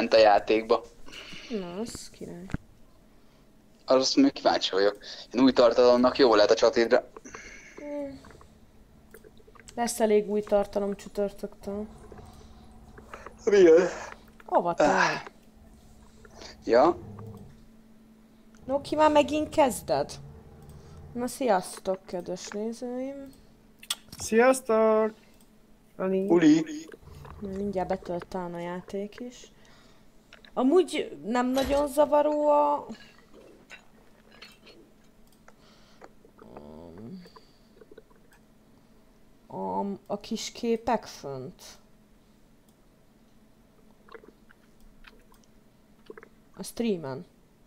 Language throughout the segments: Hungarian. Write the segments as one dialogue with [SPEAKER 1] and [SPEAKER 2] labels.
[SPEAKER 1] bent a játékba.
[SPEAKER 2] Na, az király.
[SPEAKER 1] Azt még kíváncsi vagyok. Én új tartalomnak jó lehet a csatédre.
[SPEAKER 2] Lesz elég új tartalom csütörtöktől.
[SPEAKER 1] Milyen?
[SPEAKER 2] Avatar.
[SPEAKER 1] Ja.
[SPEAKER 2] Noki, már megint kezded? Na, sziasztok, kedves nézőim.
[SPEAKER 3] Sziasztok!
[SPEAKER 1] Uli.
[SPEAKER 2] Mindjárt betölt talán a játék is. Amúgy nem nagyon zavaró a kis képek fönt. A streamen.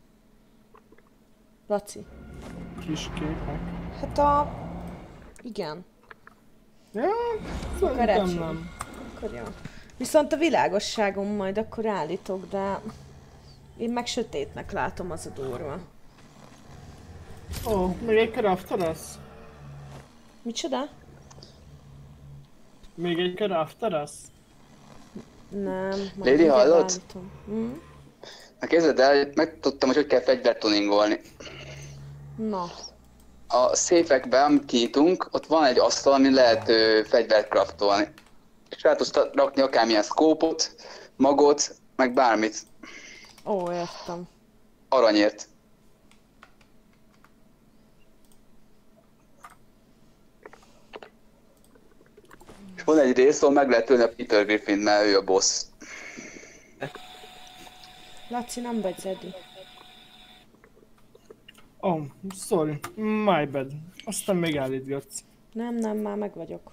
[SPEAKER 2] Laci.
[SPEAKER 3] Kis képek.
[SPEAKER 2] Hát igen.
[SPEAKER 3] Ja, szerintem nem.
[SPEAKER 2] Akkor jó. Viszont a világosságon majd akkor állítok, de én meg sötétnek látom, az a durva.
[SPEAKER 3] Ó, még egy crafter lesz?
[SPEAKER 2] Micsoda?
[SPEAKER 3] Még egy crafter lesz?
[SPEAKER 2] Nem.
[SPEAKER 1] Lady, hallod?
[SPEAKER 2] Hm?
[SPEAKER 1] Képzeld el, megtudtam, hogy kell fegyvert tuningolni.
[SPEAKER 2] Na.
[SPEAKER 1] A széfekben, amit kinyitunk, ott van egy asztal, amin lehet fegyvert craftolni. És rá tudsz rakni akármilyen szkópot, magot, meg bármit.
[SPEAKER 2] Ó, értem.
[SPEAKER 1] Aranyért. És van egy rész, ahol meg lehet ölni a Peter Griffin, mert ő a boss.
[SPEAKER 2] Laci, nem vagy ready.
[SPEAKER 3] Oh, sorry. My bad. Aztán még állítgatsz.
[SPEAKER 2] Nem, már meg vagyok.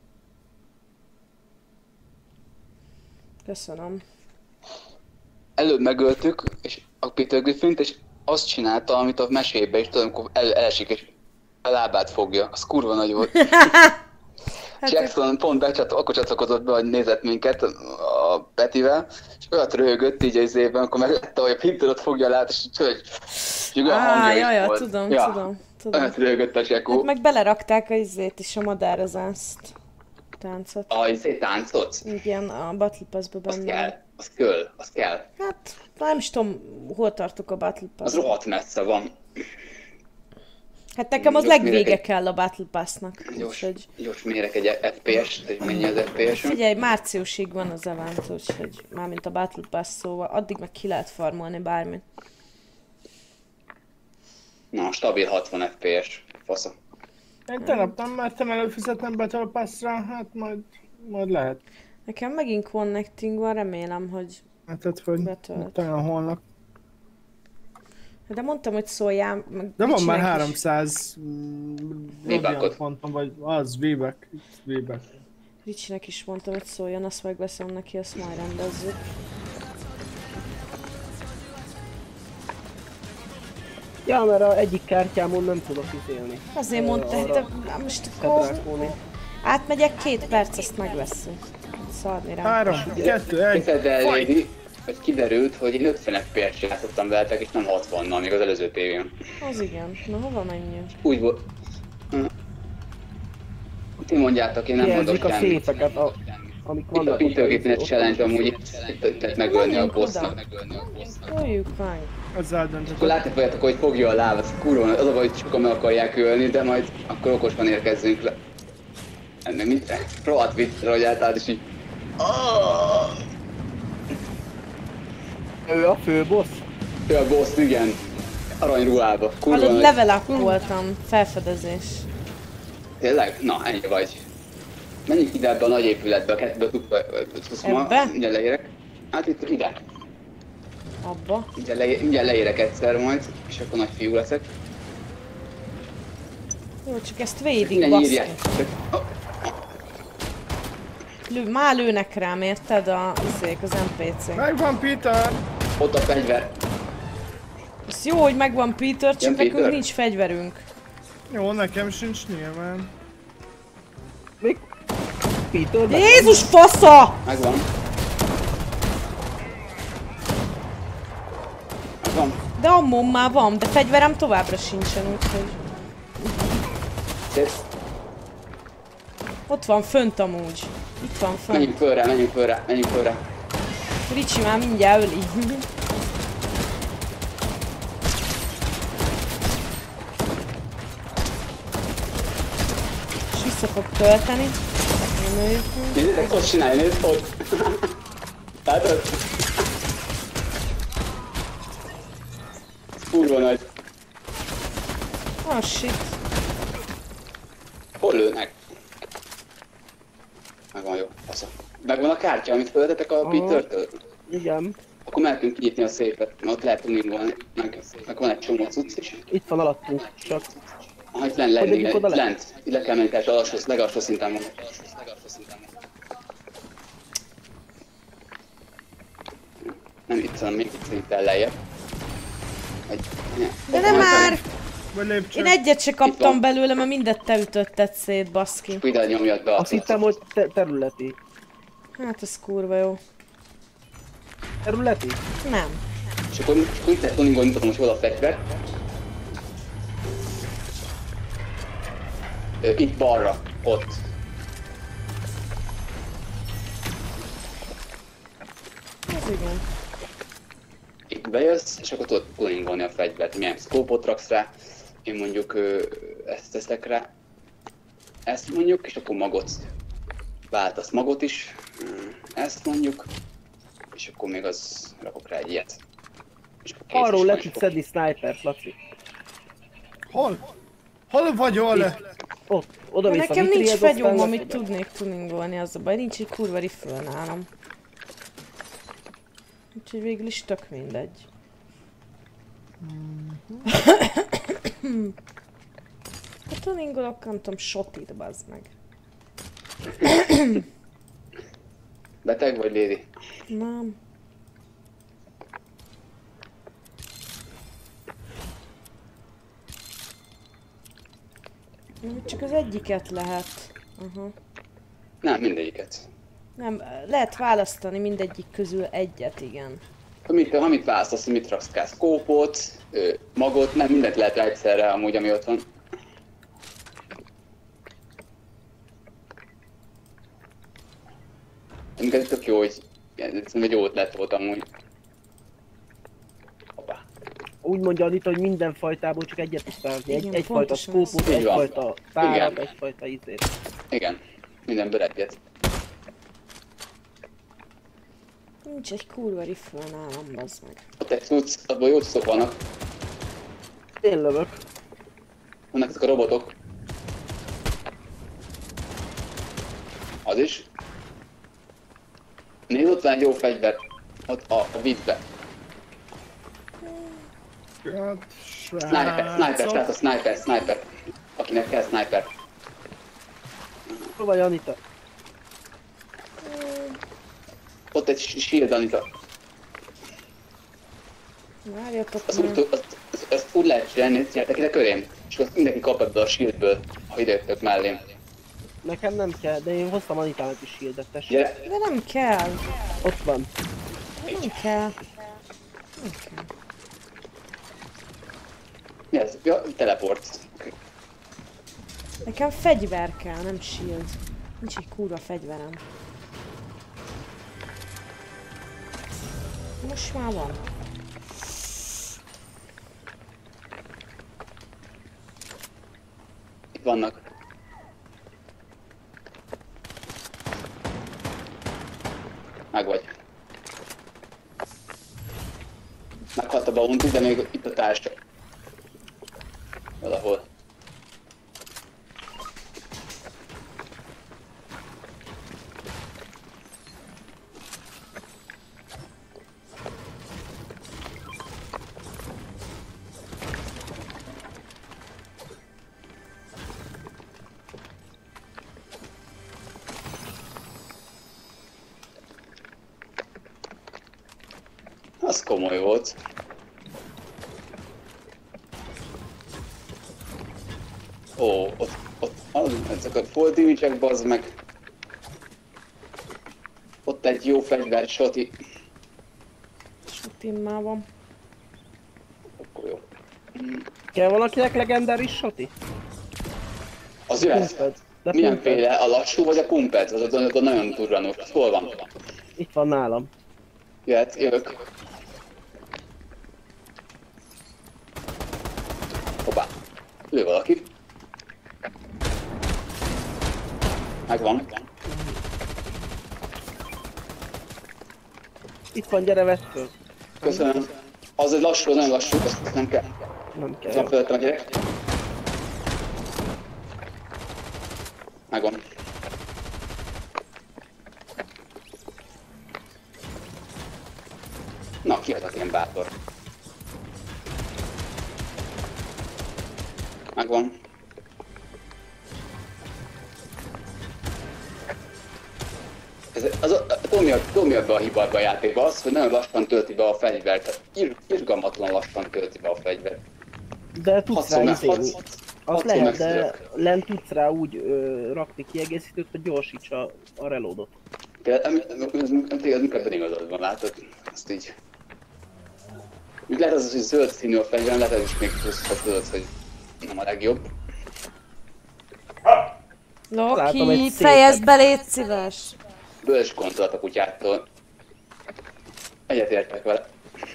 [SPEAKER 2] Köszönöm.
[SPEAKER 1] Előbb megöltük és a Peter Griffint, és azt csinálta, amit a mesében is, tudom, amikor elesik és a lábát fogja. Az kurva nagy volt. Jackson pont akkor csatlakozott be, hogy nézett minket a Petivel, és olyat röhögött így az évben, akkor meglátta, hogy a Peter ott fogja a lábát, és olyan hangja is volt.
[SPEAKER 2] Tudom.
[SPEAKER 1] Olyat röhögött a Jacko.
[SPEAKER 2] Hát meg belerakták a izzét is, a madározást. Táncot.
[SPEAKER 1] A táncot?
[SPEAKER 2] Igen, a Battle Pass-ba benne.
[SPEAKER 1] Az kell.
[SPEAKER 2] Hát, nem is tudom, hol tartok a Battle Pass.
[SPEAKER 1] Az rohadt messze van.
[SPEAKER 2] Hát nekem az legvége kell a Battle Pass-nak.
[SPEAKER 1] Gyors mérek egy FPS-t, hogy mennyi az FPS-ön.
[SPEAKER 2] Figyelj, márciusig van az event, úgyhogy mármint a Battle Pass, szóval addig meg ki lehet farmolni bármit.
[SPEAKER 1] Na, stabil 60 FPS, fasza.
[SPEAKER 3] Én tegnap nem mertem előfizetnem Battle Pass-ra, hát majd lehet.
[SPEAKER 2] Nekem megint connecting van, remélem, hogy
[SPEAKER 3] Hát, hogy talán holnap.
[SPEAKER 2] De mondtam, hogy szóljál, meg
[SPEAKER 3] de van már 300 ponton, vagy az V-back.
[SPEAKER 2] Ricsinek is mondtam, hogy szóljon, azt megveszem neki, azt majd rendezzük.
[SPEAKER 4] Ja, mert a egyik kártyámon nem tudok ítélni.
[SPEAKER 2] Azért mondta, de most akkor átmegyek 2 perc, azt megveszünk. Szarni rá.
[SPEAKER 3] 3, 2, 1,
[SPEAKER 1] fight! Hogy kiderült, hogy én 50 FPS-t játszottam veletek, és nem 60-nal, még az előző tévén.
[SPEAKER 2] Az igen. Na hova menjünk?
[SPEAKER 1] Úgy volt. Ti mondjátok, én nem mondok
[SPEAKER 4] semmit. A szépeket, amik vannak.
[SPEAKER 1] A Peter Griffin challenge amúgy itt megölni a bossnak.
[SPEAKER 2] Toljuk meg.
[SPEAKER 1] Akkor látni fogjátok, hogy fogja a lábat. Kurva, az a baj, hogy sokan meg akarják ölni, de majd akkor okosban érkezzünk le. Ennek mit? Rohadt viccre, hogy általán is így...
[SPEAKER 4] Ő a főbossz?
[SPEAKER 1] Ő a boss, igen. Aranyruhába.
[SPEAKER 2] Hallod, level up voltam. Felfedezés.
[SPEAKER 1] Tényleg? Na, ennyi vagy. Menjünk ide ebbe a nagy épületbe, a kettőbe tudsz ma. Mindjárt leérek. Hát itt ide.
[SPEAKER 2] Abba.
[SPEAKER 1] Mindjárt leérek egyszer majd, és akkor nagy fiú leszek.
[SPEAKER 2] Jó, csak ezt védig baszki. Már lőnek rám, érted? Az NPC-k.
[SPEAKER 3] Megvan Peter!
[SPEAKER 1] Ott a fegyver.
[SPEAKER 2] Ez jó, hogy megvan Peter, csak nekünk nincs fegyverünk.
[SPEAKER 3] Jó, nekem sincs nyilván.
[SPEAKER 4] Még Peter?
[SPEAKER 2] Jézus fasza!
[SPEAKER 1] Megvan.
[SPEAKER 2] De ammon már van, de fegyverem továbbra sincsen, úgyhogy... Ott van fönt amúgy. Itt van fönt.
[SPEAKER 1] Menjünk fölre.
[SPEAKER 2] Ricsi már mindjárt öli. És vissza fog tölteni.
[SPEAKER 1] Nézzétek, hogy csinálj, nézd, hogy... Látod? Ez kurva nagy.
[SPEAKER 2] Oh shit.
[SPEAKER 1] Hol lőnek? Megvan jó, fasza. Megvan a kártya, amit föltetek a Peter-től?
[SPEAKER 4] Igen.
[SPEAKER 1] Akkor mehetünk nyitni a szépet, mert ott lehet tuningolni. Meg van egy csomó cucc is.
[SPEAKER 4] Itt van alattunk, csak.
[SPEAKER 1] Ah, itt
[SPEAKER 4] megyünk oda
[SPEAKER 1] lent. Itt le kell menni, tehát legalsó szinten van. Nem itt, hanem még itt szinten lejjebb.
[SPEAKER 2] De nem már!
[SPEAKER 3] Vagy lépcső.
[SPEAKER 2] Én egyet se
[SPEAKER 1] Itt
[SPEAKER 2] kaptam
[SPEAKER 1] van.
[SPEAKER 2] belőle, mert mindet te ütötted szét, baszki.
[SPEAKER 1] Ide nyomjad be
[SPEAKER 4] Azt hittem, hogy területi.
[SPEAKER 2] Hát ez kurva jó.
[SPEAKER 4] Területi?
[SPEAKER 2] Nem.
[SPEAKER 1] És akkor itt lehet tuningolni, mutatom, hogy hol a fegyver. Itt balra, ott.
[SPEAKER 2] Ez igen.
[SPEAKER 1] Itt bejössz, és akkor tudod tuningolni a fegyvert. Milyen szkópot raksz rá. Én mondjuk ezt teszek rá. Ezt mondjuk, és akkor magot. Váltasz magot is. Ezt mondjuk. És akkor még az rakok rá egy ilyet. És akkor kész,
[SPEAKER 4] Arról
[SPEAKER 1] és
[SPEAKER 4] le
[SPEAKER 1] majd
[SPEAKER 4] tudsz
[SPEAKER 1] fog.
[SPEAKER 4] szedni snipert, Laci.
[SPEAKER 3] Hol? Hol vagyol?
[SPEAKER 4] Ott, oda
[SPEAKER 2] De
[SPEAKER 4] mész a
[SPEAKER 2] nekem nincs
[SPEAKER 4] vitrihez,
[SPEAKER 2] fegyóm,
[SPEAKER 4] aztán
[SPEAKER 2] amit
[SPEAKER 4] leszeded.
[SPEAKER 2] tudnék tuningolni, az a baj. Nincs egy kurva rifle nálam. Úgyhogy végül is tök mindegy. A tuningolok, nem tudom, shotit, bazd meg.
[SPEAKER 1] Beteg vagy, Lady?
[SPEAKER 2] Nem. Nem, csak az egyiket lehet. Aha.
[SPEAKER 1] Nem, mindegyiket.
[SPEAKER 2] Nem, lehet választani mindegyik közül egyet, igen.
[SPEAKER 1] Ha mit választasz, hogy mit raksz rá? Szkópot, magot, nem mindent lehet rá egyszerre amúgy, ami ott van. Minket tök jó, hogy szerintem egy jó ötlet volt amúgy. Hoppá.
[SPEAKER 4] Úgy mondja Anita, hogy minden fajtából csak egyet tudsz választani.
[SPEAKER 2] Igen,
[SPEAKER 4] Egyfajta
[SPEAKER 2] pontosan ez.
[SPEAKER 4] szkópot,
[SPEAKER 1] Így van.
[SPEAKER 4] egyfajta tárat,
[SPEAKER 1] Igen.
[SPEAKER 4] egyfajta izét.
[SPEAKER 1] Igen, mindenből egyet.
[SPEAKER 2] Nincs egy kurva rifle nálam, bazd meg.
[SPEAKER 1] Ott egy cucc, abból jó cuccok vannak.
[SPEAKER 4] Én lövök.
[SPEAKER 1] Vannak ezek a robotok. Az is. Nézd, ott van egy jó fegyver. Ott a vízbe.
[SPEAKER 3] Hát,
[SPEAKER 1] Sniper, sniper. Akinek kell sniper.
[SPEAKER 4] Hol vagy Anita?
[SPEAKER 1] Ott egy shield, Anita.
[SPEAKER 2] Várjatok
[SPEAKER 1] Azt
[SPEAKER 2] már.
[SPEAKER 1] azt úgy lehet csinálni, gyertek ide körém. És azt mindenki kap ebből a shieldből, ha ide jöttök mellém.
[SPEAKER 4] Nekem nem kell, de én hoztam Anitának is shieldet, tessék.
[SPEAKER 1] Gyere!
[SPEAKER 2] De nem kell.
[SPEAKER 4] Ott van.
[SPEAKER 2] De nem kell. Nem kell.
[SPEAKER 1] Mi ez? Ja, teleport. Okay.
[SPEAKER 2] Nekem fegyver kell, nem shield. Nincs egy kurva fegyverem. Most már van.
[SPEAKER 1] Itt vannak. Megvagy. Meghalt a bounty, de még itt a társa. Valahol. Az komoly volt. Ó, ezek a full damage-ek, bazd meg. Ott egy jó fegyver, shoti.
[SPEAKER 2] Shotim már van.
[SPEAKER 1] Akkor jó.
[SPEAKER 4] Kell valakinek legendáris shoti?
[SPEAKER 1] Az jöhet.
[SPEAKER 4] Pumped. De
[SPEAKER 1] Milyenféle? A lassú vagy a pumped? Az nagyon durranós. Hol van?
[SPEAKER 4] Itt van nálam.
[SPEAKER 1] Jöhet, jövök. Hoppá. Lő valaki. Megvan.
[SPEAKER 4] Itt van, gyere, vedd föl.
[SPEAKER 1] Köszönöm. Az egy lassú, nagyon lassú, azt nem kell.
[SPEAKER 4] Nem kell.
[SPEAKER 1] Ott van fölöttem a gyerek. Megvan. Na, ki az, aki ilyen bátor? Megvan. Tudom mi ebbe a hiba ebbe a játékba az, hogy nagyon lassan tölti be a fegyvert. Irgalmatlan lassan tölti be a fegyvert.
[SPEAKER 4] De tudsz rá izélni. Az lehet, de
[SPEAKER 1] megszülök.
[SPEAKER 4] lent tudsz rá úgy rakni kiegészítőt, hogy gyorsítsa a reloadot.
[SPEAKER 1] Téged mikor igazad van, látod? Azt így... Úgy lehet az, hogy zöld színű a fegyveren, lehet ez is még plusz, hogy tudod, hogy nem a legjobb.
[SPEAKER 4] Találtam
[SPEAKER 2] Loki,
[SPEAKER 4] egy
[SPEAKER 2] fejezd be, légy szíves!
[SPEAKER 1] Bölcs gondolat a kutyától. Egyetértek vele.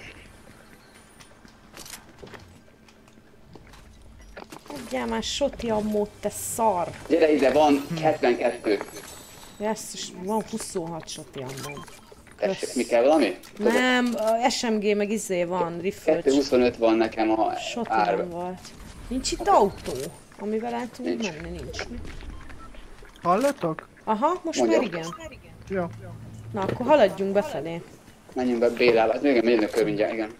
[SPEAKER 2] Adjál már soti ammót, te szar!
[SPEAKER 1] Gyere ide, van 72.
[SPEAKER 2] Jesszus, van 26 soti ammóm.
[SPEAKER 1] Tessék, mi kell valami?
[SPEAKER 2] Nem, a SMG meg izé van, rifle.
[SPEAKER 1] 225 van nekem a
[SPEAKER 2] Soti
[SPEAKER 1] árba.
[SPEAKER 2] nem volt. Nincs itt autó, amivel el tudunk
[SPEAKER 1] Nincs.
[SPEAKER 2] menni, nincs.
[SPEAKER 3] Hallatok?
[SPEAKER 2] Aha, most
[SPEAKER 1] Mondja.
[SPEAKER 2] már igen.
[SPEAKER 3] Jó.
[SPEAKER 2] Na, akkor haladjunk befelé.
[SPEAKER 1] Menjünk be Bélába, hát még megyünk kör mindjárt, igen.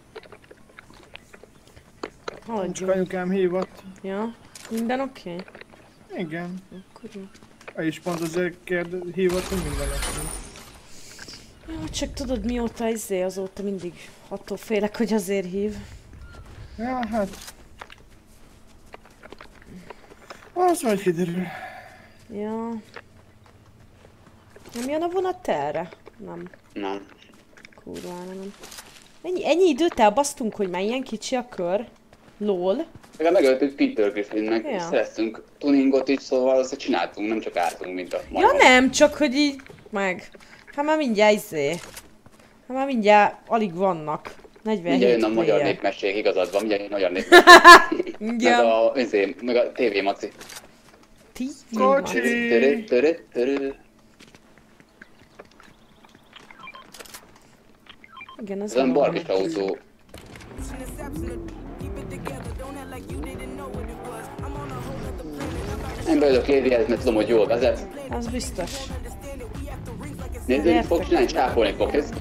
[SPEAKER 2] Haladjunk.
[SPEAKER 3] Anyukám hívott.
[SPEAKER 2] Ja, minden oké?
[SPEAKER 3] Igen.
[SPEAKER 2] Akkor jó.
[SPEAKER 3] Ő is pont azért hívott, hogy minden lesz.
[SPEAKER 2] Jó, csak tudod mióta izé, azóta mindig attól félek, hogy azért hív.
[SPEAKER 3] Ja, hát... Az majd kiderül.
[SPEAKER 2] Ja. Nem jön a vonat erre? Nem.
[SPEAKER 1] Nem.
[SPEAKER 2] Kurvára nem. Ennyi időt elbasztunk, hogy már ilyen kicsi a kör? LOL.
[SPEAKER 1] Megöltük Peter Griffinnek,
[SPEAKER 2] Ja.
[SPEAKER 1] szereztünk tuningot is, szóval azt csináltunk, nem csak álltunk, mint a
[SPEAKER 2] Ja
[SPEAKER 1] majmok.
[SPEAKER 2] nem, csak hogy így meg. Hát már mindjárt izé. Hát már mindjárt alig vannak. 47
[SPEAKER 1] Mindjárt jön a magyar
[SPEAKER 2] player.
[SPEAKER 1] népmesség, igazad van, mindjárt jön a magyar népmesség. meg
[SPEAKER 2] Ja.
[SPEAKER 1] meg a TV Maci.
[SPEAKER 3] Kocsi!
[SPEAKER 1] Törö.
[SPEAKER 2] Igen, az
[SPEAKER 1] Ez olyan
[SPEAKER 2] van
[SPEAKER 1] barkis
[SPEAKER 2] valami.
[SPEAKER 1] autó. Nem beülök Lédihez, mert tudom, hogy jól vezet.
[SPEAKER 2] Az biztos.
[SPEAKER 1] Nézd, hogy fog csinálni, csápolni fog ez.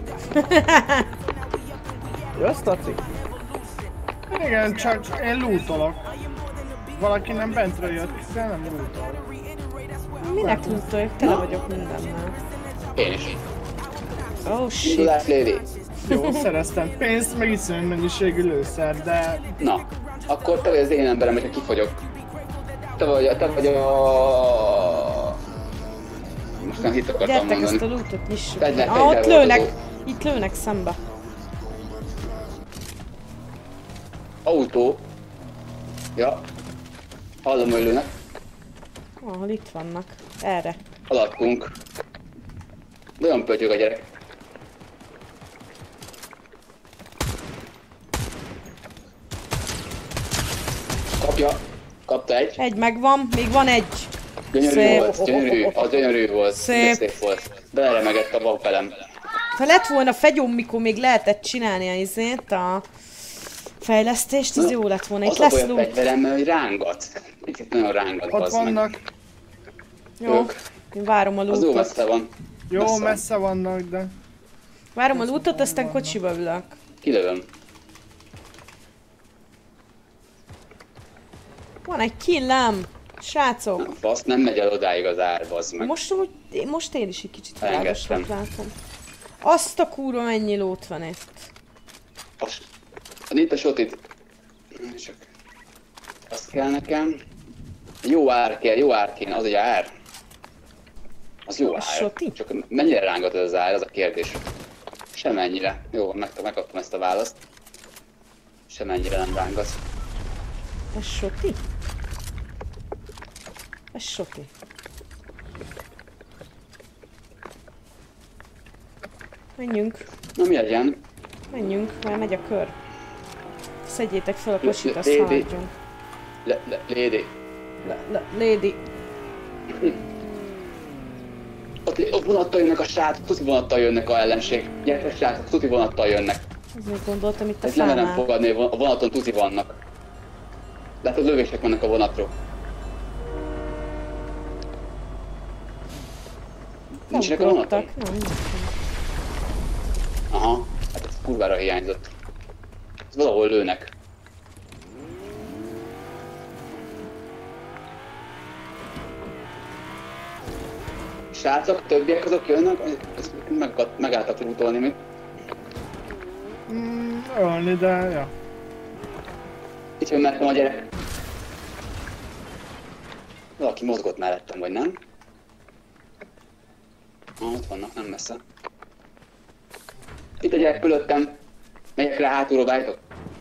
[SPEAKER 4] Jössz, Taci?
[SPEAKER 3] Igen, csak én lootolok. Valaki nem bentről jött, de nem lootol.
[SPEAKER 2] Minek lootoljuk? Tele vagyok mindennel.
[SPEAKER 1] Én is.
[SPEAKER 2] Oh shit.
[SPEAKER 1] Indulás, Lédi.
[SPEAKER 3] Jó, szereztem pénzt, meg iszonyú mennyiségű lőszer, de...
[SPEAKER 1] Na, akkor te vagy az én emberem, hogyha kifogyok. Te vagy a... Most nem hit akartam
[SPEAKER 2] Gyertek, ezt a
[SPEAKER 1] mondani.
[SPEAKER 2] lootot nyissuk.
[SPEAKER 1] Fegyver,
[SPEAKER 2] Ah, ott
[SPEAKER 1] fegyver
[SPEAKER 2] lőnek.
[SPEAKER 1] volt
[SPEAKER 2] Itt lőnek szembe.
[SPEAKER 1] Autó. Ja. Hallom, hogy lőnek.
[SPEAKER 2] Ahol itt vannak. Erre.
[SPEAKER 1] Alattunk. Nagyon pötyög a gyerek. Kapja. Kapta egy.
[SPEAKER 2] Egy megvan, még van egy.
[SPEAKER 1] Gyönyörű
[SPEAKER 2] Szép.
[SPEAKER 1] volt, gyönyörű. Az gyönyörű volt.
[SPEAKER 2] Szép.
[SPEAKER 1] Szép volt. Beleremegett a babfelem.
[SPEAKER 2] Ha lett volna fegyom, mikor még lehetett csinálni a izét, a fejlesztést, az jó lett volna. Itt
[SPEAKER 1] Az a
[SPEAKER 2] lesz
[SPEAKER 1] baj a
[SPEAKER 2] loot.
[SPEAKER 1] fegyveremmel, hogy rángat. Itt nagyon rángat,
[SPEAKER 3] Ott
[SPEAKER 1] bazd meg.
[SPEAKER 3] vannak.
[SPEAKER 2] Jó,
[SPEAKER 1] Ők.
[SPEAKER 2] én várom a
[SPEAKER 1] Az jó
[SPEAKER 2] lootot.
[SPEAKER 1] messze van.
[SPEAKER 3] Jó, messze vannak, de...
[SPEAKER 2] Várom a lootot, aztán kocsiba ülök.
[SPEAKER 1] Kilövöm.
[SPEAKER 2] Van egy killem. Srácok,
[SPEAKER 1] Na, fasz, nem megy el odáig az ár, bazd meg.
[SPEAKER 2] most én is egy kicsit
[SPEAKER 1] Elengedtem.
[SPEAKER 2] világosnak látom. Azt a kurva mennyi lót van itt.
[SPEAKER 1] Itt a sotit. Csak... Azt kell nekem. Jó ár kell, jó ár kéne, az egy ár. Az jó
[SPEAKER 2] A
[SPEAKER 1] ár.
[SPEAKER 2] soti?
[SPEAKER 1] Csak mennyire rángat ez az ár, az a kérdés. Semennyire. Jó, megkaptam ezt a választ. Semennyire nem rángat.
[SPEAKER 2] Ez soti? Ez soti. Menjünk.
[SPEAKER 1] Na mi legyen?
[SPEAKER 2] Menjünk, már megy a kör. Szedjétek fel a kocsit, azt
[SPEAKER 1] Lady.
[SPEAKER 2] haladjon.
[SPEAKER 1] Lady.
[SPEAKER 2] Lady.
[SPEAKER 1] Ott vonattal jönnek a srácok, tuti vonattal jönnek a ellenség. Gyertek srácok, tuti vonattal jönnek.
[SPEAKER 2] Azért gondoltam itt a
[SPEAKER 1] Ez nem merem
[SPEAKER 2] fánál.
[SPEAKER 1] fogadni, a vonaton tuti vannak. Látod, lövések vannak a vonatról. Nincsenek a vonaton?
[SPEAKER 2] Ugrottak? Nem, nincsenek.
[SPEAKER 1] Aha, hát ez kurvára hiányzott. Ez valahol lőnek. Srácok, többiek azok jönnek, megálltak rútolni mi.
[SPEAKER 3] Ölni, de ja.
[SPEAKER 1] Itt jön mellettem a gyerek. Valaki mozgott mellettem, vagy nem? Ott vannak, nem messze. Itt a gyerek fölöttem. Megyek rá, hátulról vájtok.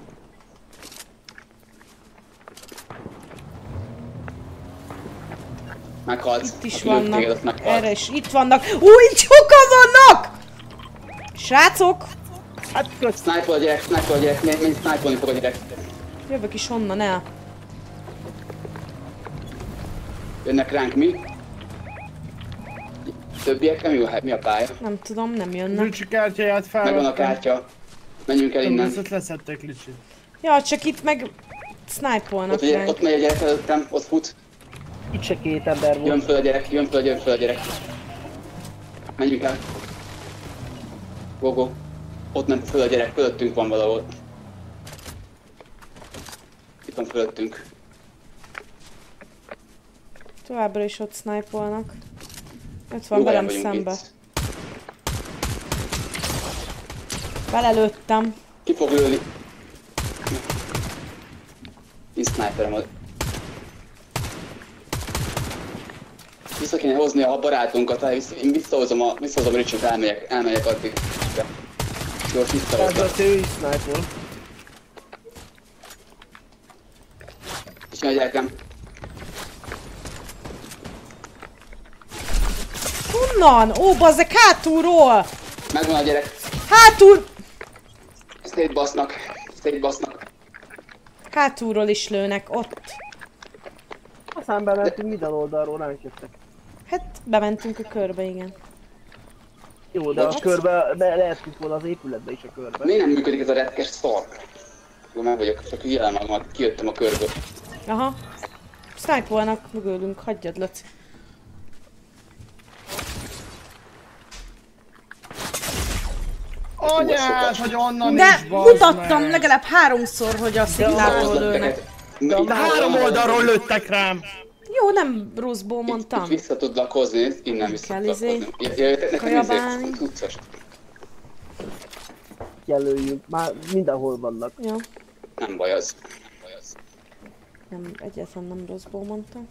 [SPEAKER 1] Meghalsz.
[SPEAKER 2] Itt is
[SPEAKER 1] Aki lőtt
[SPEAKER 2] vannak.
[SPEAKER 1] téged, azt meghalt.
[SPEAKER 2] Erre is itt vannak. Új, sokan vannak! Srácok!
[SPEAKER 4] Hát kösz.
[SPEAKER 1] Sniper a gyerek, menj sniperni fog a gyerek.
[SPEAKER 2] Jövök is onnan el.
[SPEAKER 1] Jönnek ránk mi? Többiek nem jó, hát mi a pálya?
[SPEAKER 2] Nem tudom, nem jönnek.
[SPEAKER 3] Ricsi kártyáját felvettem.
[SPEAKER 1] Megvan a kártya. Menjünk el innen.
[SPEAKER 3] Ezt leszették Ricsit.
[SPEAKER 2] Ja, csak itt meg snipe-olnak
[SPEAKER 1] Ott,
[SPEAKER 2] ránk.
[SPEAKER 1] ott megy a gyerek előttem, ott fut.
[SPEAKER 4] Itt se két ember volt.
[SPEAKER 1] Jön föl a gyerek, jön föl a gyerek. Menjünk el. Go, go. Ott ment föl a gyerek, fölöttünk van valahol. Itt van fölöttünk.
[SPEAKER 2] Továbbra is ott snipe-olnak. Ott van
[SPEAKER 1] Jó
[SPEAKER 2] velem
[SPEAKER 1] helyen vagyunk
[SPEAKER 2] szembe.
[SPEAKER 1] itt.
[SPEAKER 2] Belelőttem.
[SPEAKER 1] Ki fog lőni? Nincs sniperem az. Vissza kéne hozni a barátunkat, én visszahozom a Richie-t, elmegyek addig. Gyors
[SPEAKER 4] Ez
[SPEAKER 1] visszahozom.
[SPEAKER 4] az ő is sniper.
[SPEAKER 1] És jön a gyerekem.
[SPEAKER 2] Honnan? Ó, bazzeg, hátulról!
[SPEAKER 1] Megvan a gyerek.
[SPEAKER 2] Hátul!
[SPEAKER 1] Szétbasznak.
[SPEAKER 2] Hátulról is lőnek, ott.
[SPEAKER 4] Aztán bementünk minden oldalról, ránk jöttek.
[SPEAKER 2] Hát, bementünk a körbe, igen.
[SPEAKER 4] Jó, de a körbe, lehetünk volna az épületbe is a körbe.
[SPEAKER 1] Miért nem működik ez a retkes szar? Jó, meg vagyok, csak hülyelem magamat, kijöttem a körből.
[SPEAKER 2] Aha. Snipe-olnak mögülünk, hagyjad, Laci.
[SPEAKER 3] Anyád, hogy onnan
[SPEAKER 2] De
[SPEAKER 3] is, bazd
[SPEAKER 2] mutattam
[SPEAKER 3] meg.
[SPEAKER 2] legalább 3-szor, hogy a szikláról lőnek.
[SPEAKER 3] De három oldalról lőttek rám.
[SPEAKER 2] Jó, nem rosszból mondtam.
[SPEAKER 1] Itt vissza tudlak hozni, innen vissza
[SPEAKER 2] Kell
[SPEAKER 1] tudlak
[SPEAKER 2] izé
[SPEAKER 1] hozni. Nekem
[SPEAKER 2] kajabálni.
[SPEAKER 1] izé cuccos.
[SPEAKER 4] Jelöljünk, már mindenhol vannak.
[SPEAKER 2] Jó,
[SPEAKER 1] Nem baj az.
[SPEAKER 2] nem, egyáltalán nem rosszból mondtam.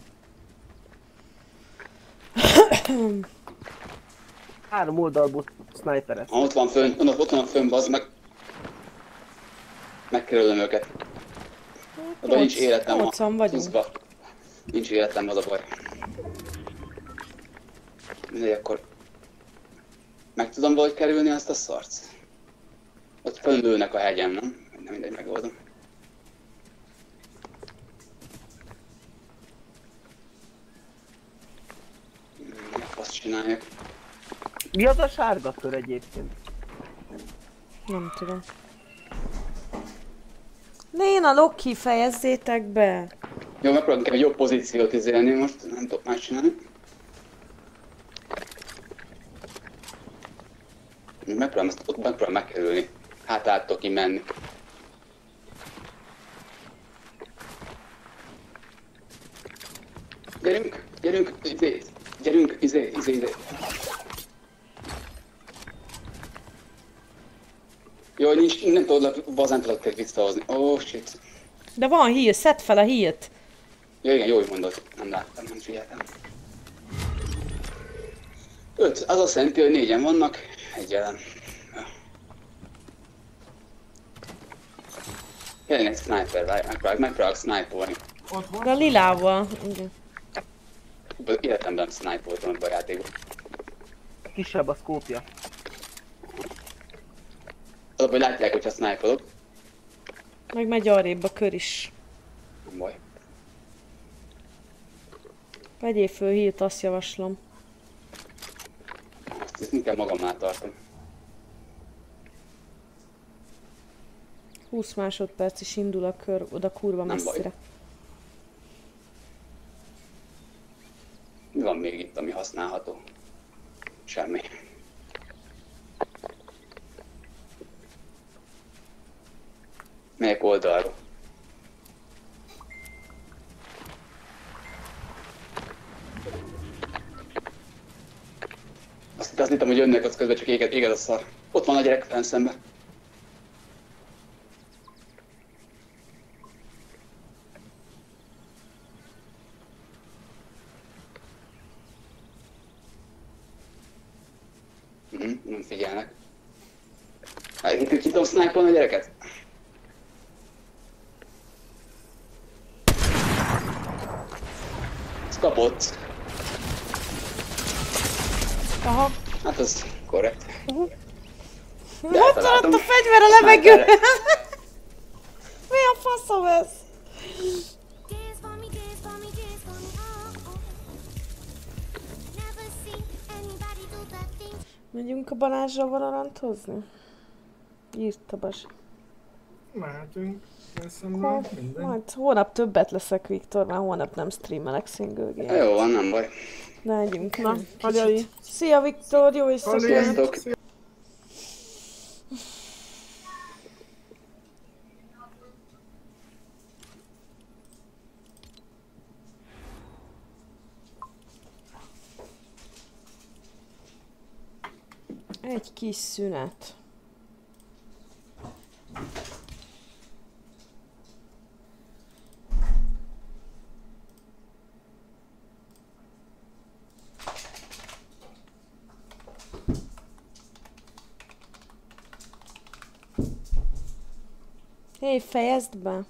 [SPEAKER 4] Három oldalból sniperez.
[SPEAKER 1] Ott van fönn, bazd meg. Megkerülöm őket. Oda nincs életem.
[SPEAKER 2] 8-an vagyunk.
[SPEAKER 1] Tuszba. Nincs életem, az a baj. Mindegy, akkor... Meg tudom valahogy kerülni azt a szarc? Ott fönn lőnek a hegyen, nem? Mindegy, megoldom. Azt csinálják.
[SPEAKER 4] Mi az a sárga kör egyébként?
[SPEAKER 2] Nem tudom. Léna, Loki, fejezzétek be!
[SPEAKER 1] Jó, megpróbálunk egy jobb pozíciót izélni most, nem tudok más csinálni. Megpróbálom megkerülni. Hát át tudok menni. Gyerünk, izé. Jó, nincs, nem tudok, bazán tudok téged visszahozni. Oh shit.
[SPEAKER 2] De van hír, szedd fel a hírt!
[SPEAKER 1] Ja igen, jó, hogy mondod. Nem láttam, nem figyeltem. 5, az azt jelenti, hogy 4-en vannak, egy jelen. Jelen egy sniper, megpróbálok sniperolni.
[SPEAKER 2] De a lilával. Igen.
[SPEAKER 1] Életemben nem sniperoltam ebben a játékban.
[SPEAKER 4] Kisebb a szkópja.
[SPEAKER 1] vagy látják, hogyha sniperok.
[SPEAKER 2] Meg megy arrébb a kör is.
[SPEAKER 1] Nem baj.
[SPEAKER 2] Vegyél föl hírt, azt javaslom.
[SPEAKER 1] Ezt inkább magamnál tartom.
[SPEAKER 2] 20 másodperc is indul a kör, oda kurva
[SPEAKER 1] Nem baj.
[SPEAKER 2] messzire.
[SPEAKER 1] Mi van még itt, ami használható? Semmi. Melyik oldalról? Azt hittem, hogy jönnek, az közben csak éged a szar. Ott van a gyerek fenn szembe. Nem figyelnek. Ki tudom snipe-olni a gyereket? Ezt kapott.
[SPEAKER 2] Aha.
[SPEAKER 1] Hát az korrekt.
[SPEAKER 2] Ott van ott a fegyver a levegőben! Mi a faszom ez? Megyünk a Balázsra valarantozni? Írta Bas.
[SPEAKER 3] Mehetünk. Eszembe, mindegy.
[SPEAKER 2] Majd hónap többet leszek, Viktor, már hónap nem streamelek single game.
[SPEAKER 1] Jó van, nem baj.
[SPEAKER 2] Megyünk.
[SPEAKER 3] Na, hagyjai.
[SPEAKER 2] Szia Viktor, jó éjszakát!
[SPEAKER 1] Sziasztok!
[SPEAKER 2] Egy kis szünet. Hé, fejezd be!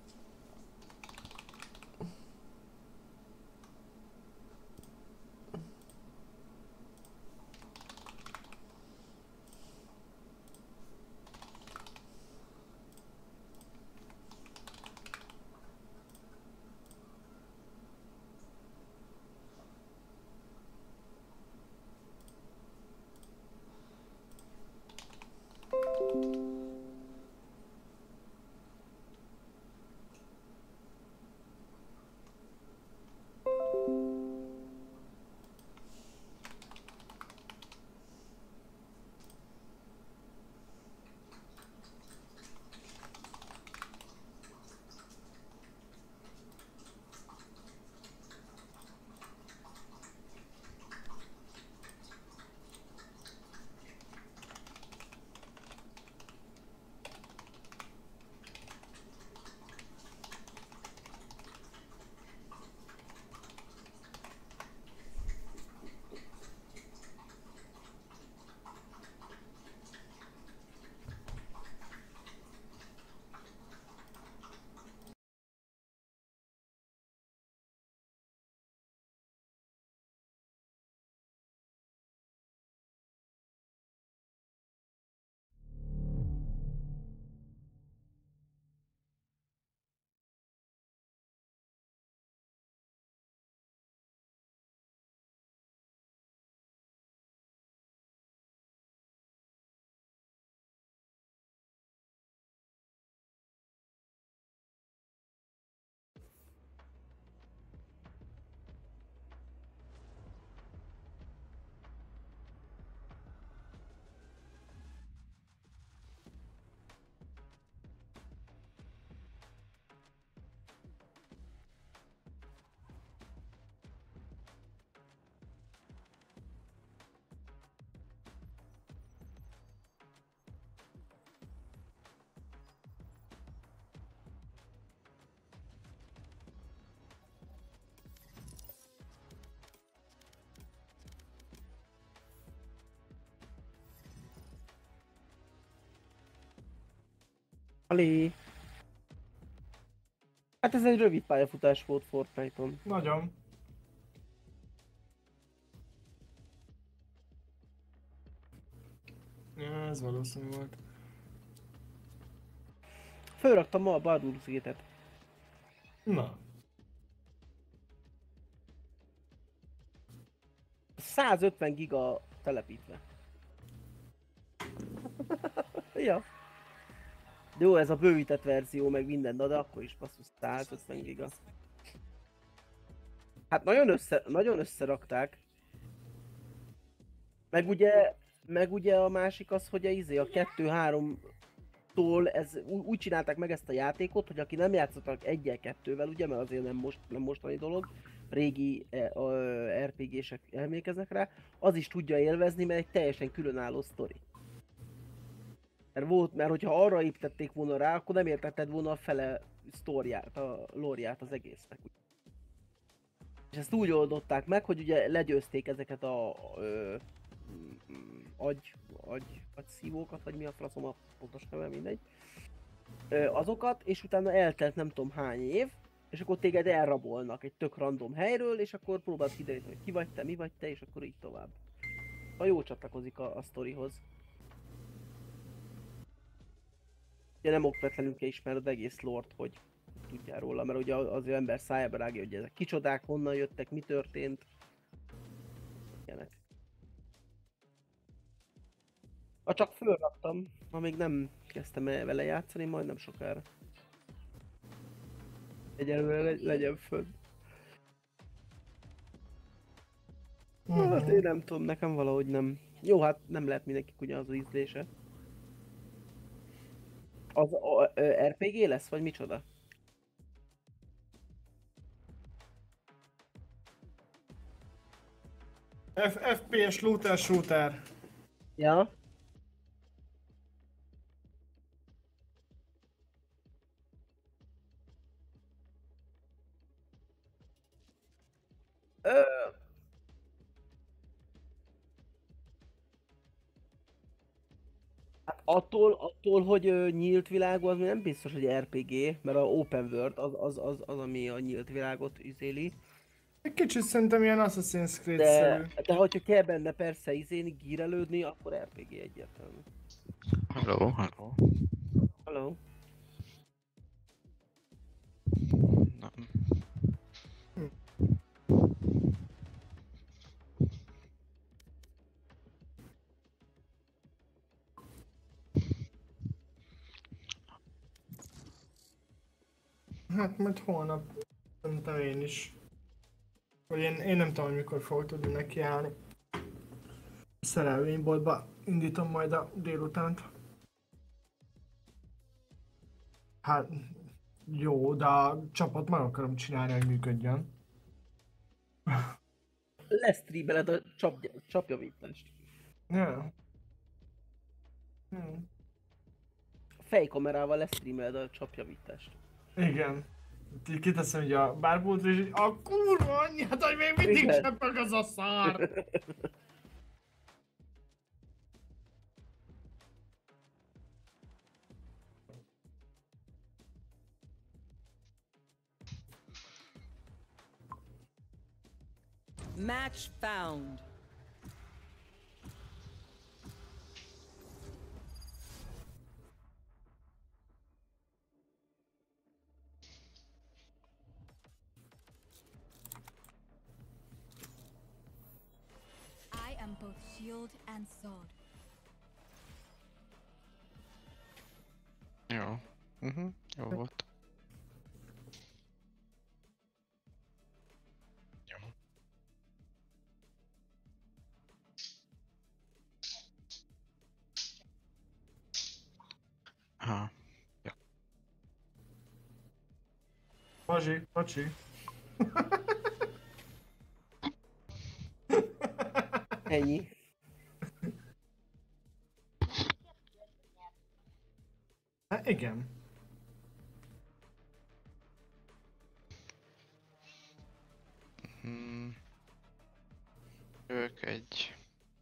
[SPEAKER 4] Ali. Hát ez egy rövid pályafutás volt Fortnite-on.
[SPEAKER 3] Nagyon. Ja, ez valószínű volt.
[SPEAKER 4] Fölraktam ma a Baldur's Gate-et.
[SPEAKER 3] Na.
[SPEAKER 4] 150 giga telepítve. Ja. De jó, ez a bővített verzió, meg minden, de akkor is basszus 150 giga. Hát nagyon összerakták. Meg ugye a másik az, hogy a 2-3-tól úgy csinálták meg ezt a játékot, hogy aki nem játszottak 1-2-vel, ugye, mert azért nem mostani dolog, régi RPG-sek emlékeznek rá, az is tudja élvezni, mert egy teljesen különálló sztori. Mert hogyha arra építették volna rá, akkor nem értetted volna a fele sztoriát, a lore-ját az egésznek. És ezt úgy oldották meg, hogy ugye legyőzték ezeket a agyszívókat, vagy mi a flaszom a pontos neve, mindegy. Azokat, és utána eltelt nem tudom hány év, és akkor téged elrabolnak egy tök random helyről, és akkor próbáld kideríteni, hogy ki vagy te, mi vagy te, és akkor így tovább. Ha jó csatlakozik a sztorihoz. Ugye nem okvetlenül kell ismerned egész lore-t, hogy tudjál róla, mert ugye az ember szájába rágja, hogy ezek kicsodák, honnan jöttek, mi történt. Ilyenek. Csak fölraktam, ma még nem kezdtem el vele játszani, majdnem sokára. Egyelőre legyen föl. Hát én nem tudom, nekem valahogy nem. Jó, hát nem lehet mindenkinek ugyanaz az ízlése. Az RPG lesz, vagy micsoda?
[SPEAKER 3] FPS shooter.
[SPEAKER 4] Ja. Hát attól, hogy nyílt világú, az még nem biztos, hogy RPG, mert a open world az ami a nyílt világot üzéli.
[SPEAKER 3] Egy kicsit szerintem ilyen Assassin's Creed-szerű.
[SPEAKER 4] De hogyha kell benne persze gírelődni, akkor RPG egyértelmű.
[SPEAKER 5] Hello.
[SPEAKER 4] Hello.
[SPEAKER 5] Nem.
[SPEAKER 3] Hát majd holnap, szerintem én is. Vagy én nem tudom, hogy mikor fogok tudni nekiállni. Szerelvényboltba indítom majd a délutánt. Hát jó, de a csapat meg akarom csinálni, hogy működjön.
[SPEAKER 4] Lesztreameled a csapjavítást.
[SPEAKER 3] Yeah.
[SPEAKER 4] A fejkamerával lesztreameled a csapjavítást.
[SPEAKER 3] Igen. Így kiteszem így a bárbótra, és így a kurva anyját, hogy még mindig
[SPEAKER 4] Igen.
[SPEAKER 3] csepeg az a szár!
[SPEAKER 6] Match found.
[SPEAKER 7] I am both shield and sword.
[SPEAKER 5] Jó. Jó volt. Jó. Aha. Jó.
[SPEAKER 3] Bocsi.
[SPEAKER 4] Ennyi.
[SPEAKER 3] Hát igen.
[SPEAKER 5] Ők egy...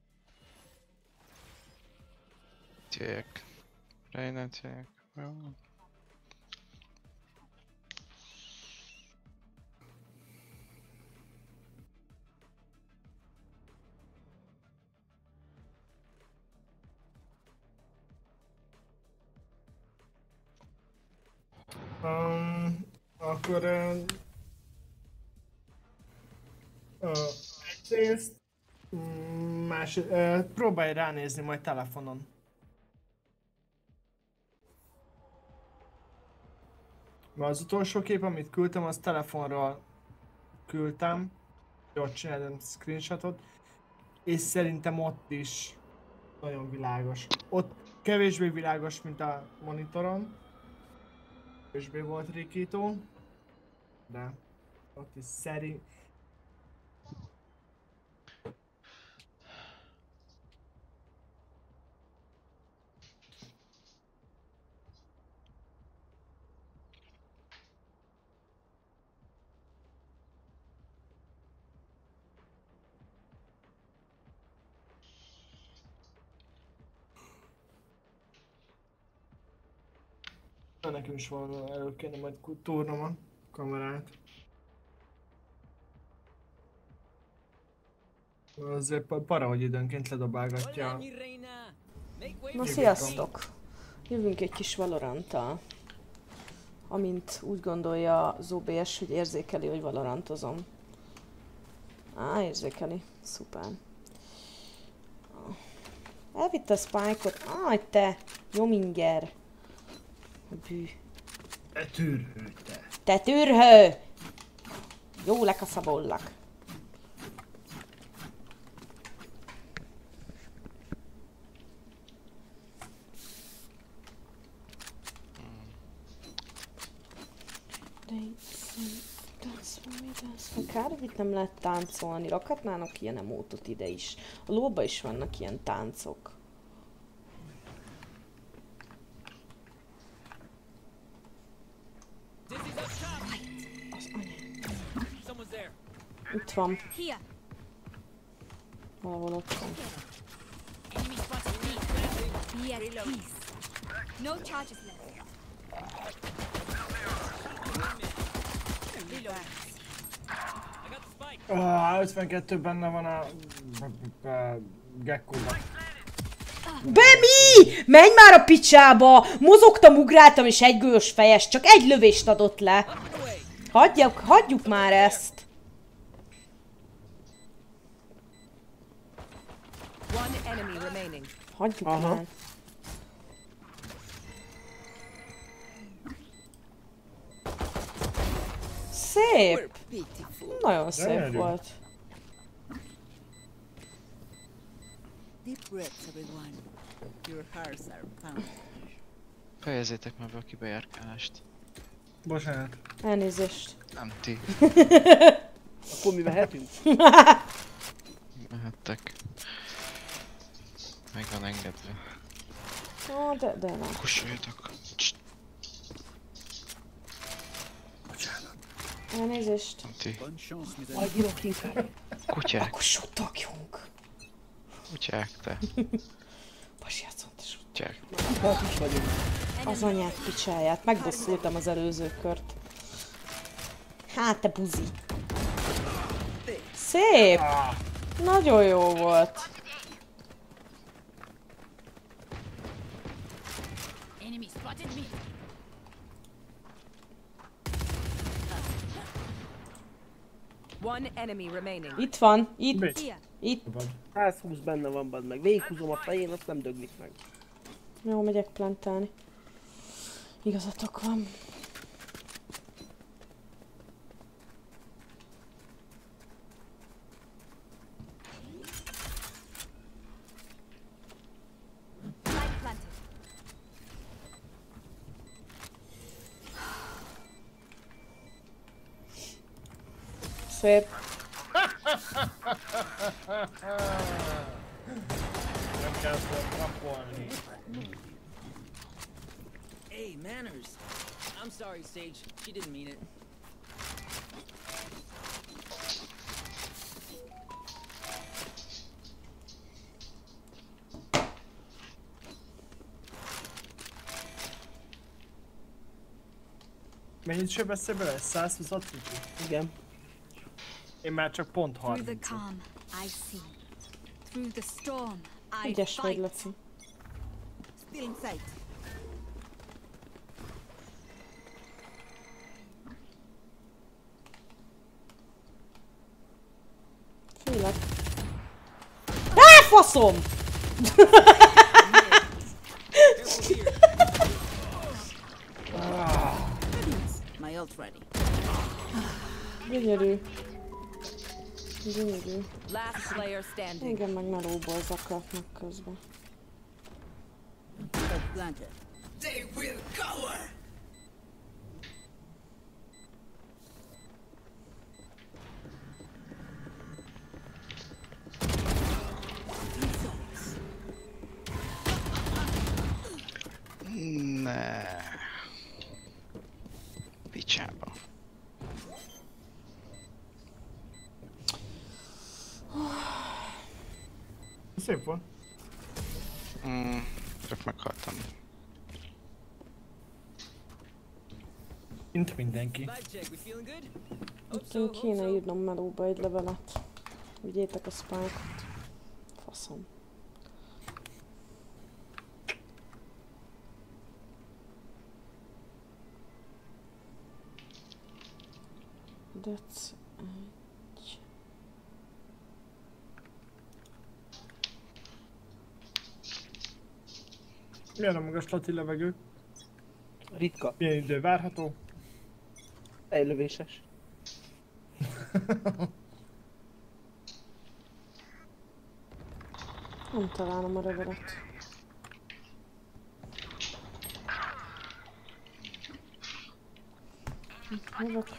[SPEAKER 5] Cég. Reina cég. Jó.
[SPEAKER 3] Akkor... egyrészt... próbálj ránézni majd telefonon. Mert az utolsó kép, amit küldtem, az telefonról küldtem. Ott csináltam screenshotot. És szerintem ott is nagyon világos. Ott kevésbé világos, mint a monitoron. Kevésbé volt rikító. De ott is szerint... Nekem is valami elő kéne majd túrnom a kamerát. Azért para, hogy időnként ledobálgatja.
[SPEAKER 2] Na sziasztok! Jövünk egy kis Valoranttal. Amint úgy gondolja az OBS, hogy érzékeli, hogy valorantozom. Érzékeli. Szuper. Elvitte a Spike-ot. Te! Jominger! Bű.
[SPEAKER 3] Te tűrhő, te!
[SPEAKER 2] Te tűrhő! Jó lekaszabollak. Kár, hogy itt nem lehet táncolni. Rakhatnának ilyen emótot ide is. A lóba is vannak ilyen táncok. Az anya. Itt van. Valahol ott van.
[SPEAKER 7] No charges left.
[SPEAKER 3] 52 benne van a Gekko-ban.
[SPEAKER 2] Bemi! Menj már a picsába! Mozogtam, ugráltam és egy golyós fejes, csak egy lövést adott le. Hagyjuk már ezt. Hagyjuk már. Szép! Nagyon szép volt.
[SPEAKER 5] Fejezzétek már be a kibejárkálást.
[SPEAKER 3] Bocsánat.
[SPEAKER 2] Elnézést.
[SPEAKER 5] Nem ti.
[SPEAKER 4] Akkor mi mehetünk?
[SPEAKER 5] Mehettek. Meg van engedve.
[SPEAKER 2] De nem.
[SPEAKER 5] Kussoljatok.
[SPEAKER 2] Elnézést.
[SPEAKER 5] Nem ti.
[SPEAKER 4] Hagyjunk inkább.
[SPEAKER 5] Kutyák.
[SPEAKER 2] Akkor suttogjunk.
[SPEAKER 5] Kutyák, te.
[SPEAKER 2] Pasi játszom, te suttog.
[SPEAKER 5] Kutyák.
[SPEAKER 4] Hát is vagyunk.
[SPEAKER 2] Az anyát picsáját. Megbosszultam az előző kört. Hát te buzi. Szép! Nagyon jó volt.
[SPEAKER 7] Enemy spotted me.
[SPEAKER 6] One enemy remaining.
[SPEAKER 2] Itt van. Itt.
[SPEAKER 7] Here.
[SPEAKER 2] Itt.
[SPEAKER 4] 120 benne van, bad meg. Végighúzom a fején, azt nem döglik meg.
[SPEAKER 2] Jó, megyek plantálni. Igazatok van.
[SPEAKER 7] Light planted.
[SPEAKER 2] Szép.
[SPEAKER 3] Nem kell kapolni.
[SPEAKER 8] Hey, manners. I'm sorry, Sage. She didn't mean it.
[SPEAKER 3] Mennyit sebeztél bele? 120 ciki?
[SPEAKER 4] Igen.
[SPEAKER 3] Én már csak pont
[SPEAKER 7] Through the
[SPEAKER 3] 30.
[SPEAKER 7] calm, I see. Through the storm, I
[SPEAKER 2] Ügyes vagy,
[SPEAKER 7] fight.
[SPEAKER 2] Laci.
[SPEAKER 7] Still in sight.
[SPEAKER 2] faszom!
[SPEAKER 6] My ult ready.
[SPEAKER 2] Gyönyörű. Gyönyörű.
[SPEAKER 6] Last player standing.
[SPEAKER 2] Igen, meg melóból zaklatnak közben.
[SPEAKER 6] Blanket.
[SPEAKER 8] They will cower.
[SPEAKER 5] Ne. Picsába.
[SPEAKER 3] Szép volt.
[SPEAKER 5] Csak meghaltam.
[SPEAKER 3] Mint mindenki.
[SPEAKER 8] Vibe check. We feeling good? Hope so.
[SPEAKER 2] Nekem
[SPEAKER 8] Hope
[SPEAKER 2] kéne
[SPEAKER 8] so.
[SPEAKER 2] írnom melóba egy levelet. Vigyétek a spike-ot. Faszom. That's egy.
[SPEAKER 3] Milyen a magaslati levegő?
[SPEAKER 4] Ritka.
[SPEAKER 3] Milyen idő várható?
[SPEAKER 4] Fejlövéses.
[SPEAKER 2] Nem találom a levelet. Jövök.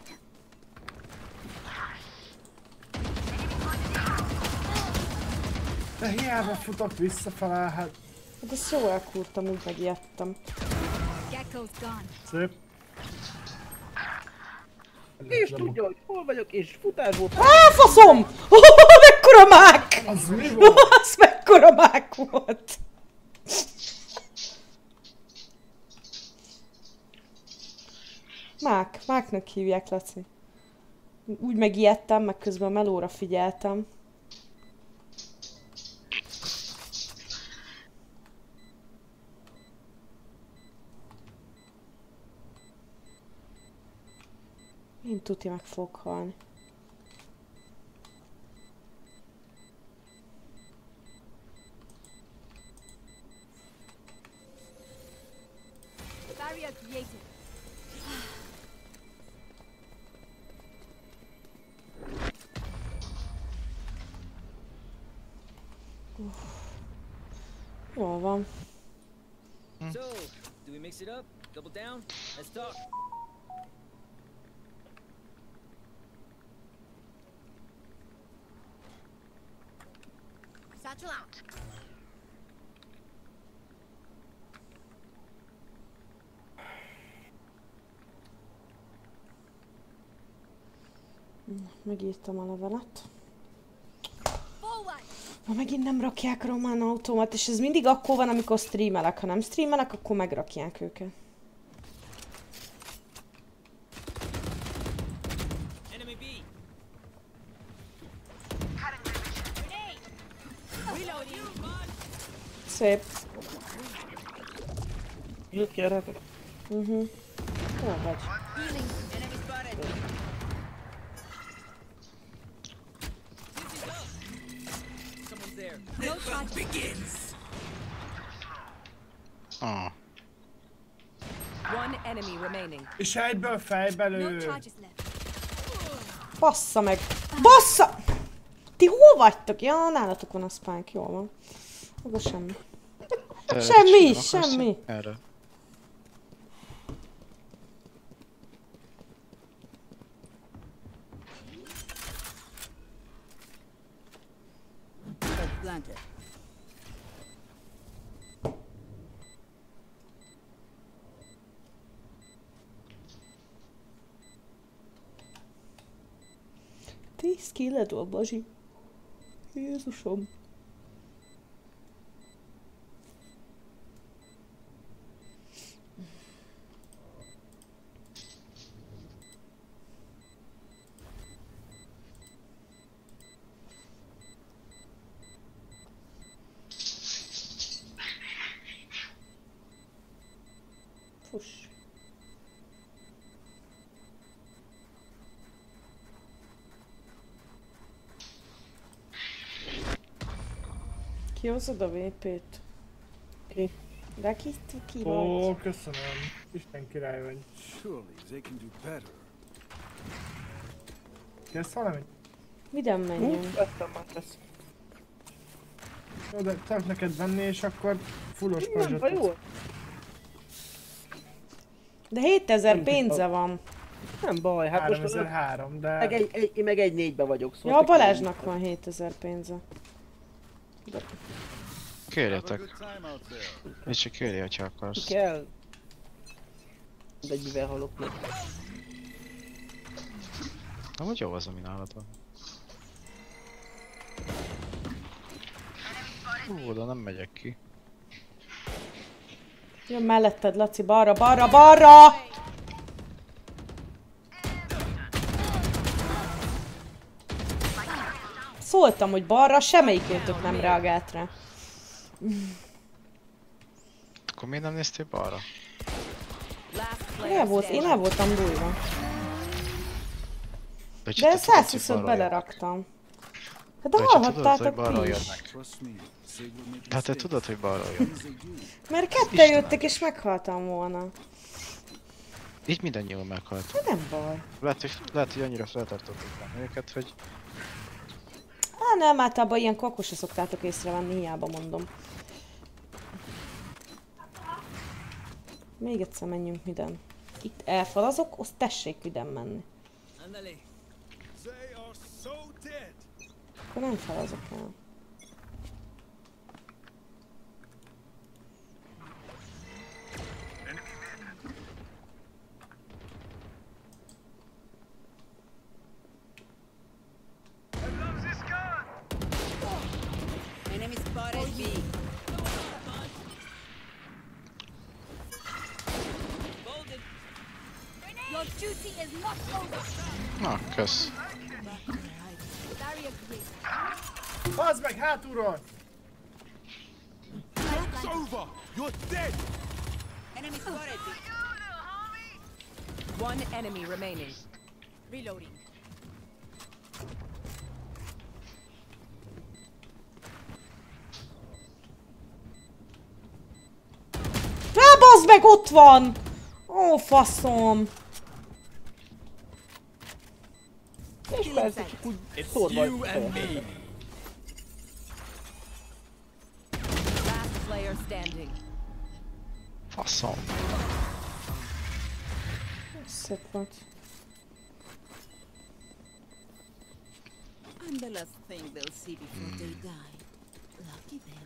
[SPEAKER 3] De hiába futok visszafele, hát
[SPEAKER 2] Hát ezt jól elkúrtam, úgy megijedtem.
[SPEAKER 7] Gecko's gone.
[SPEAKER 3] szép.
[SPEAKER 4] És tudja, hogy hol vagyok, és futás volt.
[SPEAKER 2] Faszom! Mekkora mák!
[SPEAKER 3] Az mi volt?
[SPEAKER 2] Az mekkora mák volt! Máknak hívják, Laci. Úgy megijedtem, meg közben a melóra figyeltem. Én tuti meg fogok halni.
[SPEAKER 7] Barrier created.
[SPEAKER 2] Jól van.
[SPEAKER 8] So, do we mix it up? Double down? Let's talk.
[SPEAKER 7] Satchel out.
[SPEAKER 2] Megírtam a levelet.
[SPEAKER 7] Forward.
[SPEAKER 2] Ma megint nem rakják román autómat, és ez mindig akkor van, amikor streamelek. Ha nem streamelek, akkor megrakják őket.
[SPEAKER 8] Enemy B.
[SPEAKER 2] Szép.
[SPEAKER 4] Jött ki erre.
[SPEAKER 2] Jó vagy.
[SPEAKER 8] Enemy spotted. Someone's there.
[SPEAKER 7] No charges.
[SPEAKER 5] Ah.
[SPEAKER 6] One enemy remaining.
[SPEAKER 3] És egyből fejbe
[SPEAKER 7] No
[SPEAKER 3] lő.
[SPEAKER 7] charges left.
[SPEAKER 2] Bassza meg! Bassza! Ti hol vagytok? Ja, nálatok van a spike, jól van. Maga semmi. Semmi, semmi.
[SPEAKER 5] Erre.
[SPEAKER 6] Planted.
[SPEAKER 2] Tíz killed volt, Bazsi. Jézusom. Fuss. Kihozod a VP-t?
[SPEAKER 4] Ki?
[SPEAKER 2] De ki vagy?
[SPEAKER 3] Ó, köszönöm. Isten király vagy. Kezd valamit?
[SPEAKER 2] Miden menjünk?
[SPEAKER 4] Vettem már ezt.
[SPEAKER 3] Jó, de tudok neked venni, és akkor fullos
[SPEAKER 4] Nem,
[SPEAKER 3] pajzsot
[SPEAKER 4] ha
[SPEAKER 3] tudsz.
[SPEAKER 4] jó.
[SPEAKER 2] De 7000
[SPEAKER 4] Nem
[SPEAKER 2] pénze
[SPEAKER 4] tudom.
[SPEAKER 2] van.
[SPEAKER 4] Nem baj, hát most
[SPEAKER 3] 3003, de...
[SPEAKER 4] én meg egy 4-be vagyok, szóval...
[SPEAKER 2] Ja, a
[SPEAKER 4] tök jó.
[SPEAKER 2] Balázsnak van 7000 pénze.
[SPEAKER 5] Kérjetek. És csak kérje, ha
[SPEAKER 4] Ki
[SPEAKER 5] akarsz.
[SPEAKER 4] kell. De egy mivel halok meg.
[SPEAKER 5] Amúgy jó az, ami nálad van. Oda nem megyek ki.
[SPEAKER 2] Jön melletted, Laci, balra, balra, balra! Szóltam, hogy balra, semmelyikőtök nem reagált rá.
[SPEAKER 5] Akkor miért nem néztél balra?
[SPEAKER 6] Last player
[SPEAKER 2] Én el voltam bújva.
[SPEAKER 5] Böcsi,
[SPEAKER 2] De
[SPEAKER 5] te tudod, hogy
[SPEAKER 2] 120-ot
[SPEAKER 5] balra
[SPEAKER 2] beleraktam. Hát de
[SPEAKER 5] Böcsi, tudod, hogy
[SPEAKER 2] hallhattátok
[SPEAKER 5] balra
[SPEAKER 2] ti is.
[SPEAKER 5] jönnek. Hát te tudod, hogy balra jönnek.
[SPEAKER 2] Mert ketten jöttek és meghaltam volna.
[SPEAKER 5] Így mindannyian meghalt.
[SPEAKER 2] De nem baj.
[SPEAKER 5] Lehet, hogy annyira feltartottuk benne őket, hogy...
[SPEAKER 2] Nem, általában ilyen akkor se szoktátok észrevenni, hiába mondom. Még egyszer menjünk miden. Itt elfalazok, azt tessék miden menni.
[SPEAKER 8] Ándale.
[SPEAKER 2] Akkor nem falazok el.
[SPEAKER 6] Enemy spotted B.
[SPEAKER 7] Your duty is not over.
[SPEAKER 5] Na, kösz.
[SPEAKER 7] Barrier created.
[SPEAKER 3] Bazd meg hátulról!
[SPEAKER 6] Enemy spotted B. One enemy remaining.
[SPEAKER 7] Reloading.
[SPEAKER 2] Bazd meg, ott van! Ó, faszom!
[SPEAKER 4] És persze csak úgy szórva.
[SPEAKER 6] Last player standing.
[SPEAKER 5] Faszom.
[SPEAKER 2] Szép volt.
[SPEAKER 6] I'm the last thing they'll see before they die. Lucky them.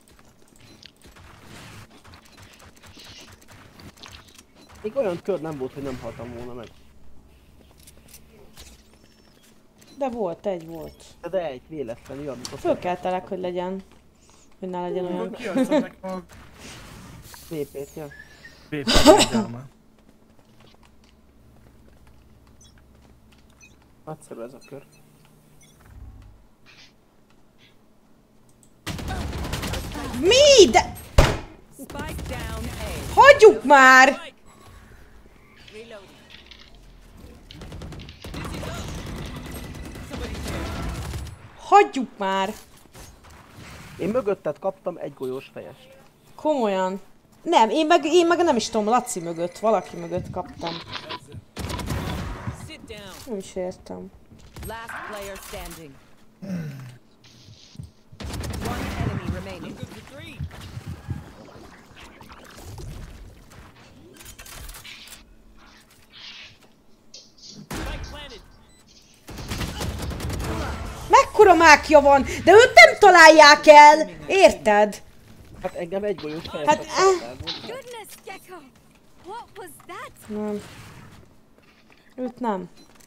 [SPEAKER 4] Még olyan kör nem volt, hogy nem haltam volna meg.
[SPEAKER 2] De volt, egy volt.
[SPEAKER 4] De egy véletlenül, amikor...
[SPEAKER 2] Fölkeltelek, hogy legyen. Hogy ne legyen olyan.
[SPEAKER 3] Kiadszom nekem a
[SPEAKER 4] VP-t, ja.
[SPEAKER 3] VP-t.
[SPEAKER 4] Nagyszerű ez a kör.
[SPEAKER 2] Mi? De...
[SPEAKER 6] Spike down A.
[SPEAKER 2] Hagyjuk már!
[SPEAKER 6] Reloading.
[SPEAKER 2] Hagyjuk már!
[SPEAKER 4] Én mögötted kaptam egy golyós fejest.
[SPEAKER 2] Komolyan. Nem, én meg nem is tudom, Laci mögött, valaki mögött kaptam.
[SPEAKER 8] Sit down.
[SPEAKER 2] Nem is értem.
[SPEAKER 6] Last player standing. One enemy remaining.
[SPEAKER 8] Good for three. Spike planted.
[SPEAKER 2] Mekkora mákja van, de őt nem találják el! Érted?
[SPEAKER 4] Hát engem egy golyós fejest
[SPEAKER 2] Hát,
[SPEAKER 4] kaptál.
[SPEAKER 7] Goodness, Gecko! What was that?
[SPEAKER 2] Nem. Őt nem.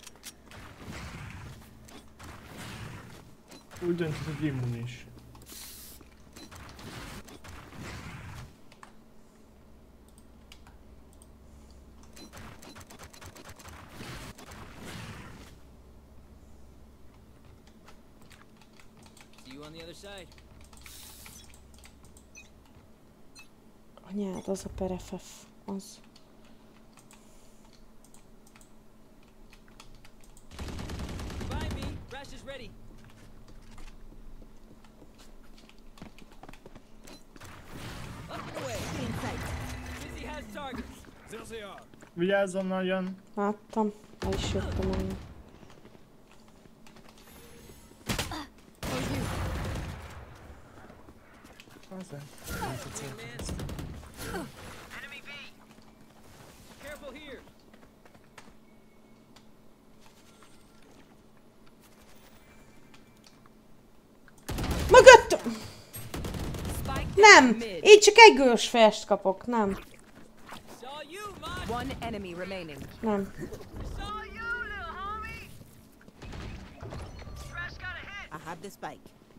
[SPEAKER 3] Úgy döntött, hogy immunis.
[SPEAKER 8] See you on the other side.
[SPEAKER 2] Anyád, az a per FF. Az.
[SPEAKER 8] Find me. Crash is ready.
[SPEAKER 3] Vigyázzon nagyon.
[SPEAKER 2] Láttam. El is jöttem onnan.
[SPEAKER 8] Careful here.
[SPEAKER 2] Mögött! Nem! Így csak egy gős fejest kapok, nem.
[SPEAKER 8] Saw you, man.
[SPEAKER 6] One enemy remaining.
[SPEAKER 2] Nem.
[SPEAKER 8] Saw you, little homie.
[SPEAKER 6] I have the spike.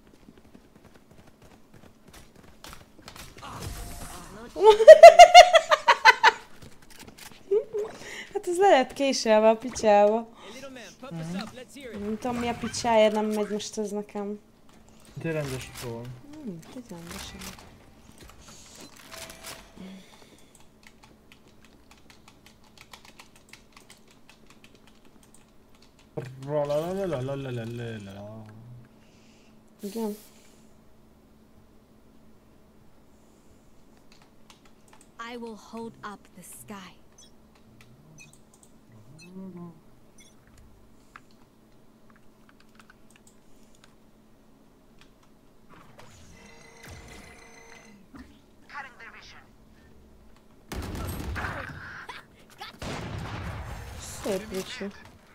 [SPEAKER 2] Hát ez lehet késelve a picsába.
[SPEAKER 8] Hey, little man, pump us up. Let's hear it.
[SPEAKER 2] Nem tudom mi a picsája, nem megy most ez nekem.
[SPEAKER 3] De rendes troll.
[SPEAKER 2] Így rendesen. Igen.
[SPEAKER 7] I will hold up the sky.
[SPEAKER 2] Szép Ricsi.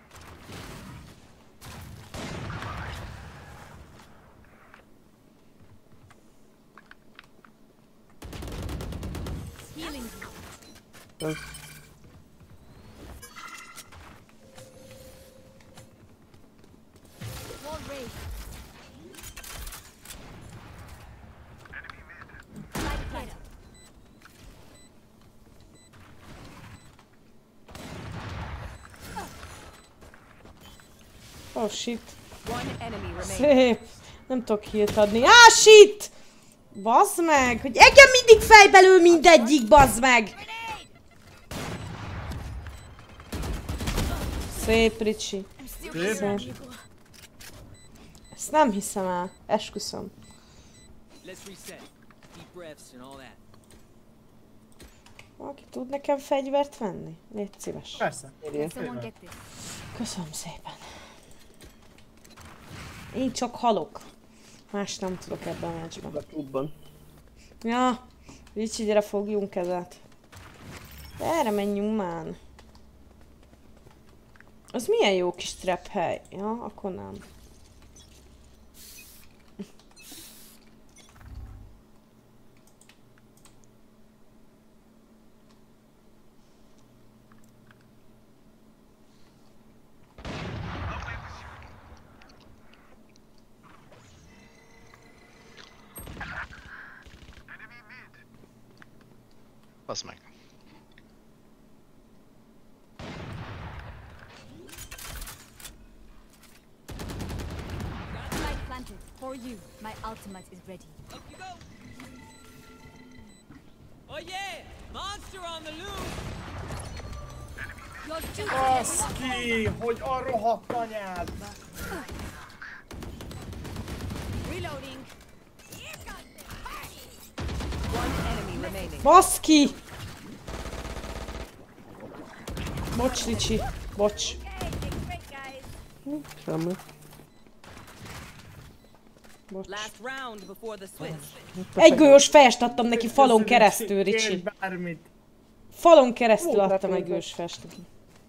[SPEAKER 7] Healing. Wall raised. Light planted.
[SPEAKER 2] Oh shit.
[SPEAKER 6] One enemy remaining.
[SPEAKER 2] Szép. Nem tudok healt adni. Shit! Bazd meg! Hogy engem mindig fejbe lő mindegyik, bazd meg! Szép Ricsi. Szép. Ezt nem hiszem el. Esküszöm.
[SPEAKER 8] Let's reset. Deep breaths and all that.
[SPEAKER 2] Valaki tud nekem fegyvert venni? Légy szíves.
[SPEAKER 3] Persze.
[SPEAKER 7] Someone get this.
[SPEAKER 2] Köszönöm szépen. Én csak halok. Más nem tudok ebben a meccsben.
[SPEAKER 4] A klubban.
[SPEAKER 2] Ja, Ricsi, gyere fogjunk kezet. Erre menjünk már. Az milyen jó kis trap hely. Ja, akkor nem.
[SPEAKER 5] Basz meg.
[SPEAKER 7] Light planted. For you. My ultimate is ready.
[SPEAKER 8] Up you go. Oh yeah! Monster on the loose.
[SPEAKER 7] Your duty is
[SPEAKER 3] Baszki, hogy a rohadt anyád!
[SPEAKER 7] reloading.
[SPEAKER 6] One enemy remaining.
[SPEAKER 2] Baszki! Bocs, Ricsi. Bocs.
[SPEAKER 4] Semmi.
[SPEAKER 2] Bocs.
[SPEAKER 6] Last round before the switch.
[SPEAKER 2] Egy golyós fejest adtam neki falon keresztül, Ricsi.
[SPEAKER 3] Kérj bármit.
[SPEAKER 2] Falon keresztül
[SPEAKER 4] Jó,
[SPEAKER 2] adtam egy
[SPEAKER 4] repülő.
[SPEAKER 2] golyós fejest neki.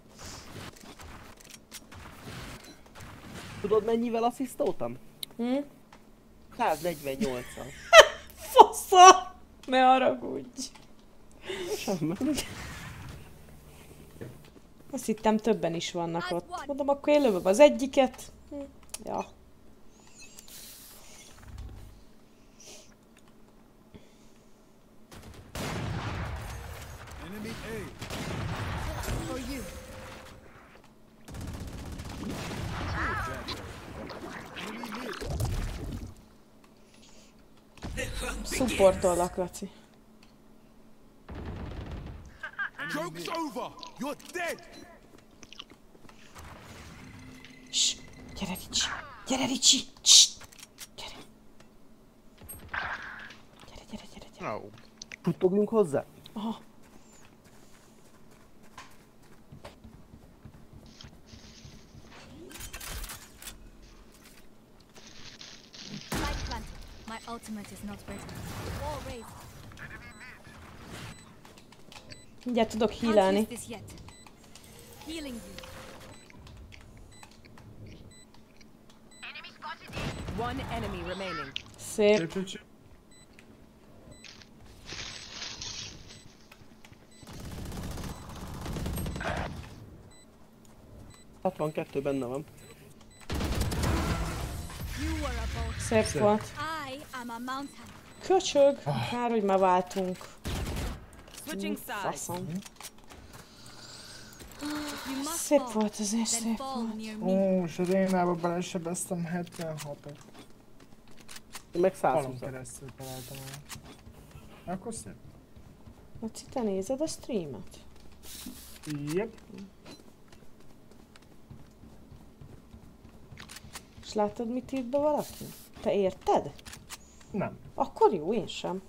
[SPEAKER 4] Tudod mennyivel asszisztoltam? 148-al.
[SPEAKER 2] Fasza! Ne haragudj!
[SPEAKER 4] Semmi.
[SPEAKER 2] Azt hittem többen is vannak ott. Mondom, akkor én lövöm az egyiket. Ja.
[SPEAKER 7] For you.
[SPEAKER 2] Supportollak, Laci.
[SPEAKER 9] Joke's over! You're dead!
[SPEAKER 2] Ssss! Gyere, Ricsi! Gyere, Ricsi! Ssss! Gyere! Gyere, gyere, gyere, gyere.
[SPEAKER 5] No.
[SPEAKER 4] Tudtogjunk hozzá?
[SPEAKER 2] Aha.
[SPEAKER 7] ultimate is not ready. Wall raised.
[SPEAKER 2] Mindjárt tudok
[SPEAKER 7] Can't
[SPEAKER 2] healelni.
[SPEAKER 7] use this yet. Healing you.
[SPEAKER 6] One enemy remaining.
[SPEAKER 2] Szép.
[SPEAKER 3] Cső.
[SPEAKER 4] 62 benne van.
[SPEAKER 7] You were a bolt.
[SPEAKER 2] Szép volt.
[SPEAKER 7] I am a mountain.
[SPEAKER 2] Köcsög. Kár, hogy már váltunk.
[SPEAKER 6] Switching sides.
[SPEAKER 2] Faszom.
[SPEAKER 7] If you must
[SPEAKER 2] Szép
[SPEAKER 7] fall,
[SPEAKER 2] volt azért,
[SPEAKER 7] then
[SPEAKER 2] szép
[SPEAKER 7] fall
[SPEAKER 2] volt.
[SPEAKER 7] near me.
[SPEAKER 3] Ó, és a Rénába belesebeztem 76-ot.
[SPEAKER 4] Én meg
[SPEAKER 3] Falon
[SPEAKER 4] 120.
[SPEAKER 3] keresztül találtam el. Akkor szép.
[SPEAKER 2] Laci, te nézed a streamet?
[SPEAKER 3] Jep.
[SPEAKER 2] És látod, mit írt be valaki? Te érted?
[SPEAKER 3] Nem.
[SPEAKER 2] Akkor jó, én sem.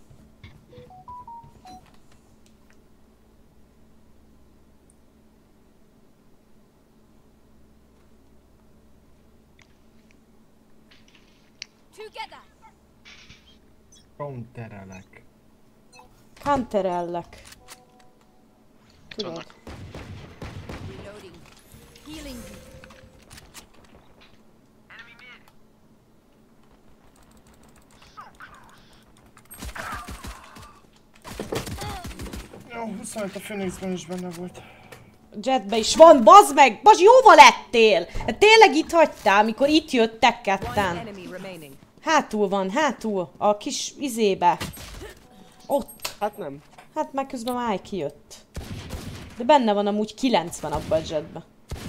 [SPEAKER 7] Together.
[SPEAKER 3] Counterelek.
[SPEAKER 2] Counterellek. Tudod?
[SPEAKER 5] Vannak.
[SPEAKER 7] Reloading. Healing you.
[SPEAKER 3] Jó, 25 a Phoenixben is benne volt.
[SPEAKER 2] Jetbe is van, bazd meg! Bazs, jóval lettél! Hát tényleg itt hagytál, amikor itt jöttek
[SPEAKER 6] One
[SPEAKER 2] ketten.
[SPEAKER 6] enemy remaining.
[SPEAKER 2] Hátul van, hátul. A kis izébe. Ott.
[SPEAKER 4] Hát nem.
[SPEAKER 2] Hát meg közben már kijött. De benne van amúgy 90 abba a jetbe.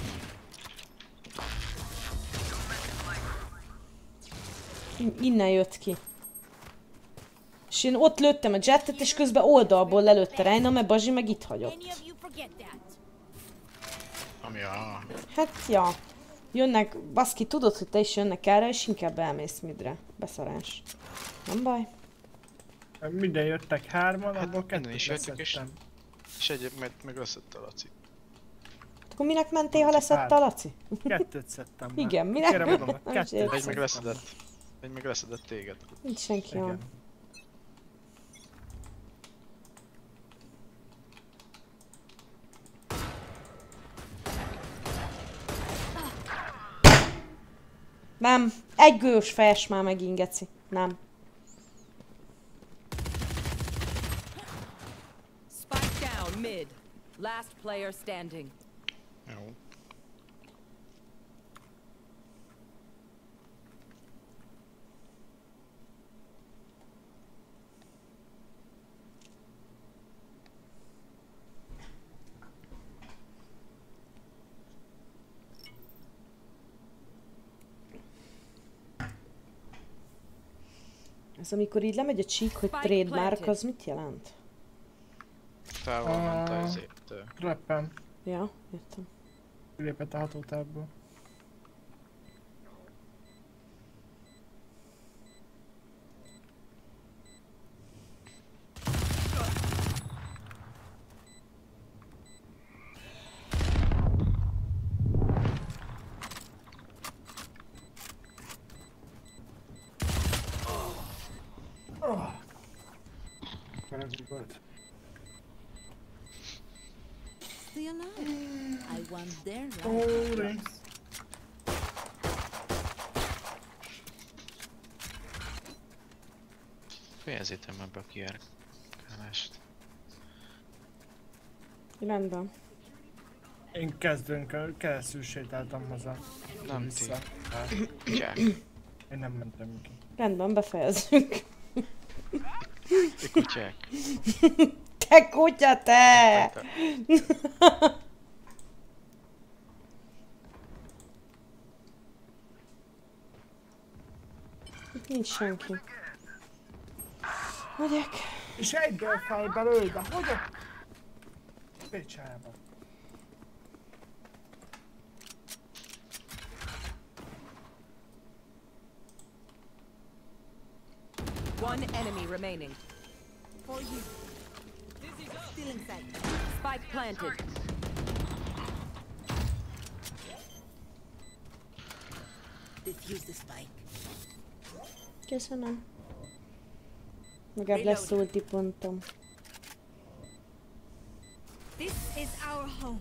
[SPEAKER 2] Innen jött ki. És én ott lőttem a jettet, és közben oldalból lelőtte Reina, mert Bazsi meg itt hagyott.
[SPEAKER 7] Any of you forget that.
[SPEAKER 5] Ami a...
[SPEAKER 2] Hát, ja. Jönnek, baszki, tudod, hogy te is jönnek erre, és inkább elmész midre. Beszarás. Nem baj.
[SPEAKER 3] Minden jöttek hárman,
[SPEAKER 5] Hát
[SPEAKER 3] abból
[SPEAKER 5] innen
[SPEAKER 3] kettőt
[SPEAKER 5] is jöttük,
[SPEAKER 3] leszettem.
[SPEAKER 5] És egy meg leszette a Laci.
[SPEAKER 2] Akkor minek mentél, ha leszette a Laci?
[SPEAKER 3] Kettőt szedtem már.
[SPEAKER 2] Igen, minek?
[SPEAKER 3] Kérem mondom,
[SPEAKER 2] Nem is
[SPEAKER 3] kettőt
[SPEAKER 2] értem.
[SPEAKER 5] Egy
[SPEAKER 3] szedtem.
[SPEAKER 5] meg leszedett. Egy meg leszedett téged.
[SPEAKER 2] Nincs senki
[SPEAKER 3] Igen.
[SPEAKER 2] van. Nem. Egy golyós fejes már megint, geci. Nem.
[SPEAKER 6] Spike down mid. Last player standing.
[SPEAKER 5] Jó.
[SPEAKER 2] Ez amikor így lemegy a csík, hogy
[SPEAKER 6] Spike
[SPEAKER 2] trademark,
[SPEAKER 6] planted.
[SPEAKER 2] az mit jelent?
[SPEAKER 5] Távol ment a izét.
[SPEAKER 3] Reppen.
[SPEAKER 2] Ja, értem.
[SPEAKER 3] Kilépett a hatótávból. Volt.
[SPEAKER 6] Stay alive. I want their
[SPEAKER 3] Ó,
[SPEAKER 6] life.
[SPEAKER 5] Fejezzétem ebbe a kiárkálást.
[SPEAKER 2] Rendben.
[SPEAKER 3] Én kezdőn keresztül sétáltam haza.
[SPEAKER 5] Nem ti.
[SPEAKER 3] Vissza.
[SPEAKER 5] Kutyák.
[SPEAKER 3] Én nem mentem ki.
[SPEAKER 2] Rendben, befejezzük.
[SPEAKER 5] Ti kutyák.
[SPEAKER 2] Te kutya, te! Itt nincs senki. Megyek.
[SPEAKER 3] És egyből fejbe lőj, de hogy a... Picsába.
[SPEAKER 6] One enemy remaining.
[SPEAKER 7] For you. Still inside.
[SPEAKER 6] Spike planted. Defuse the spike.
[SPEAKER 2] Köszönöm. Meg lesz ulti pontom.
[SPEAKER 7] This is our home.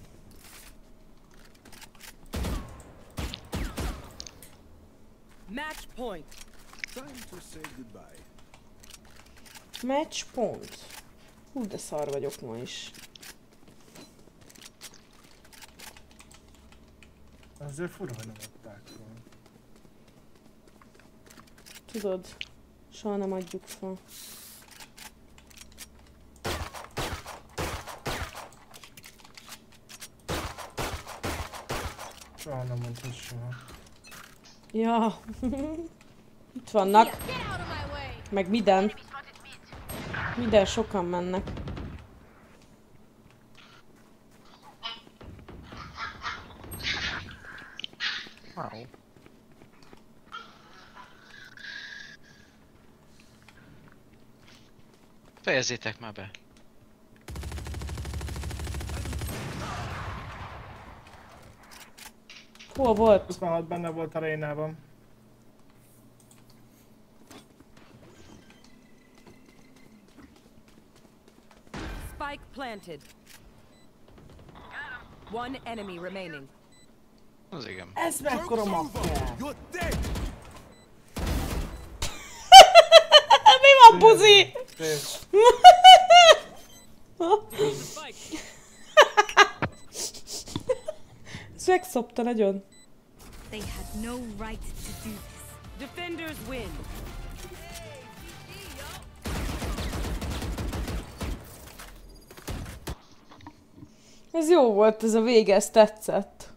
[SPEAKER 10] Match point.
[SPEAKER 9] Time to say goodbye.
[SPEAKER 2] Match pont. Hú, de szar vagyok ma is.
[SPEAKER 3] Azért fura, hogy nem adták fel.
[SPEAKER 2] Tudod, soha nem adjuk fel.
[SPEAKER 3] Soha nem mondtad soha.
[SPEAKER 2] Ja. Itt vannak. Meg minden. Minden sokan mennek.
[SPEAKER 5] Wow. Fejezzétek már be.
[SPEAKER 2] Hol volt?
[SPEAKER 3] 26 benne volt a Reynában.
[SPEAKER 10] Spike planted. One enemy remaining.
[SPEAKER 5] Az igen.
[SPEAKER 3] Ez mekkora maffia!
[SPEAKER 9] You're dead.
[SPEAKER 2] Mi van, buzi? Ez megszopta nagyon.
[SPEAKER 7] They had no right to do this.
[SPEAKER 10] Defenders win.
[SPEAKER 2] Ez jó volt, ez a vége, ez tetszett.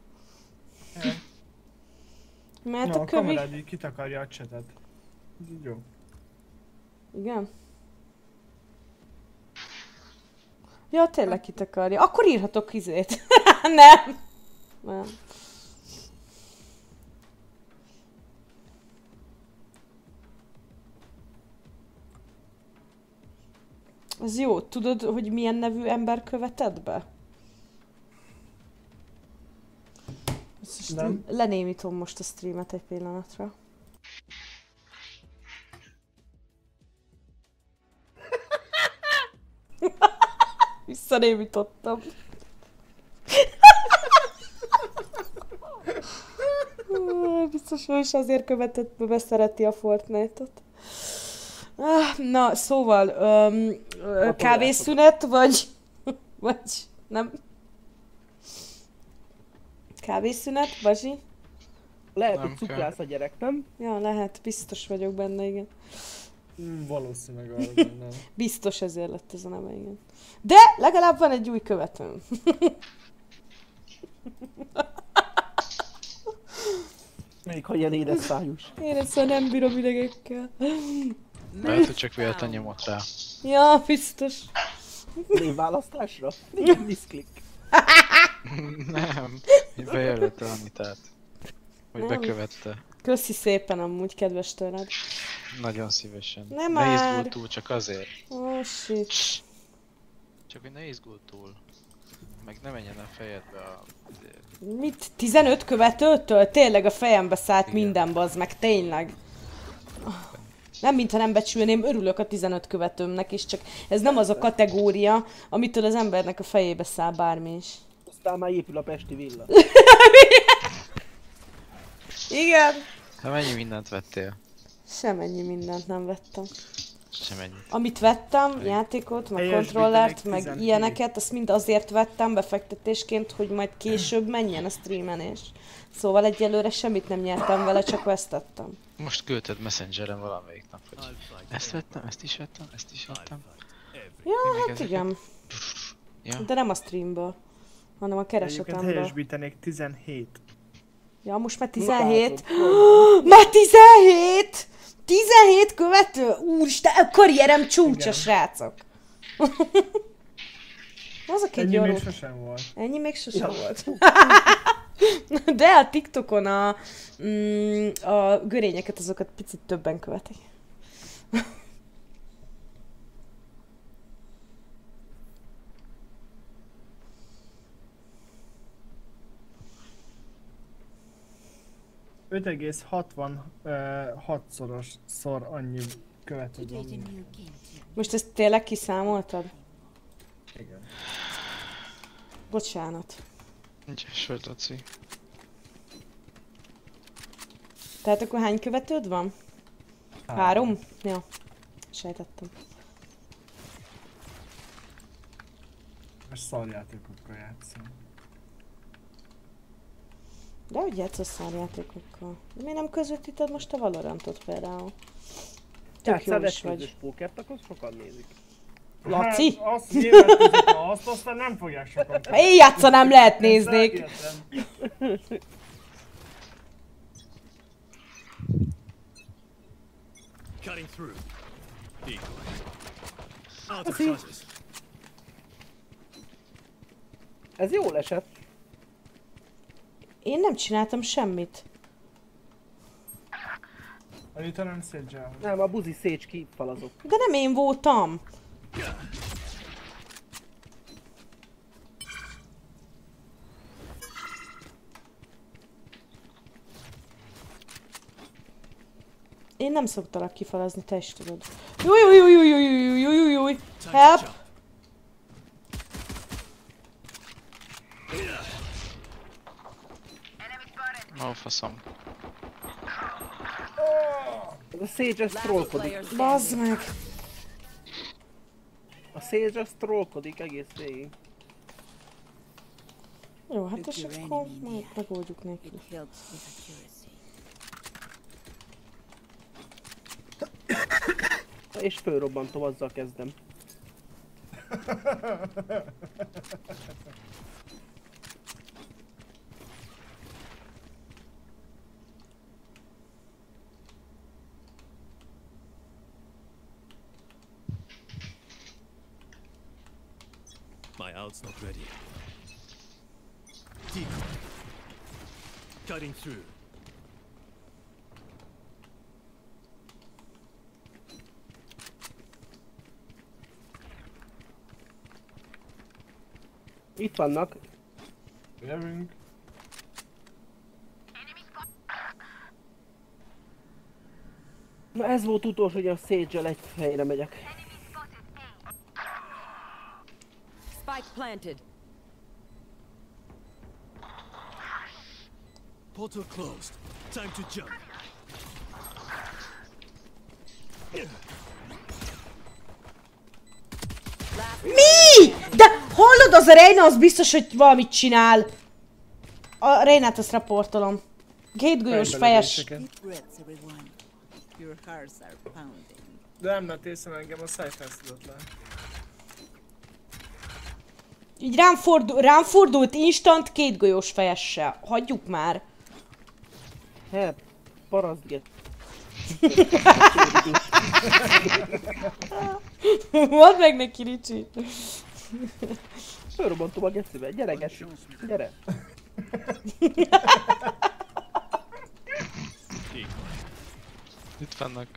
[SPEAKER 2] Mert
[SPEAKER 3] No,
[SPEAKER 2] a
[SPEAKER 3] a
[SPEAKER 2] kövi...
[SPEAKER 3] kamerád így kitakarja a csetet. Ez így jó.
[SPEAKER 2] Igen? Ja, tényleg kitakarja. Akkor írhatok izét. Nem. Nem. Ez jó. Tudod, hogy milyen nevű ember követett be?
[SPEAKER 3] Nem.
[SPEAKER 2] Lenémítom most a streamet egy pillanatra. Visszanémítottam. Biztos, hogy is azért követett, mert szereti a Fortnite-ot. Na, szóval, kávészünet, vagy nem? Kávészünet, Bazsi?
[SPEAKER 4] Lehet,
[SPEAKER 5] Nem
[SPEAKER 4] hogy cukrász a gyerek, nem?
[SPEAKER 2] Ja, lehet, biztos vagyok benne, igen.
[SPEAKER 3] Valószínűleg arra nem.
[SPEAKER 2] Biztos ezért lett ez a neve, igen. De legalább van egy új követőm.
[SPEAKER 4] Még ha ilyen édes szájus.
[SPEAKER 2] Én ezt nem bírom idegekkel.
[SPEAKER 5] Lehet, hogy csak véletlen nyomott rá.
[SPEAKER 2] Ja, biztos.
[SPEAKER 4] Névválasztásra? Igen, miszklik.
[SPEAKER 5] Nem. Bejelölte Anitát. Hogy
[SPEAKER 2] Nem.
[SPEAKER 5] bekövette.
[SPEAKER 2] Köszi szépen amúgy, kedves tőled.
[SPEAKER 5] Nagyon szívesen.
[SPEAKER 2] Nem
[SPEAKER 5] ne
[SPEAKER 2] már.
[SPEAKER 5] izgulj túl, csak azért.
[SPEAKER 2] Oh shit.
[SPEAKER 5] Csak hogy ne izgulj túl. Meg ne menjen a fejedbe a...
[SPEAKER 2] Mit? 15 követőtől? Tényleg a fejembe szállt
[SPEAKER 5] Igen.
[SPEAKER 2] minden, bazd meg, tényleg. Nem, mintha nem becsülném, örülök a 15 követőmnek is, csak ez nem az a kategória, amitől az embernek a fejébe száll bármi is.
[SPEAKER 4] Aztán már épül a pesti villa.
[SPEAKER 2] Igen.
[SPEAKER 5] Hát mennyi mindent vettél?
[SPEAKER 2] Semennyi mindent nem vettem.
[SPEAKER 5] Semennyi.
[SPEAKER 2] Amit vettem, játékot, meg
[SPEAKER 3] Helyesbítenék
[SPEAKER 2] kontrollert, meg
[SPEAKER 3] 17.
[SPEAKER 2] ilyeneket, azt mind azért vettem befektetésként, hogy majd később menjen a streamenés. Szóval egyelőre semmit nem nyertem vele, csak vesztettem.
[SPEAKER 5] Most küldted Messengeren valamelyik nap, hogy ezt vettem, ezt is vettem, ezt is vettem.
[SPEAKER 2] Ja,
[SPEAKER 5] Még
[SPEAKER 2] hát
[SPEAKER 5] ezeket?
[SPEAKER 2] igen.
[SPEAKER 5] Ja.
[SPEAKER 2] De nem a streamből, hanem a
[SPEAKER 3] Egyébként
[SPEAKER 2] keresetemből.
[SPEAKER 3] helyesbítenék 17.
[SPEAKER 2] Ja, most már
[SPEAKER 4] Na,
[SPEAKER 2] 17.
[SPEAKER 4] látod.
[SPEAKER 2] Már 17! 17 követő? Úristen, a karrierem csúcsa,
[SPEAKER 3] Igen.
[SPEAKER 2] srácok. Azok egy
[SPEAKER 3] Ennyi
[SPEAKER 2] jó.
[SPEAKER 3] még sosem volt.
[SPEAKER 2] Ennyi még sosem
[SPEAKER 4] Ja.
[SPEAKER 2] volt. De a TikTokon a görényeket, azokat picit többen követik.
[SPEAKER 3] .66-szoros annyi követőd van mind.
[SPEAKER 2] Most ezt tényleg kiszámoltad?
[SPEAKER 3] Igen.
[SPEAKER 2] Bocsánat.
[SPEAKER 5] Nincs vagy, Laci.
[SPEAKER 2] Tehát akkor hány követőd van? 3? Ja. Sejtettem.
[SPEAKER 3] Most szarjátékokkal játszom.
[SPEAKER 2] De hogy játszol szárjátékokkal? De miért nem közvetíted most a Valorantot például? Tök jó
[SPEAKER 4] Játszál
[SPEAKER 2] is vagy.
[SPEAKER 4] eszközös pókert, akkor sokan nézik.
[SPEAKER 2] Laci?
[SPEAKER 3] Hát, azt nyilván tudjuk, azt aztán nem fogják sokan.
[SPEAKER 2] Ha én játszanám, lehet néznék.
[SPEAKER 9] Cutting through. Decoy. Out of sizes.
[SPEAKER 4] Ez jól esett.
[SPEAKER 2] Én nem csináltam semmit.
[SPEAKER 3] Anita nem szédzsel.
[SPEAKER 4] Nem, a buzi Sage kifalazott.
[SPEAKER 2] De nem én voltam. Én nem szoktalak kifalazni, te is tudod. Júj, help!
[SPEAKER 5] Ó, faszom.
[SPEAKER 4] Ez a Sage ez trollkodik.
[SPEAKER 2] Bazd meg!
[SPEAKER 4] A Sage ez trollkodik egész végig.
[SPEAKER 2] Jó, hát és akkor majd megoldjuk neki.
[SPEAKER 4] És fölrobbantom, azzal kezdem.
[SPEAKER 9] My out's not ready. Decoy. Cutting through.
[SPEAKER 4] Itt vannak.
[SPEAKER 3] Jövünk.
[SPEAKER 4] Na ez volt utolsó, hogy a Sage-el egy helyre megyek.
[SPEAKER 10] Spike planted.
[SPEAKER 9] Portal closed. Time to jump.
[SPEAKER 2] Mi? De hallod, az a Reyna, az biztos, hogy valamit csinál. A Reynát azt raportolom. Kétgolyós fejes.
[SPEAKER 3] De nem lett észre engem, a Cypher tudott le.
[SPEAKER 2] Így rám fordult instant kétgolyós fejessel. Hagyjuk már.
[SPEAKER 4] Hát, parasztget.
[SPEAKER 2] Mondd meg neki, Ricsi.
[SPEAKER 4] Fölrobbantom a gecibe, gyere Geci, gyere.
[SPEAKER 5] Itt vannak.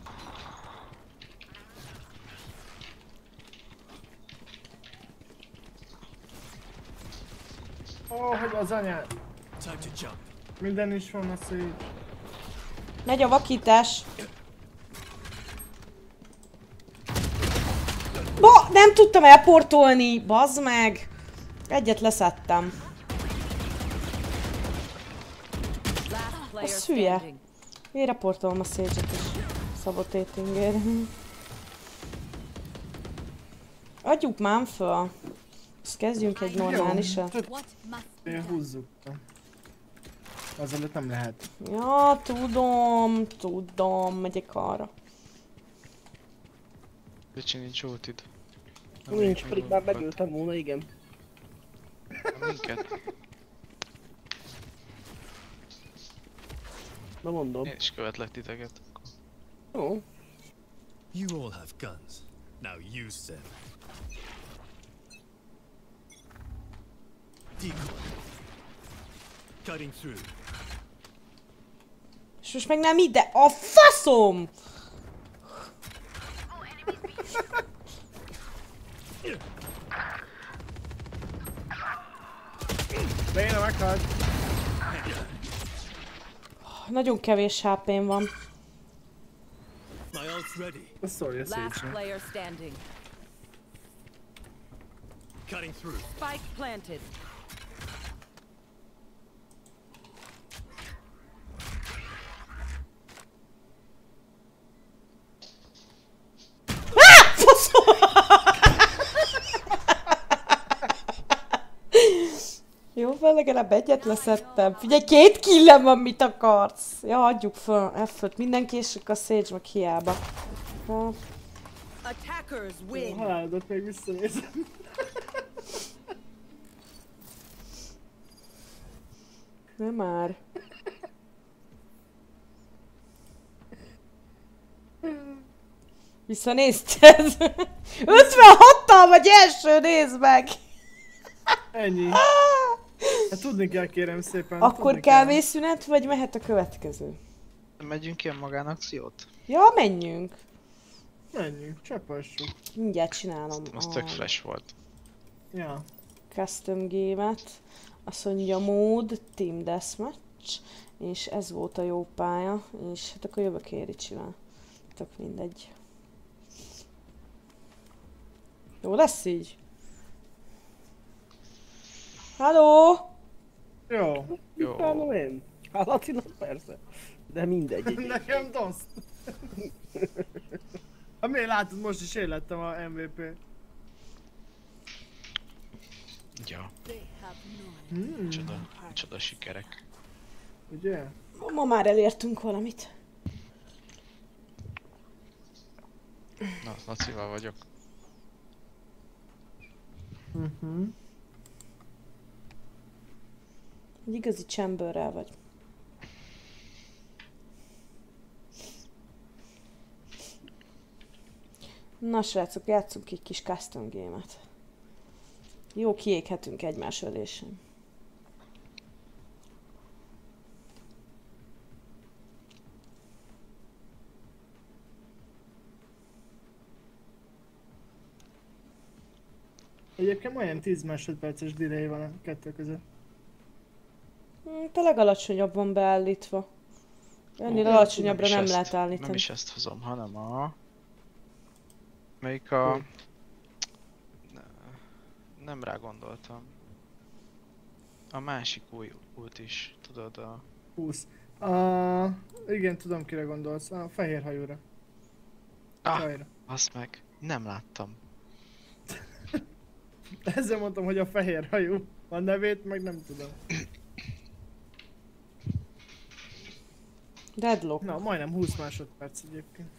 [SPEAKER 3] Hogy az anyád.
[SPEAKER 9] Time to jump.
[SPEAKER 3] Minden is van a Sage.
[SPEAKER 2] Megy a vakítás. Nem tudtam elportolni, bazd meg. Egyet leszedtem. Az hülye. Én reportolom a Sage-et is. Sabotatingért. Adjuk már föl. Azt kezdjünk egy normálisat.
[SPEAKER 3] Húzzuk. Azelőtt nem lehet.
[SPEAKER 2] Ja, tudom, megyek arra.
[SPEAKER 5] Ricsi, nincs ultid.
[SPEAKER 4] Nincs, pedig már megöltem volna, igen.
[SPEAKER 5] Minket.
[SPEAKER 4] Na mondom.
[SPEAKER 5] Én is követlek titeket.
[SPEAKER 4] Jó.
[SPEAKER 9] You all have guns. Now use them. Decoy. Cutting through.
[SPEAKER 2] És most meg nem ide. A faszom!
[SPEAKER 3] Léna meghalt.
[SPEAKER 2] Nagyon kevés HP-m van.
[SPEAKER 9] My ult's ready.
[SPEAKER 3] Szólj a
[SPEAKER 10] Last
[SPEAKER 3] Sage-nek.
[SPEAKER 10] player standing.
[SPEAKER 9] Cutting through.
[SPEAKER 10] Spike planted.
[SPEAKER 2] Jó, fel legalább egyet leszettem. Figyelj, 2 killem van, mit akarsz? Ja, adjuk fel F-öt. Mindenki és a Sage meg hiába. Ha.
[SPEAKER 10] Attackers
[SPEAKER 3] A
[SPEAKER 10] win.
[SPEAKER 3] halálodat még visszanézem.
[SPEAKER 2] Nem már. Visszanézted? 56-tal vagy első, nézd meg!
[SPEAKER 3] Ennyi. Hát tudni kell, kérem szépen.
[SPEAKER 2] Akkor
[SPEAKER 3] tudni kell.
[SPEAKER 2] kávészünet, vagy mehet a következő?
[SPEAKER 5] Megyünk ilyen magánakciót?
[SPEAKER 2] Ja, menjünk.
[SPEAKER 3] Menjünk, csapassuk.
[SPEAKER 2] Mindjárt csinálom
[SPEAKER 5] Az
[SPEAKER 2] a
[SPEAKER 5] tök flash volt.
[SPEAKER 3] Ja.
[SPEAKER 2] custom game-et. Azt mondja mód, Team Deathmatch. És ez volt a jó pálya. És hát akkor jövök én Ricsivel. Tök mindegy. Jó lesz így? Halló!
[SPEAKER 3] Jó.
[SPEAKER 5] Jó.
[SPEAKER 4] Utánom én. Hát Lacinak persze. De mindegy.
[SPEAKER 3] Nekem dosz. Ha miért látod, most is én lettem a MVP.
[SPEAKER 5] Ja,
[SPEAKER 3] Hmm.
[SPEAKER 5] csoda sikerek.
[SPEAKER 3] Ugye?
[SPEAKER 2] Ma már elértünk valamit.
[SPEAKER 5] Na, Lacival vagyok.
[SPEAKER 2] Egy igazi chamberrel vagy. Na srácok, játszunk egy kis custom game-et. Jó, kiéghetünk egymás ölésen.
[SPEAKER 3] Egyébként majdnem 10 másodperces delay van a kettő között.
[SPEAKER 2] Te legalacsonyabb van beállítva. Ennél alacsonyabbra nem lehet
[SPEAKER 5] Nem
[SPEAKER 2] állítani.
[SPEAKER 5] is ezt hozom, hanem a... Melyik a... Nem rá gondoltam. A másik új ult is, tudod a...
[SPEAKER 3] 20. Igen, tudom kire gondolsz. A fehér hajóra. Hajra.
[SPEAKER 5] Azt meg, nem láttam.
[SPEAKER 3] Ezzel mondtam, hogy a fehér hajú. A nevét meg nem tudom.
[SPEAKER 2] Deadlock.
[SPEAKER 3] Na, majdnem 20 másodperc egyébként.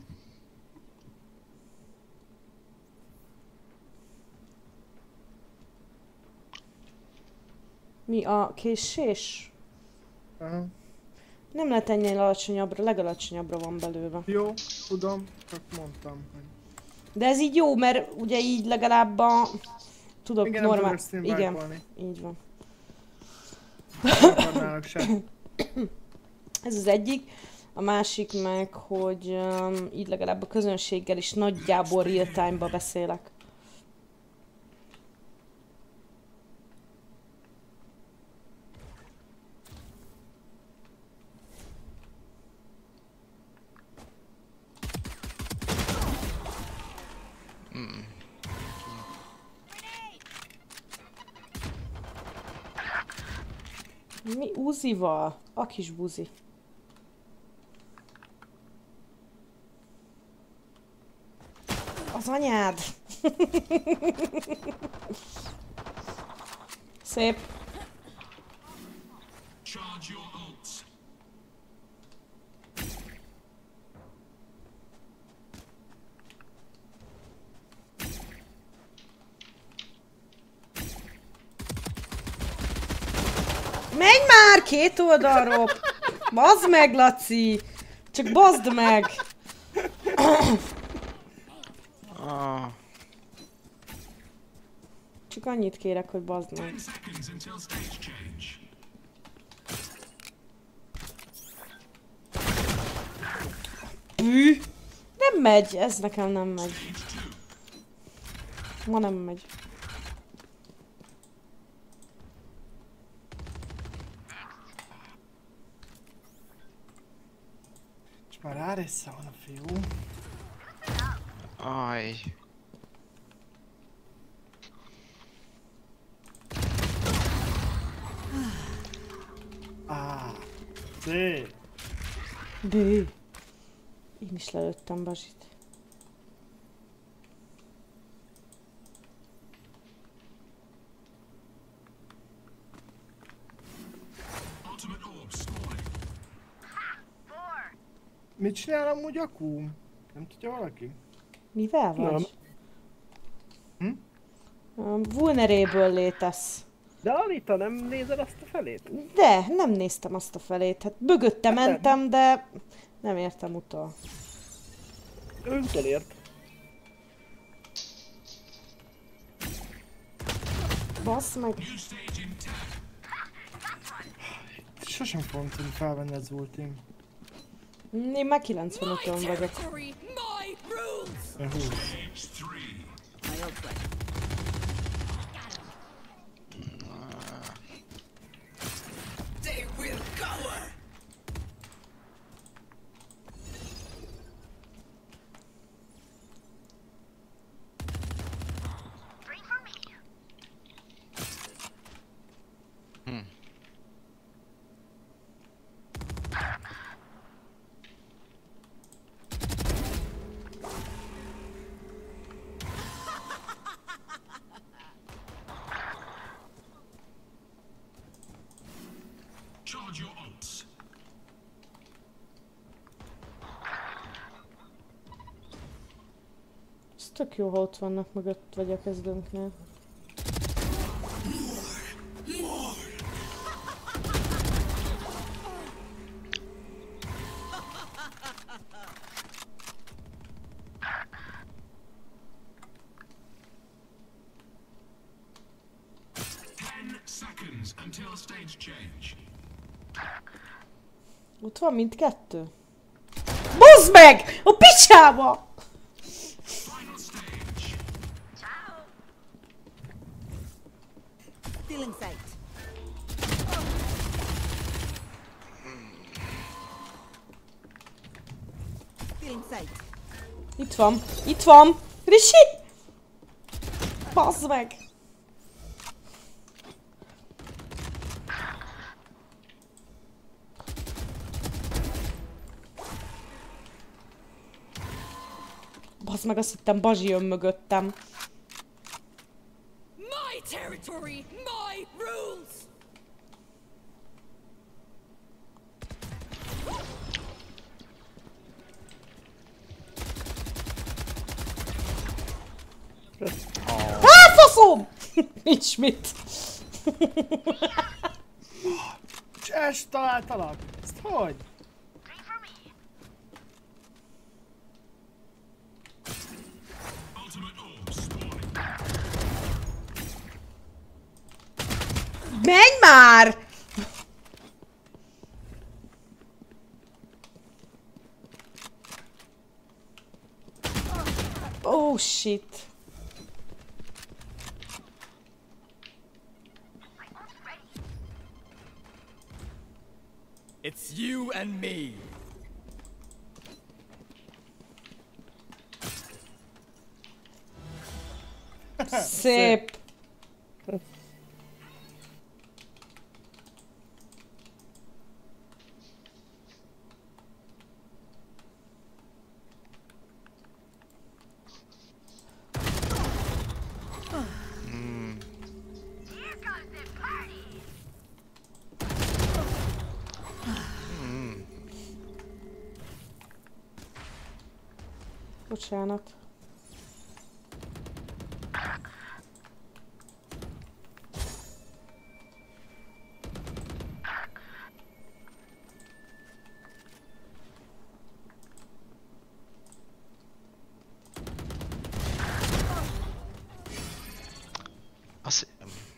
[SPEAKER 2] Mi a késés?
[SPEAKER 3] Aha.
[SPEAKER 2] Nem lehet ennél alacsonyabbra, legalacsonyabbra van belőle.
[SPEAKER 3] Jó, tudom, csak mondtam, hogy...
[SPEAKER 2] De ez így jó, mert ugye így legalább a... Tudok
[SPEAKER 3] Igen,
[SPEAKER 2] normál...
[SPEAKER 3] nem tudok
[SPEAKER 2] Igen,
[SPEAKER 3] streambalkolni.
[SPEAKER 2] így van.
[SPEAKER 3] Nem akarnának sem.
[SPEAKER 2] Ez az egyik. A másik meg, hogy így legalább a közönséggel is nagyjából real time-ba beszélek. Mi Uzival? A kis buzi. Az anyád! Szép. Menj már két oldalról! Bazd meg, Laci! Csak bazd meg! Csak annyit kérek, hogy bazd meg. Nem megy, ez nekem nem megy. Ma nem megy.
[SPEAKER 3] Rárésza van a fiú.
[SPEAKER 5] Aj.
[SPEAKER 3] Szép.
[SPEAKER 2] Bő. Én is lelőttem Bazsit.
[SPEAKER 3] Mit csinál amúgy Akú? Nem tudja valaki?
[SPEAKER 2] Mivel vagy?
[SPEAKER 3] Hm?
[SPEAKER 2] Vulnerable létesz.
[SPEAKER 4] De Anita, nem nézed azt a felét?
[SPEAKER 2] De, nem néztem azt a felét. Hát bögötte mentem, de nem értem utol.
[SPEAKER 4] Ő utolért.
[SPEAKER 2] Bassz meg.
[SPEAKER 3] Sosem fogom tudni felvenni az ultim.
[SPEAKER 2] Én már 95-ön vagyok.
[SPEAKER 3] Én 20.
[SPEAKER 9] Charge your ults.
[SPEAKER 2] Ez tök jó, ha ott vannak mögött vagy a kezdőnknél. Ott van mindkettő? Bozd meg! A picsába!
[SPEAKER 10] Stealing sight. Stealing sight.
[SPEAKER 2] Itt van! Itt van! Risi! Bozd meg! Bazd meg, azt hittem Bazsi jön mögöttem.
[SPEAKER 10] My territory, my rules.
[SPEAKER 2] Faszom! Nincs mit.
[SPEAKER 3] Ezt találtalak! Ezt hogy?
[SPEAKER 2] Menj már! Oh shit.
[SPEAKER 8] It's you and me.
[SPEAKER 2] Szép. Bocsánat.
[SPEAKER 5] Azt...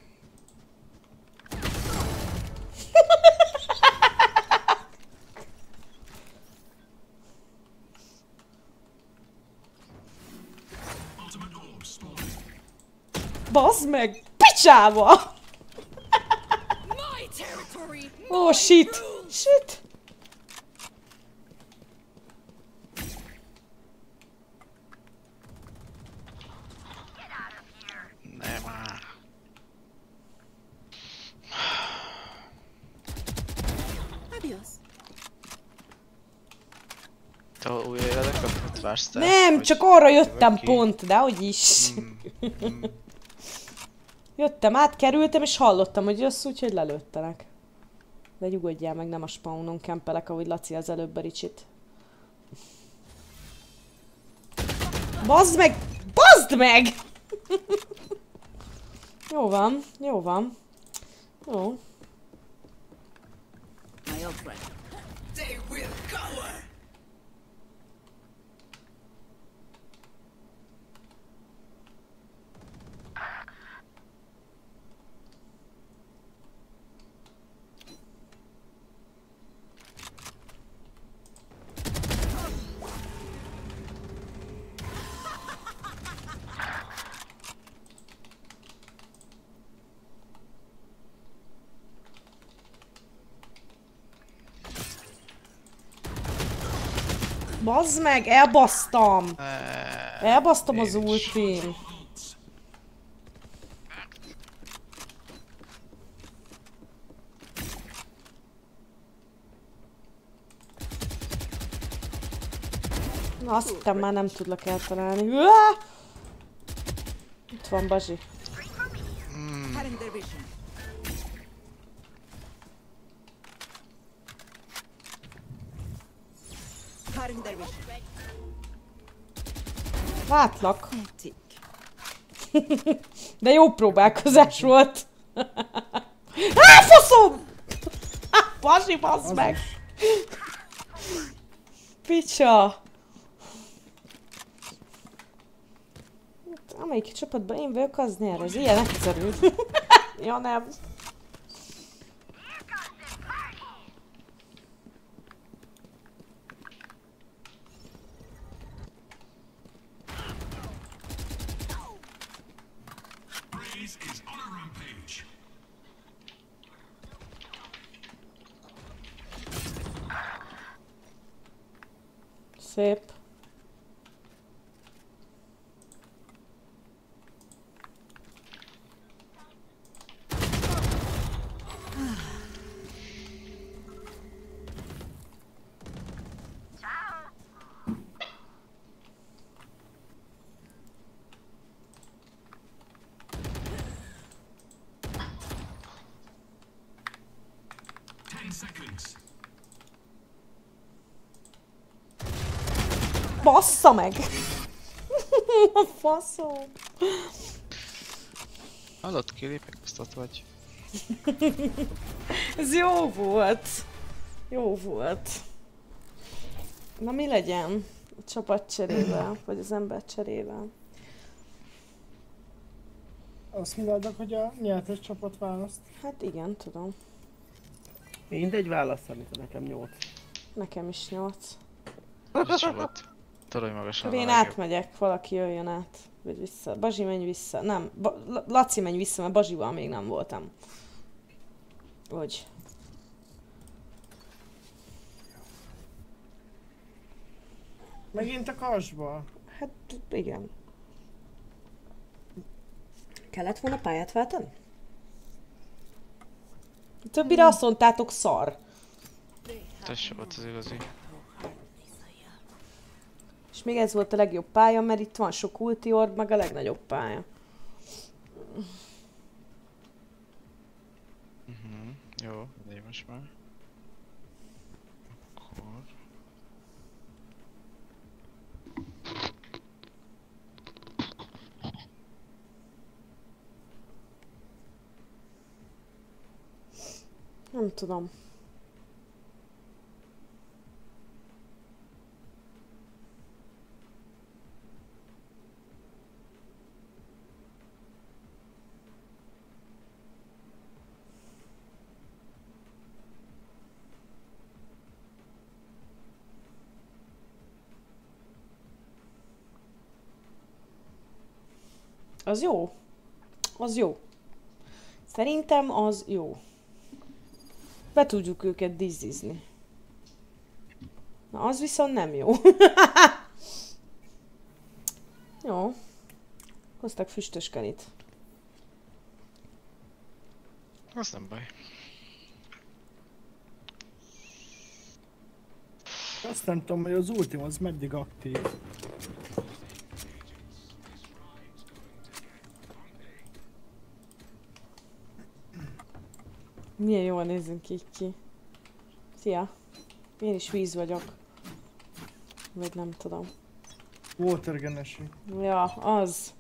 [SPEAKER 2] Bazd meg! Picsába! Oh shit! Shit!
[SPEAKER 5] Te új életet kapott, vársz te?
[SPEAKER 2] Nem,
[SPEAKER 5] Vagy
[SPEAKER 2] csak arra jöttem
[SPEAKER 5] ki?
[SPEAKER 2] pont, de hogy is. Jöttem, átkerültem és hallottam, hogy jössz, úgyhogy lelőttelek. De nyugodjál meg, nem a spawnon kempelek, ahogy Laci az előbb a Ricsit. Bazd meg! Bazd meg! Jó van, jó van. Jó.
[SPEAKER 10] My old friend. They will cower.
[SPEAKER 2] Bazd meg, elbasztam! Elbasztam
[SPEAKER 5] én
[SPEAKER 2] az
[SPEAKER 5] is.
[SPEAKER 2] ultim. Na, azt hittem már nem tudlak eltalálni. Uá! Itt van Bazsi.
[SPEAKER 10] Cutting their vision. Cutting their vision.
[SPEAKER 2] Látlak.
[SPEAKER 10] Pathetic.
[SPEAKER 2] De jó próbálkozás volt. Á, faszom! Bazsi, bazd meg! Picsa! Amelyik csapatban én vagyok, az nyer, ez ilyen egyszerű. Ja, nem. Szép. Bassza meg! A faszom!
[SPEAKER 5] Hallott, kilépek, azt ott vagy.
[SPEAKER 2] Ez jó volt! Jó volt. Na mi legyen? A csapat cserével, vagy az ember cserével?
[SPEAKER 3] Azt mondod, hogy a nyertes csapat választ.
[SPEAKER 2] Hát igen, tudom.
[SPEAKER 4] Mindegy, válasz, amit nekem 8.
[SPEAKER 2] Nekem is 8.
[SPEAKER 5] Ez csapat. Tololj magasan.
[SPEAKER 2] Akkor én átmegyek, valaki jöjjön át. Vagy vissza. Bazsi, menj vissza. Nem, Laci, menj vissza, mert Bazsival még nem voltam. Hogy?
[SPEAKER 3] Megint a kasba.
[SPEAKER 2] Hát igen. Kellett volna pályát váltani? A többire azt mondtátok szar.
[SPEAKER 5] Tessék, volt az igazi.
[SPEAKER 2] És még ez volt a legjobb pálya, mert itt van sok ulti orb, meg a legnagyobb pálya.
[SPEAKER 5] Jó, de most már. Akkor...
[SPEAKER 2] Nem tudom. Az jó. Az jó. Szerintem az jó. Be tudjuk őket dizzizni. Na, az viszont nem jó. Jó. Hoztak füstös kanit.
[SPEAKER 5] Az nem baj.
[SPEAKER 3] Azt nem tudom, hogy az ultim az meddig aktív.
[SPEAKER 2] Milyen jól nézünk így ki. Szia. Én is víz vagyok. Vagy nem tudom.
[SPEAKER 3] Watergenesi.
[SPEAKER 2] Ja, az.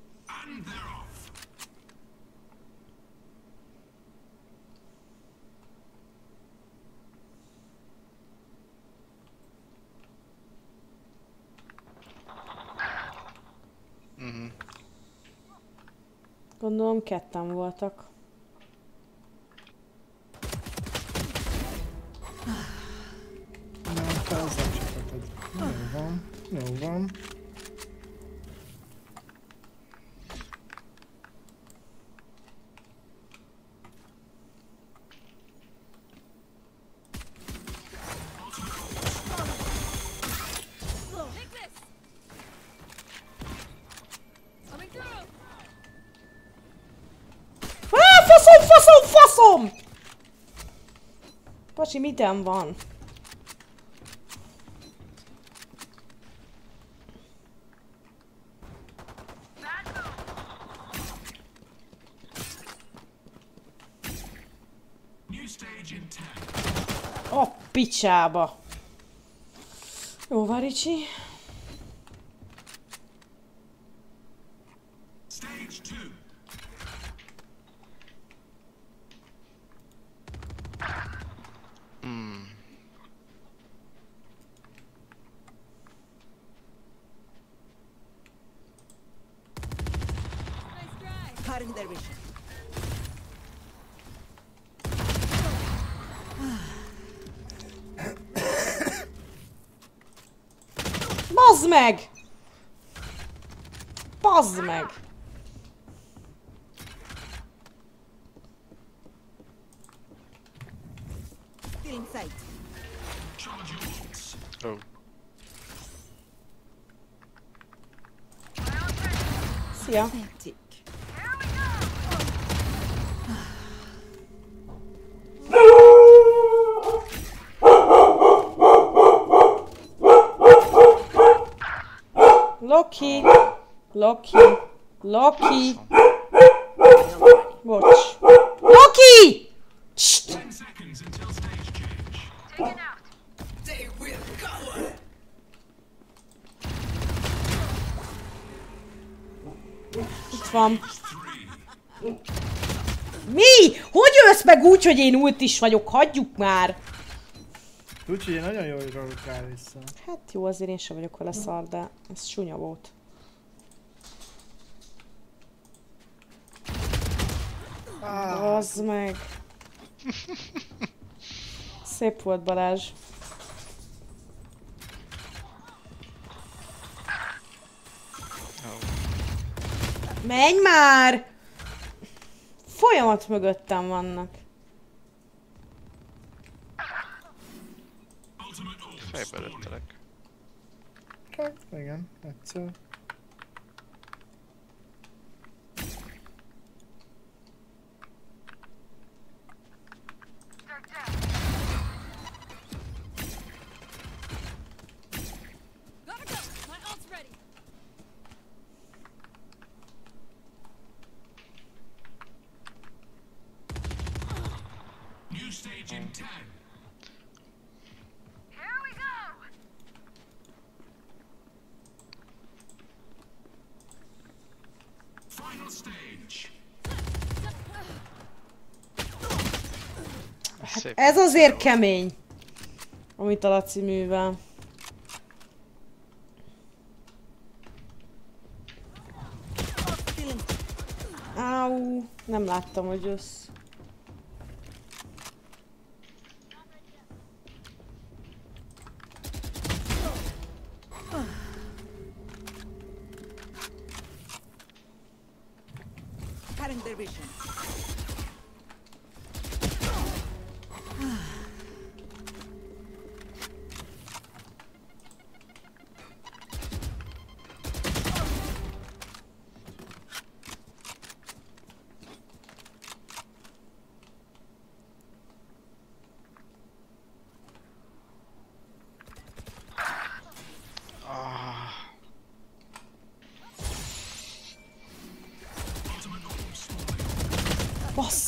[SPEAKER 2] Gondolom ketten voltak.
[SPEAKER 3] Nem, te azzal csapatod. Jó van, jó van.
[SPEAKER 2] Faszom! Pacsi, miten van? A picsába! Jó van, Ricsi.
[SPEAKER 10] Cutting their vision.
[SPEAKER 2] Bazd meg! Bazd meg!
[SPEAKER 10] Still in sight.
[SPEAKER 5] Oh.
[SPEAKER 2] Szia!
[SPEAKER 10] Hectic.
[SPEAKER 2] Loki! Loki! Loki! Bocs! Loki! Sst! Itt van. Mi? Hogy jössz meg úgy, hogy én ultis vagyok? Hagyjuk már!
[SPEAKER 3] Úgyhogy én nagyon jól róluk rá vissza.
[SPEAKER 2] Hát jó, azért én sem vagyok vele szar, de ez csúnya volt. Az meg. Szép volt, Balázs. Menj már! Folyamat mögöttem vannak.
[SPEAKER 5] Fejbe lőttelek.
[SPEAKER 3] Hát, igen, egyszer.
[SPEAKER 7] Gotta go. My ult's ready.
[SPEAKER 11] New stage in 10.
[SPEAKER 7] Here we go.
[SPEAKER 11] Final stage.
[SPEAKER 5] Szép.
[SPEAKER 2] Ez azért kemény, amit a Laci művel. Áú, nem láttam, hogy jössz.
[SPEAKER 10] Cutting their vision.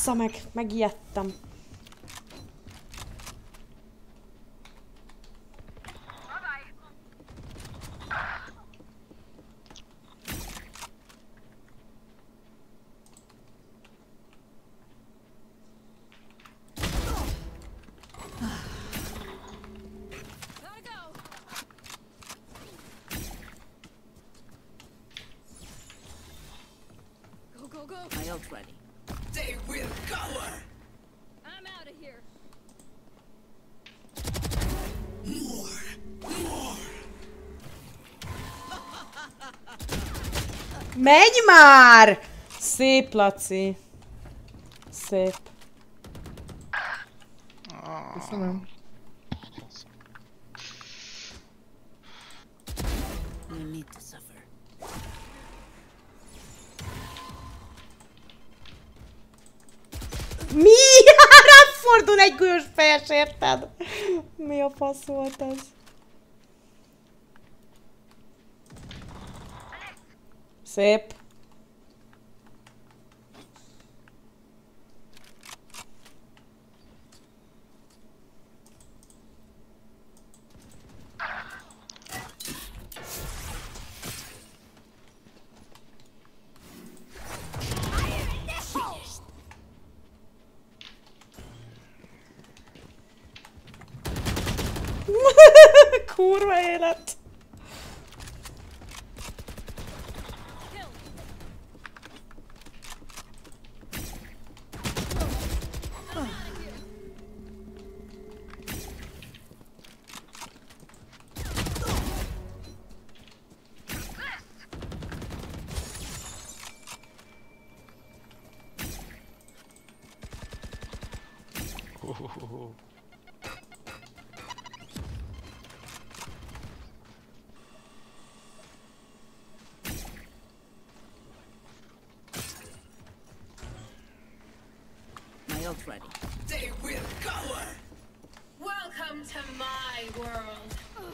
[SPEAKER 2] Bassza meg! Megijedtem.
[SPEAKER 10] My ult ready.
[SPEAKER 11] They will cover.
[SPEAKER 7] I'm out of here.
[SPEAKER 2] Menj már! Szép, Laci. Szép.
[SPEAKER 3] Köszönöm.
[SPEAKER 10] No need to suffer.
[SPEAKER 2] Mi? Rám fordul egy gős fejes, érted? Mi a fasz volt ez? Szép. Kurva élet.
[SPEAKER 10] My ult ready.
[SPEAKER 11] They will cover.
[SPEAKER 6] Welcome to my world.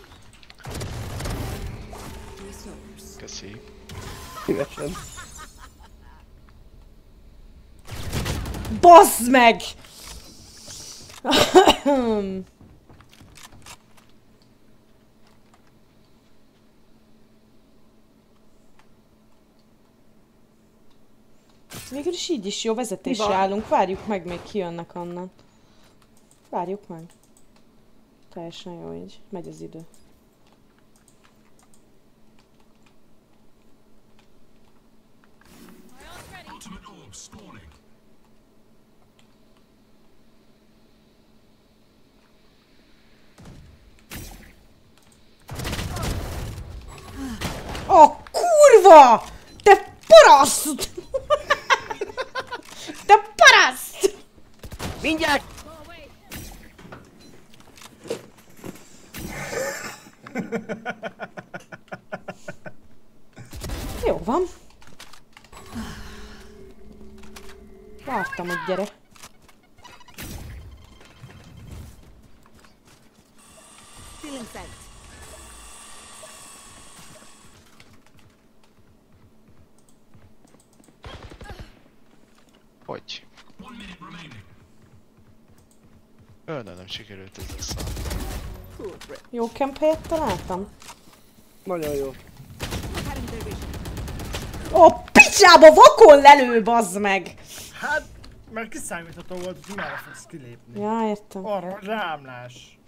[SPEAKER 10] Resource.
[SPEAKER 5] Köszi.
[SPEAKER 4] Szívesen.
[SPEAKER 2] Bazd meg! Végül is így is jó vezetésre állunk, várjuk meg, még kijönnek onnan. Várjuk meg. Teljesen jó így, megy az idő.
[SPEAKER 11] Ultimate orb spawning.
[SPEAKER 2] A kurva! Te paraszt! Te paraszt!
[SPEAKER 4] Mindjárt!
[SPEAKER 2] Jó van. Vártam, hogy gyere.
[SPEAKER 10] Still in sight.
[SPEAKER 5] Hogy?
[SPEAKER 11] 1 minute remaining.
[SPEAKER 5] Nem sikerült ez a szám.
[SPEAKER 2] Jó camp helyet találtam?
[SPEAKER 4] Nagyon jó.
[SPEAKER 10] Cutting their vision.
[SPEAKER 2] Ó, picsába vakon lelő, bazd meg!
[SPEAKER 3] Hát, mert kiszámítható volt, hogy merre fogsz kilépni.
[SPEAKER 2] Ja, értem.
[SPEAKER 3] Arra rámlás.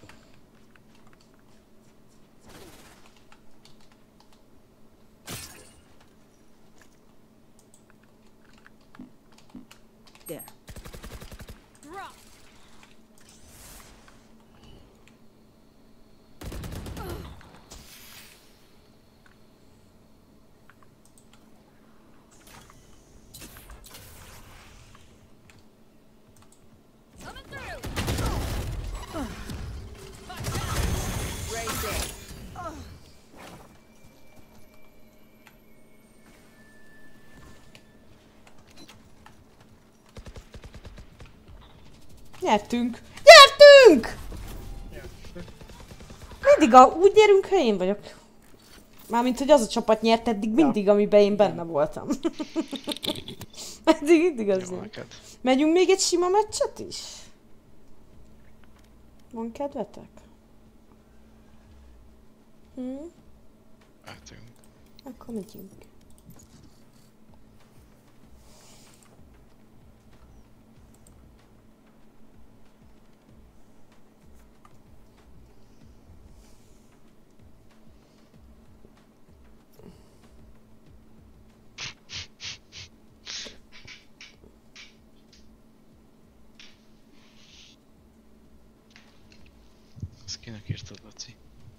[SPEAKER 10] There.
[SPEAKER 7] Drop. Coming through.
[SPEAKER 10] Right there.
[SPEAKER 2] Nyertünk! Nyertünk! Mindig úgy nyerünk, ha én vagyok. Mármint, hogy az a csapat nyert eddig mindig, amiben én benne voltam. Eddig mindig az nyert. Megyünk még egy sima meccset is? Van kedvetek?
[SPEAKER 5] Mehetünk.
[SPEAKER 2] Akkor megyünk.
[SPEAKER 5] Ezt kinek írtad, Laci?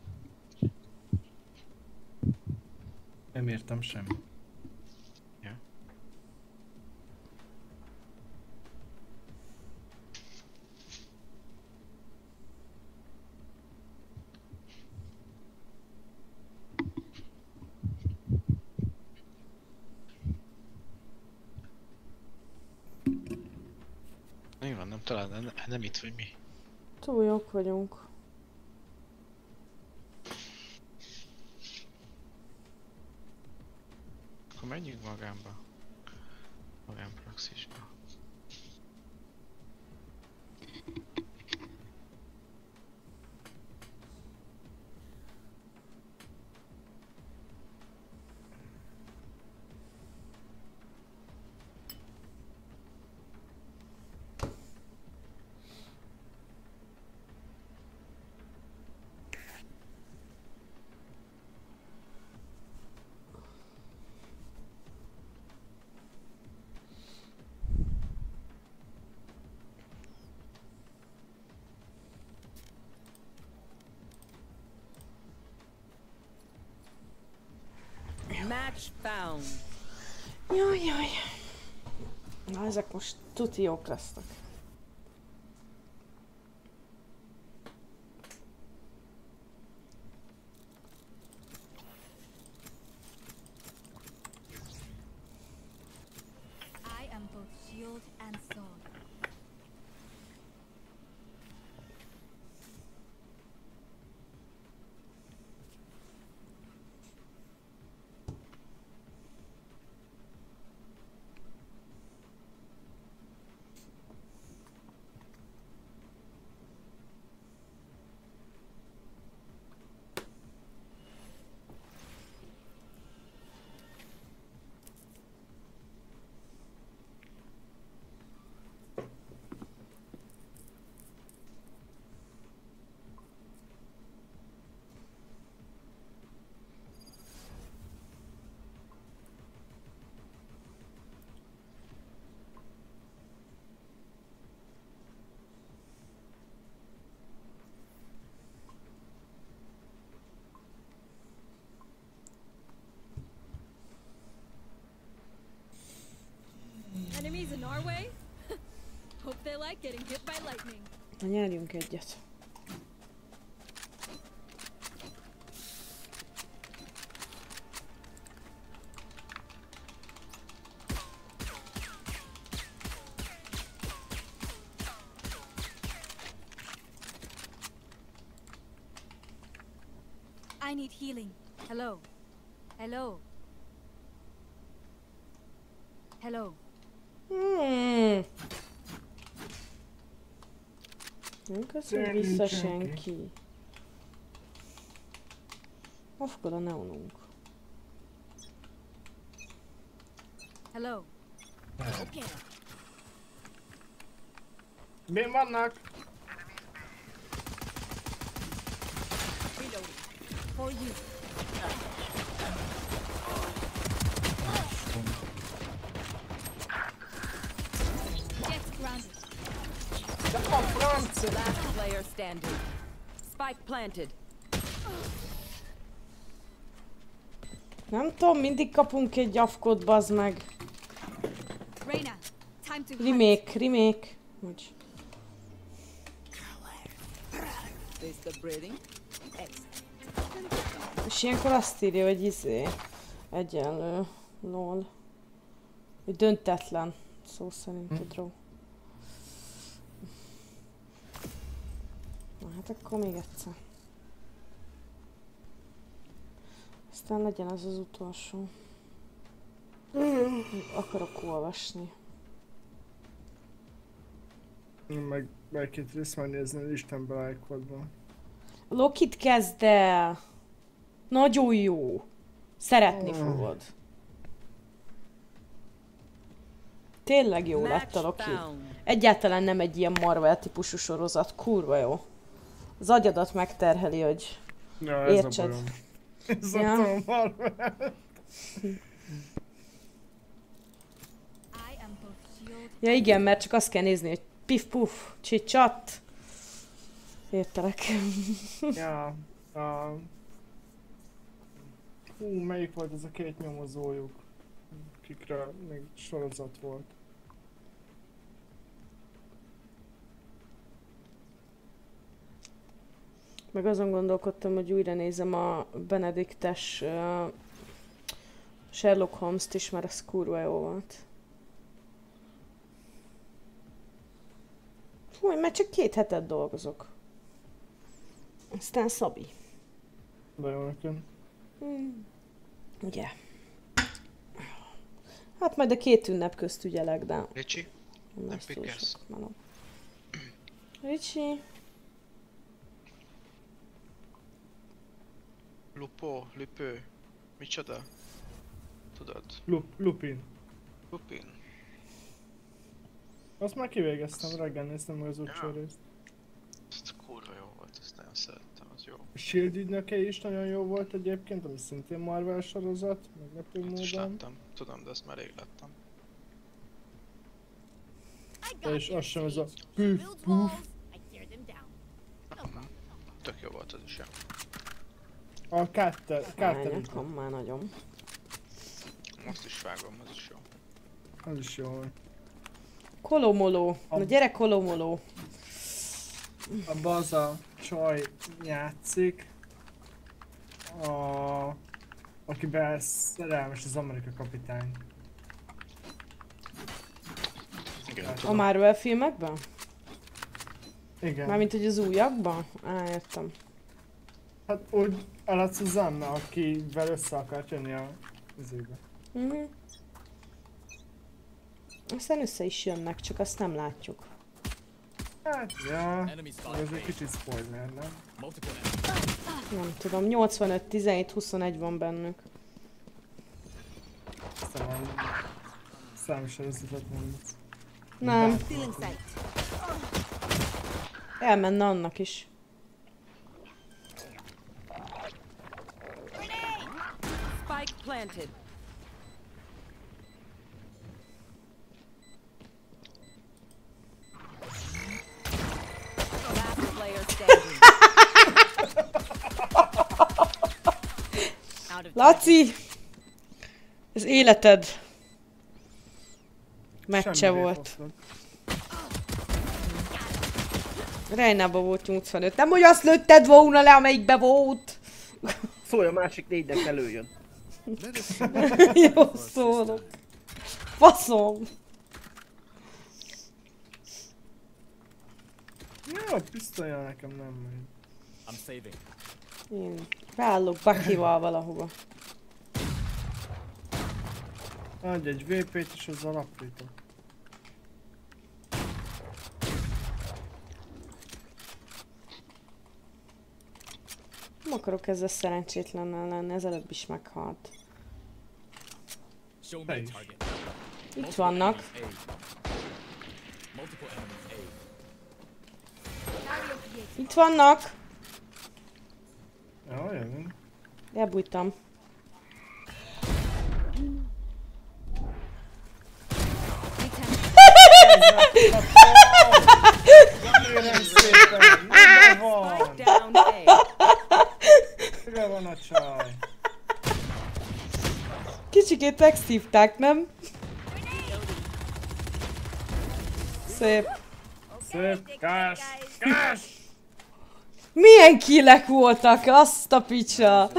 [SPEAKER 3] Nem értem semmi.
[SPEAKER 5] Ja. Mi van, nem talán nem itt vagy mi?
[SPEAKER 2] Túl jók vagyunk.
[SPEAKER 5] Akkor menjünk magánba. Magánpraxisba.
[SPEAKER 10] Match found.
[SPEAKER 2] Jaj. Na, ezek most tuti jók lesznek.
[SPEAKER 7] I am both shield and sword. Enemies in our way? Hope they like getting hit by lightning.
[SPEAKER 2] Na, nyerjünk egyet.
[SPEAKER 7] I need healing. Hello. Hello. Hello.
[SPEAKER 2] Nem köszön vissza senki. Afkod a neonunk.
[SPEAKER 7] Hello. Okay.
[SPEAKER 3] Min vannak?
[SPEAKER 7] Reloading. For you. Get grounded.
[SPEAKER 10] Last player standing. Spike planted.
[SPEAKER 2] Nem tudom, mindig kapunk egy afkot, bazd meg.
[SPEAKER 7] Reyna, time to
[SPEAKER 2] Remake. Bocs.
[SPEAKER 10] Is the breathing?
[SPEAKER 2] És ilyenkor azt írja, hogy egyenlő. Lol. Hogy döntetlen. Szó szerint a draw. Na hát akkor még egyszer. Ezt Aztán legyen az az utolsó. Akarok olvasni.
[SPEAKER 3] Meg két részt majd nézni az Isten belájkodban.
[SPEAKER 2] Lokit kezd el! Nagyon jó! Szeretni fogod. Tényleg jó lett a Loki. Egyáltalán nem egy ilyen Marvel típusú sorozat, kurva jó. Az agyadat megterheli, hogy
[SPEAKER 3] Ja, ez
[SPEAKER 2] értsed.
[SPEAKER 3] a bajom. Ez
[SPEAKER 2] Ja.
[SPEAKER 3] a Marvel.
[SPEAKER 2] Ja igen, mert csak azt kell nézni, hogy pif puf, csicsat. Értelek.
[SPEAKER 3] Ja. Melyik volt ez a két nyomozójuk? Kikre még sorozat volt.
[SPEAKER 2] Meg azon gondolkodtam, hogy újra nézem a Benediktes Sherlock Holmes-t is, mert ez kurva jó volt. Fúj, mert csak 2 hetet dolgozok. Aztán Szabi.
[SPEAKER 3] De jó nekem.
[SPEAKER 2] Ugye? Hát majd a 2 ünnep közt ügyelek, de...
[SPEAKER 5] Ricsi, nem pikkelsz.
[SPEAKER 2] Ricsi.
[SPEAKER 5] Lupo, Lüpő. Micsoda? Tudod?
[SPEAKER 3] Lupin.
[SPEAKER 5] Lupin.
[SPEAKER 3] Azt már kivégeztem, reggel néztem meg az utolsó részt.
[SPEAKER 5] Ez kurva jó volt, ezt nagyon szerettem, az jó.
[SPEAKER 3] A Shield ügynöke is nagyon jó volt egyébként, ami szintén Marvel sorozat, meglepő
[SPEAKER 5] Ezt is
[SPEAKER 3] módon.
[SPEAKER 5] láttam, tudom, de ezt már rég láttam.
[SPEAKER 3] És az sem ez a püf puf.
[SPEAKER 5] Tök jó volt az is, jó.
[SPEAKER 3] A Carter
[SPEAKER 2] Nekem már nagyon.
[SPEAKER 5] Azt is vágom, az is jó.
[SPEAKER 3] az is jó volt.
[SPEAKER 2] Kolomoló. Na gyere Kolomoló.
[SPEAKER 3] Abba az a csaj játszik, akiben szerelmes az Amerika kapitány.
[SPEAKER 5] Igen,
[SPEAKER 2] A Marvel filmekben?
[SPEAKER 3] Igen.
[SPEAKER 2] Mármint hogy az újakban? Á, értem.
[SPEAKER 3] Hát úgy a Susanna, akivel össze akart jönni a izébe.
[SPEAKER 2] Aztán össze is jönnek, csak azt nem látjuk.
[SPEAKER 3] Hát, ja, ez egy kicsit spoiler, nem?
[SPEAKER 2] Nem tudom, 85, 17, 21 van bennük.
[SPEAKER 3] Szóval számos előzetet mondasz.
[SPEAKER 2] Nem. Elmenne annak is.
[SPEAKER 10] Spike planted. Last player standing.
[SPEAKER 2] Laci! Ez életed meccse
[SPEAKER 3] Semmi
[SPEAKER 2] volt.
[SPEAKER 3] foszlott.
[SPEAKER 2] Rejnában volt 85. Nem, hogy azt lőtted volna le, amelyikbe volt.
[SPEAKER 4] Szólj a másik 4-nek előjön.
[SPEAKER 2] Jó szólok. Faszom.
[SPEAKER 3] Jó, pisztolya nekem nem megy.
[SPEAKER 9] I'm saving.
[SPEAKER 2] Én beállok Buckyval valahova.
[SPEAKER 3] Adj egy VP-t és azzal aprítok.
[SPEAKER 2] Nem akarok ezzel szerencsétlennel lenni, ez előbb is meghalt.
[SPEAKER 9] Show me a target.
[SPEAKER 2] Itt vannak.
[SPEAKER 9] Multiple enemies A.
[SPEAKER 2] Itt vannak.
[SPEAKER 3] Ja, jövünk.
[SPEAKER 2] Elbújtam.
[SPEAKER 3] Kérem szépen, minden van!
[SPEAKER 10] Spike down A.
[SPEAKER 3] Mire van a csaj?
[SPEAKER 2] Kicsikét megszívták, nem? Szép.
[SPEAKER 3] Szép, kás, kás!
[SPEAKER 2] Milyen killek voltak, azt a picsa!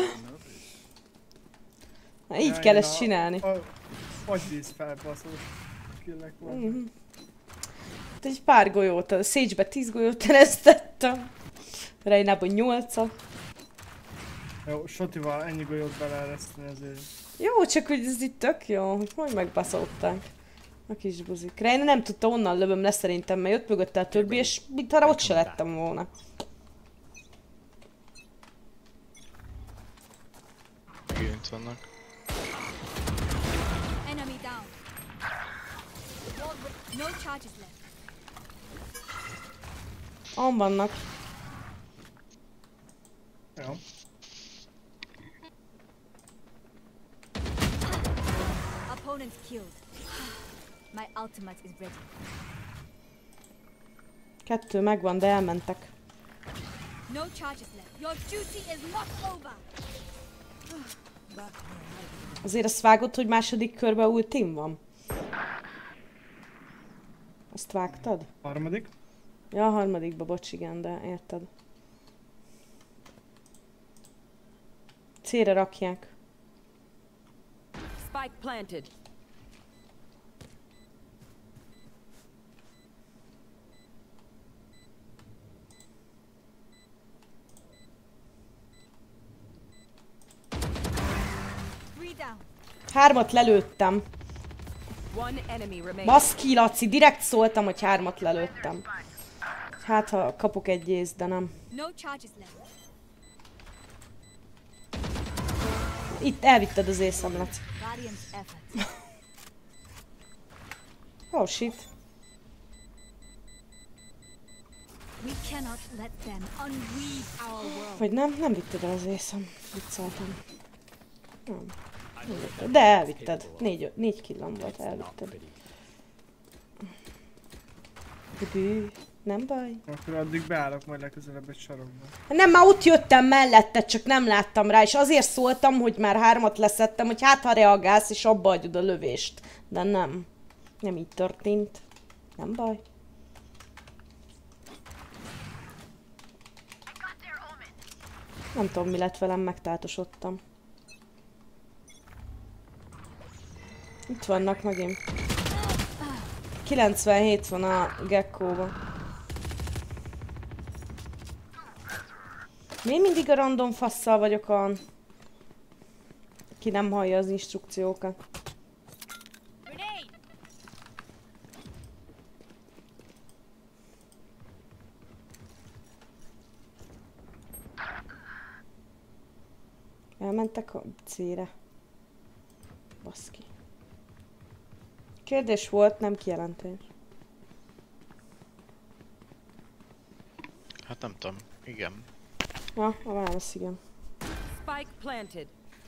[SPEAKER 2] Na, így kell ezt csinálni.
[SPEAKER 3] Agydísz felbaszós killek volt.
[SPEAKER 2] Hát egy pár golyót, a Sage-be 10 golyót teresztettem. Rejnában 8-at.
[SPEAKER 3] Jó, Sotival ennyi golyót beleereszteni azért.
[SPEAKER 2] Jó, csak hogy ez itt tök jó, hogy majd megbaszolták. A kis buzik. Reine nem tudta, onnan lövöm le szerintem, mert jött mögötte a többi, és mintha ott se lettem volna.
[SPEAKER 5] Megint vannak.
[SPEAKER 7] Enemy down. No charges left.
[SPEAKER 2] Ahol vannak.
[SPEAKER 3] Jó.
[SPEAKER 7] Opponent killed. My ultimate is ready.
[SPEAKER 2] 2 megvan, de elmentek.
[SPEAKER 7] No charges left. Your duty is not over.
[SPEAKER 2] Azért azt vágod, hogy második körben ultim van? Azt vágtad?
[SPEAKER 3] Harmadik?
[SPEAKER 2] Ja, a harmadikba, bocs, igen, de érted. C-re rakják.
[SPEAKER 10] Spike planted.
[SPEAKER 7] Three down.
[SPEAKER 2] 3-at lelőttem.
[SPEAKER 10] One enemy remaining.
[SPEAKER 2] Baszki, Laci, direkt szóltam, hogy 3-at lelőttem. Hát, ha kapok egy észt, de nem.
[SPEAKER 7] No charges left.
[SPEAKER 2] Itt elvitted az észem, Laci.
[SPEAKER 7] Valiant effort.
[SPEAKER 2] Oh shit.
[SPEAKER 7] We cannot let them unweave our world.
[SPEAKER 2] Vagy nem? Nem vitted el az észem. Vicceltem. Nem. Nem vitted. De elvitted. 4 killam volt, elvitted. Bű. Nem baj.
[SPEAKER 3] Akkor addig beállok majd legközelebb egy sarokba.
[SPEAKER 2] Nem, már ott jöttem mellette, csak nem láttam rá, és azért szóltam, hogy már 3-at leszettem, hogy hát ha reagálsz, és abba adjad a lövést. De nem. Nem így történt. Nem baj. Nem tudom, mi lett velem, megtátosodtam. Itt vannak megint. 97 van a gekkóban. Miért mindig a random fasszal vagyok a... Ki nem hallja az instrukciókat. Elmentek a C-re. Baszki. Kérdés volt, nem kijelentés.
[SPEAKER 5] Hát nem tudom. Igen.
[SPEAKER 2] Ja, a válasz igen.
[SPEAKER 10] Spike planted.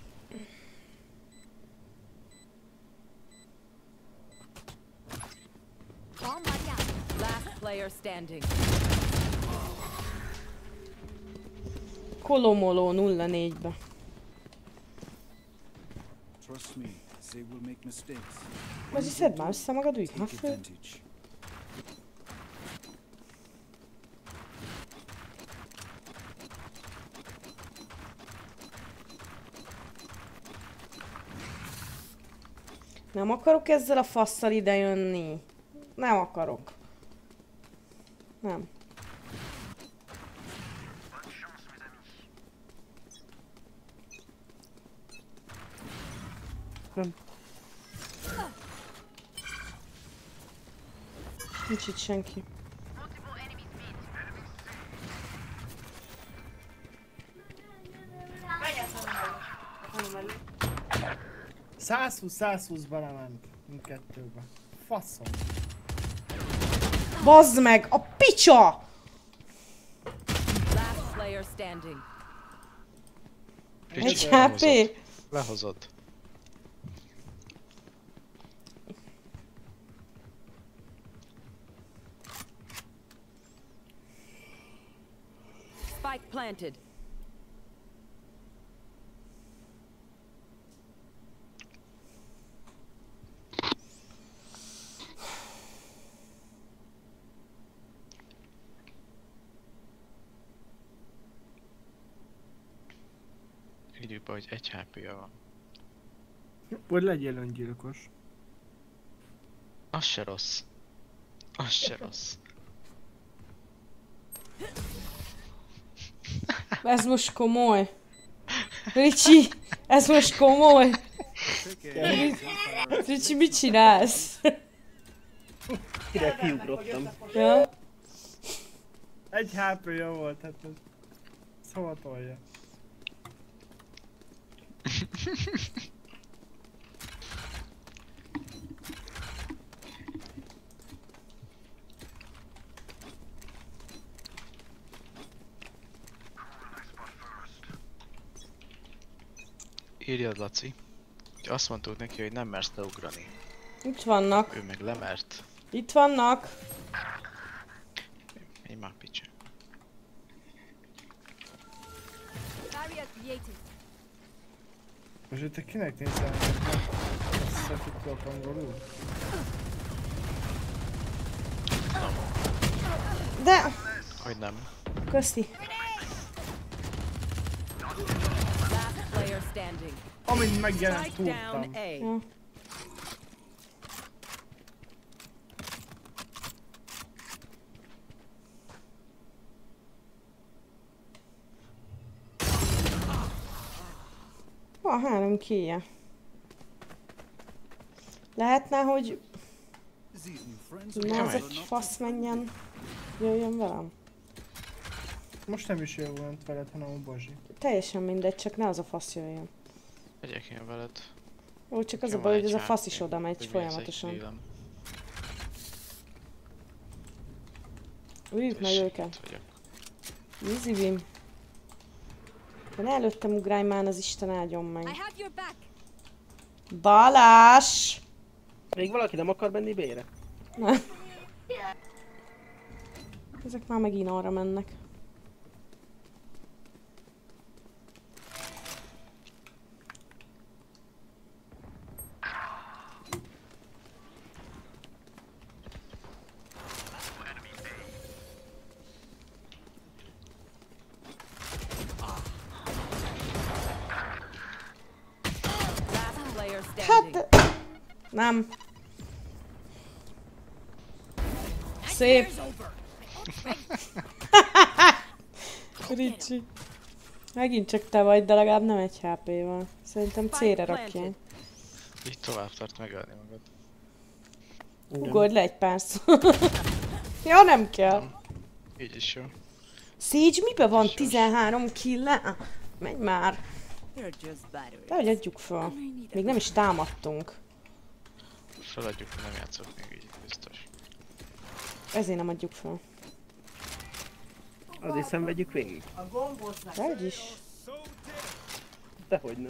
[SPEAKER 10] Last player standing.
[SPEAKER 2] Kolomoló 04-be.
[SPEAKER 12] Trust me, they will make mistakes.
[SPEAKER 2] Vagy szedd már össze magad úgy, ha fő. Nem akarok ezzel a fasszal idejönni. Nem akarok. Nem. Nem. Nincs itt senki.
[SPEAKER 3] Menj 120 belement mindkettőbe. Faszom.
[SPEAKER 2] Bazd meg! A picsa!
[SPEAKER 10] Last player standing.
[SPEAKER 2] Egy HP.
[SPEAKER 5] Lehozod.
[SPEAKER 10] Spike planted.
[SPEAKER 5] Időben, hogy 1 HP-ja van.
[SPEAKER 3] Vagy legyél öngyilkos.
[SPEAKER 5] Az se rossz. Az se rossz.
[SPEAKER 2] Ez most komoly. Ricsi, ez most komoly? Ricsi, mit csinálsz?
[SPEAKER 4] Kire kiugrottam.
[SPEAKER 2] Ja.
[SPEAKER 3] Egy HP-ja volt, hát ez... Szóval tolja.
[SPEAKER 5] Írjad, Laci. Azt mondtuk neki, hogy nem mersz leugrani.
[SPEAKER 2] Itt vannak.
[SPEAKER 5] Ő meg lemert.
[SPEAKER 2] Itt vannak.
[SPEAKER 5] Én már picsa.
[SPEAKER 7] Barrier created.
[SPEAKER 3] Most te kinek nézel? Összefuttok angolul?
[SPEAKER 2] De...
[SPEAKER 5] Hogy nem.
[SPEAKER 2] Köszi.
[SPEAKER 10] Last player standing.
[SPEAKER 3] Amint megjelent,
[SPEAKER 10] Strike down
[SPEAKER 3] tudtam.
[SPEAKER 10] A.
[SPEAKER 2] Ja. Van 3 killje. Lehetne, hogy... Na, az a fasz menjen. Jöjjön velem.
[SPEAKER 3] Most nem is jön volt veled, hanem a Bazsi.
[SPEAKER 2] Teljesen mindegy, csak ne az a fasz jöjjön.
[SPEAKER 5] Megyek én veled.
[SPEAKER 2] Jó, csak az a
[SPEAKER 5] Nekem
[SPEAKER 2] baj,
[SPEAKER 5] van
[SPEAKER 2] hogy ez a
[SPEAKER 5] egy
[SPEAKER 2] fasz is
[SPEAKER 5] HP,
[SPEAKER 2] oda megy
[SPEAKER 5] hogy
[SPEAKER 2] folyamatosan.
[SPEAKER 5] mész egy lélem.
[SPEAKER 2] Üljük meg
[SPEAKER 5] És
[SPEAKER 2] őket.
[SPEAKER 5] itt vagyok.
[SPEAKER 2] Easy win. De ne előttem ugrálj már, az Isten áldjon meg.
[SPEAKER 7] I have your back.
[SPEAKER 2] Balázs!
[SPEAKER 4] Még valaki nem akar menni B-re?
[SPEAKER 2] Nem. Ezek már megint arra mennek.
[SPEAKER 10] Last player standing.
[SPEAKER 2] Hát... Nem. Szép. Ricsi. Megint csak te vagy, de legalább nem egy HP-val. Szerintem C-re rakjál.
[SPEAKER 5] Így tovább tart megölni magad.
[SPEAKER 2] Ugorj le egy párszor. Ja, nem kell.
[SPEAKER 5] Nem. Így is jó.
[SPEAKER 2] Sage mibe van 13 kill-e? Menj már.
[SPEAKER 10] You're just battery.
[SPEAKER 2] De hogy adjuk föl. Még nem is támadtunk.
[SPEAKER 5] Feladjuk, hogy nem játszok még így, biztos.
[SPEAKER 2] Ezért nem adjuk föl.
[SPEAKER 4] Azért szenvedjük végig.
[SPEAKER 2] Dehogy is.
[SPEAKER 4] Dehogy nem.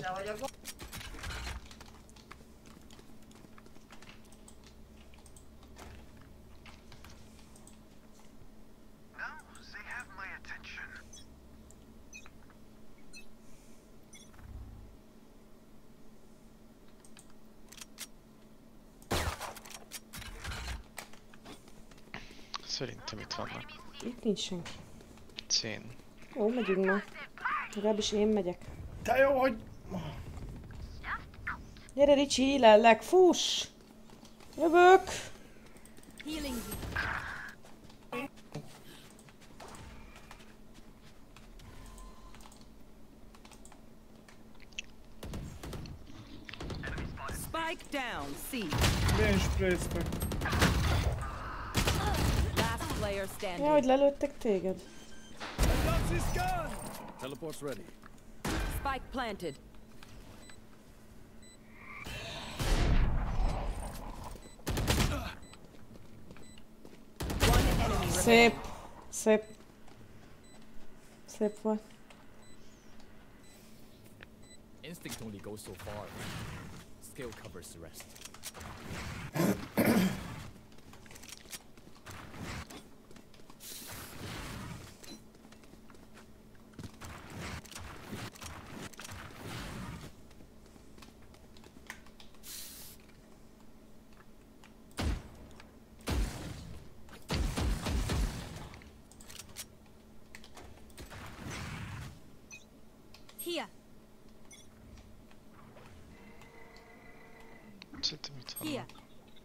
[SPEAKER 5] Szerintem itt vannak.
[SPEAKER 2] Itt nincs senki.
[SPEAKER 5] Szén.
[SPEAKER 2] Jó, megyünk ma. Legalábbis én megyek.
[SPEAKER 3] De jó, hogy...
[SPEAKER 2] Gyere Ricsi, lellek, fuss! Jövök!
[SPEAKER 7] Healing you.
[SPEAKER 10] Spike down C.
[SPEAKER 3] Milyen sprayztek?
[SPEAKER 10] Last player standing.
[SPEAKER 2] Ja, hogy lelőttek téged.
[SPEAKER 12] Teleport's ready.
[SPEAKER 10] Spike planted. One enemy remaining.
[SPEAKER 2] Szép. Szép. Szép volt.
[SPEAKER 9] Instinct only goes so far. Skill covers the rest.
[SPEAKER 7] Here.
[SPEAKER 5] Szerintem itt
[SPEAKER 7] Here.
[SPEAKER 5] vannak.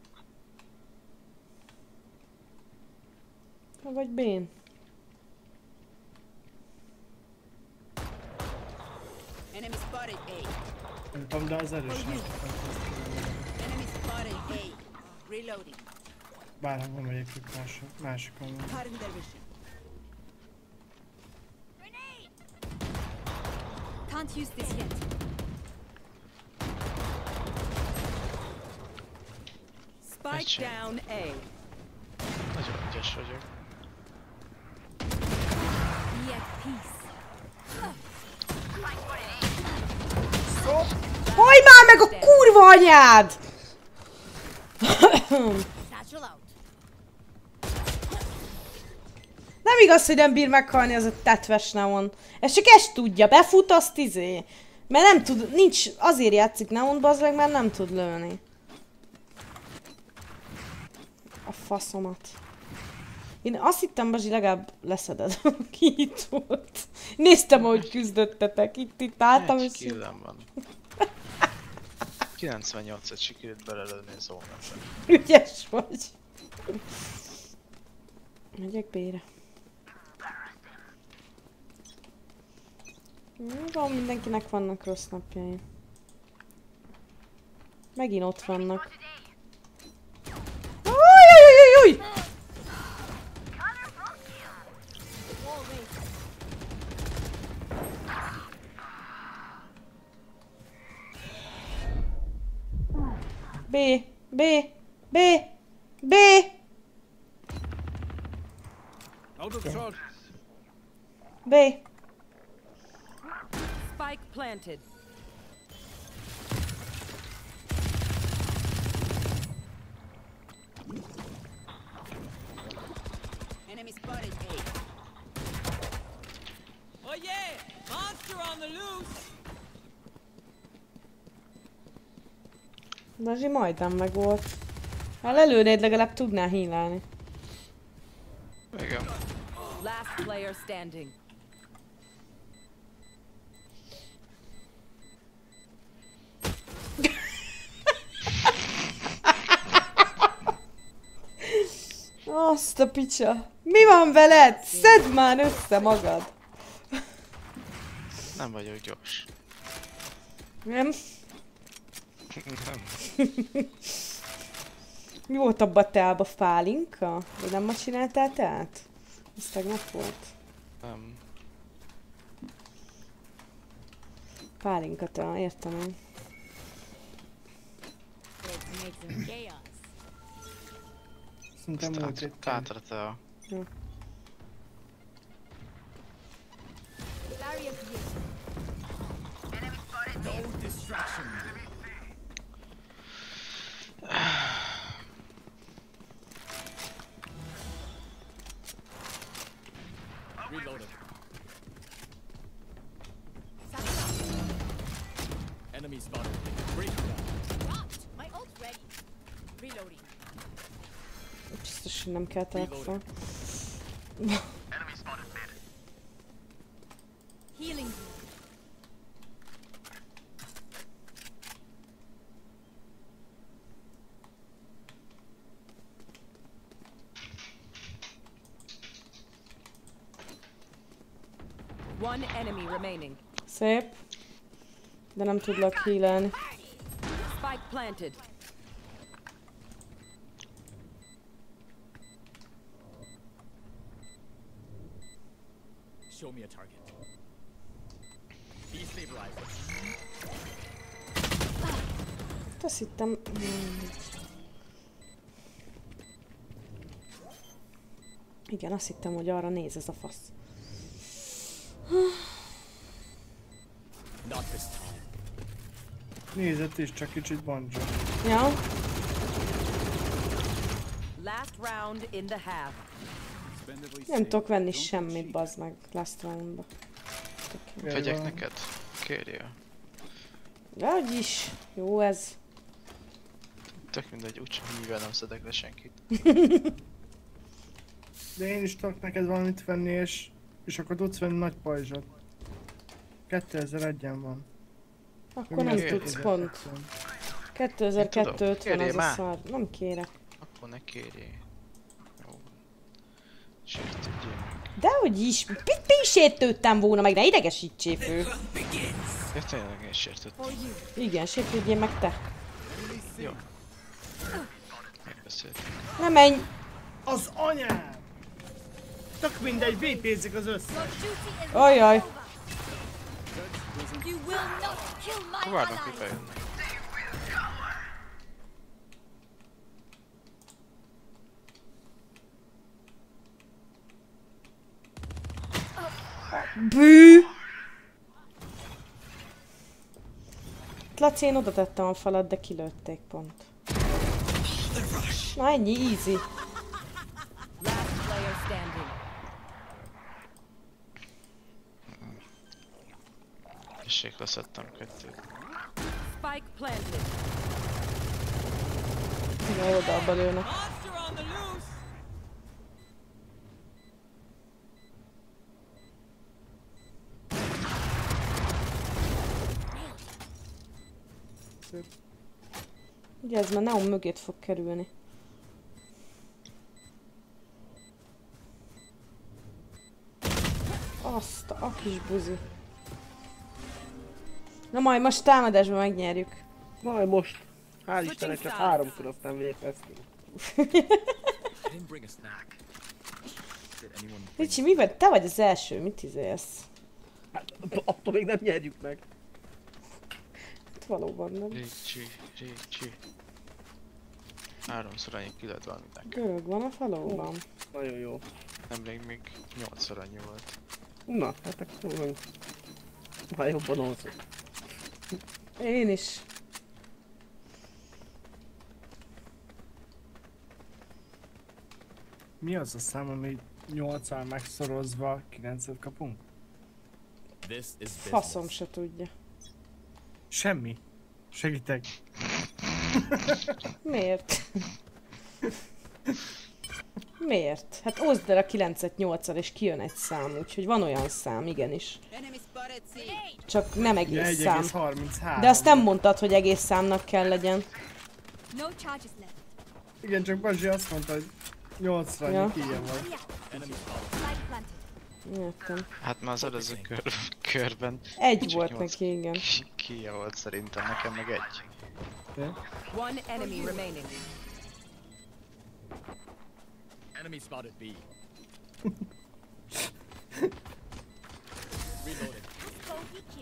[SPEAKER 2] Vagy Bén.
[SPEAKER 6] Enemy spotted A.
[SPEAKER 3] Nem tudom, de az erős.
[SPEAKER 6] Enemy spotted A. Reloading.
[SPEAKER 3] Bárhol megyek itt másikon.
[SPEAKER 6] Cutting their vision. Can't use this yet.
[SPEAKER 10] Spike down A.
[SPEAKER 5] Nagyon ügyes vagyok.
[SPEAKER 6] Be at peace.
[SPEAKER 2] Hajj már meg a kurva anyád!
[SPEAKER 6] Satchel out.
[SPEAKER 2] Nem igaz, hogy nem bír meghalni az a tetves neon. Ez csak ezt tudja, befut azt izé. Mert nem tud, nincs, azért játszik neon, bazd meg, mert nem tud lőni. A faszomat. Én azt hittem, Bazsi, legalább leszeded, ki itt volt. Néztem, ahogy küzdöttetek, itt álltam,
[SPEAKER 5] Egy killem van. 98-et sikerült belelőni a zónába.
[SPEAKER 2] Ügyes vagy. Megyek B-re. Van, mindenkinek vannak rossz napjai. Megint ott vannak. Ujjjjjjjjjj! B, B, B, B.
[SPEAKER 9] Out of shot.
[SPEAKER 2] B.
[SPEAKER 10] Spike planted.
[SPEAKER 6] Enemy spotted A.
[SPEAKER 8] Oh yeah! Monster on the loose!
[SPEAKER 2] Bazsi majdnem meg volt. Ha lelőnéd, legalább tudnál hílálni.
[SPEAKER 5] Igen.
[SPEAKER 10] Last player standing.
[SPEAKER 2] Azt a picsa. Mi van veled? Szedd már össze magad.
[SPEAKER 5] Nem vagyok gyors.
[SPEAKER 2] Nem?
[SPEAKER 5] Nem.
[SPEAKER 2] Mi volt abba a teába? Fálinka? Vagy nem ma csináltál teát? Ez tegnap volt.
[SPEAKER 5] Nem.
[SPEAKER 2] Pálinka tea, értem én.
[SPEAKER 6] Let's make some chaos.
[SPEAKER 3] Szerintem múlt itt.
[SPEAKER 5] Tátra te a...
[SPEAKER 2] Jó.
[SPEAKER 6] Barrier here.
[SPEAKER 9] No distraction. Reloading. Enemy spotted. Break down.
[SPEAKER 6] Dropped. My ult ready. Reloading.
[SPEAKER 2] Biztos, hogy nem kell telefon.
[SPEAKER 6] Healing.
[SPEAKER 10] One enemy remaining.
[SPEAKER 2] Szép. De nem tudlak healelni.
[SPEAKER 10] Spike planted.
[SPEAKER 9] Show me a target. Destabilizer.
[SPEAKER 2] Azt hittem... Igen, azt hittem, hogy arra néz ez a fasz.
[SPEAKER 9] Not this time.
[SPEAKER 3] Nézett is, csak kicsit bonja.
[SPEAKER 2] Ja.
[SPEAKER 10] Last round in the half.
[SPEAKER 2] Nem tudok venni semmit, bazd meg, last roundba.
[SPEAKER 5] Vegyek neked? Kérjél.
[SPEAKER 2] Dehogy is. Jó ez.
[SPEAKER 5] Tök mindegy, úgyse mivel nem szedek le senkit.
[SPEAKER 3] De én is tudok neked valamit venni, és akkor tudsz venni nagy pajzsot. 2001-en van.
[SPEAKER 2] Akkor nem tudsz pont. 2250 az a szar. Nem kérek.
[SPEAKER 5] Akkor ne kérjél. Jó. Sértődjél meg.
[SPEAKER 2] Dehogy is. Mit sértődtem volna meg, ne idegesítsél fő.
[SPEAKER 5] Ja, tényleg én is értettem.
[SPEAKER 2] Igen, sértődjél meg te.
[SPEAKER 5] Jó. Megbeszéltünk.
[SPEAKER 2] Ne menj!
[SPEAKER 3] Az anyám! Tök mindegy, VP-zik az összes.
[SPEAKER 2] Ajaj!
[SPEAKER 7] You will not kill my
[SPEAKER 5] Akkor várnak, hogy
[SPEAKER 7] ally.
[SPEAKER 5] bejönnek.
[SPEAKER 2] Bű! Laci, én oda tettem a falat, de kilőtték pont. Na ennyi, easy.
[SPEAKER 10] Last player standing.
[SPEAKER 5] Tessék, leszettem 2-t.
[SPEAKER 10] Spike planted.
[SPEAKER 2] Ja, oda-abba lőnek. Ugye ez már Neon mögét fog kerülni. Azt a kis buzi. Na majd most támadásban megnyerjük.
[SPEAKER 4] Majd most. Hál' Istennek csak 3-szor aztán végeztünk.
[SPEAKER 9] didn't bring a snack. Did anyone bring
[SPEAKER 2] Ricsi, mi vagy? Te vagy az első, mit izélsz?
[SPEAKER 4] Hát, attól még nem nyerjük meg.
[SPEAKER 2] Hát valóban nem.
[SPEAKER 5] Ricsi. 3-szor annyi kilőtt valaminek.
[SPEAKER 2] Görög van a falóban.
[SPEAKER 4] Nagyon jó.
[SPEAKER 5] Nemrég még 8-szor annyi volt.
[SPEAKER 4] Na, hát akkor már jobban olszok.
[SPEAKER 2] Én is.
[SPEAKER 3] Mi az a szám, ami 8-al megszorozva 9-et kapunk?
[SPEAKER 9] This is business.
[SPEAKER 2] Faszom se tudja.
[SPEAKER 3] Semmi. Segítek.
[SPEAKER 2] Miért? Miért? Hát oszd el a 9-et 8-al és kijön egy szám, úgyhogy van olyan szám, igenis. Csak nem egész szám.
[SPEAKER 3] 1,33.
[SPEAKER 2] De azt nem mondtad, hogy egész számnak kell legyen.
[SPEAKER 7] No charges left.
[SPEAKER 3] Igen, csak Bazsi azt mondta, hogy 8-ra
[SPEAKER 2] Ja.
[SPEAKER 3] ilyen volt.
[SPEAKER 9] Enemy
[SPEAKER 7] Spike planted.
[SPEAKER 2] Értem.
[SPEAKER 5] Hát már az előző körben...
[SPEAKER 2] Egy
[SPEAKER 5] csak
[SPEAKER 2] volt
[SPEAKER 5] 8
[SPEAKER 2] neki, igen.
[SPEAKER 5] Kia volt szerintem, nekem meg 1.
[SPEAKER 10] One enemy remaining.
[SPEAKER 9] Enemy spotted B. Reloaded.
[SPEAKER 7] Bogey kill.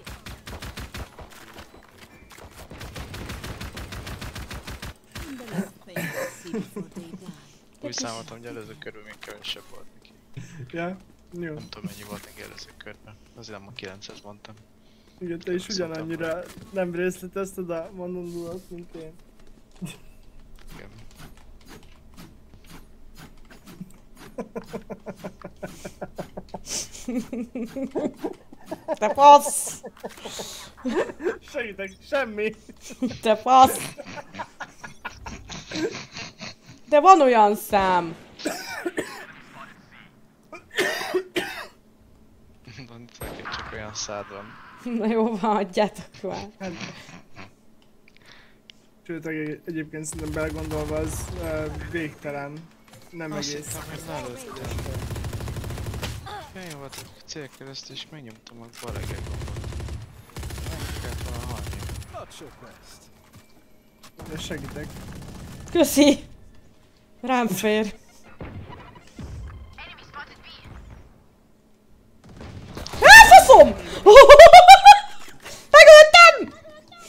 [SPEAKER 7] The last thing I'll see before they die.
[SPEAKER 5] Úgy számoltam, hogy előző körben még kevesebb volt neki.
[SPEAKER 3] Ja? Jó.
[SPEAKER 5] Nem tudom mennyi volt neki előző körben. Azért nem a 9-et mondtam.
[SPEAKER 3] Igen, te is ugyanannyira nem részletezted a mondandulat, mint én.
[SPEAKER 5] Igen.
[SPEAKER 2] Te fasz!
[SPEAKER 3] Segítek, semmi!
[SPEAKER 2] Te fasz! De van olyan szám!
[SPEAKER 5] Van csak olyan szád van.
[SPEAKER 2] Na jó, van, hagyjátok már.
[SPEAKER 3] Sőt, egyébként szerintem belegondolva az végtelen. Nem
[SPEAKER 5] Azt
[SPEAKER 3] egész.
[SPEAKER 5] hittem, hogy lelőttem. Én voltak célkereszt és megnyomtam a baleget gombot. Nem kellett volna halni.
[SPEAKER 3] De segítek.
[SPEAKER 2] Köszi! Rám fér. Faszom! Megöltem!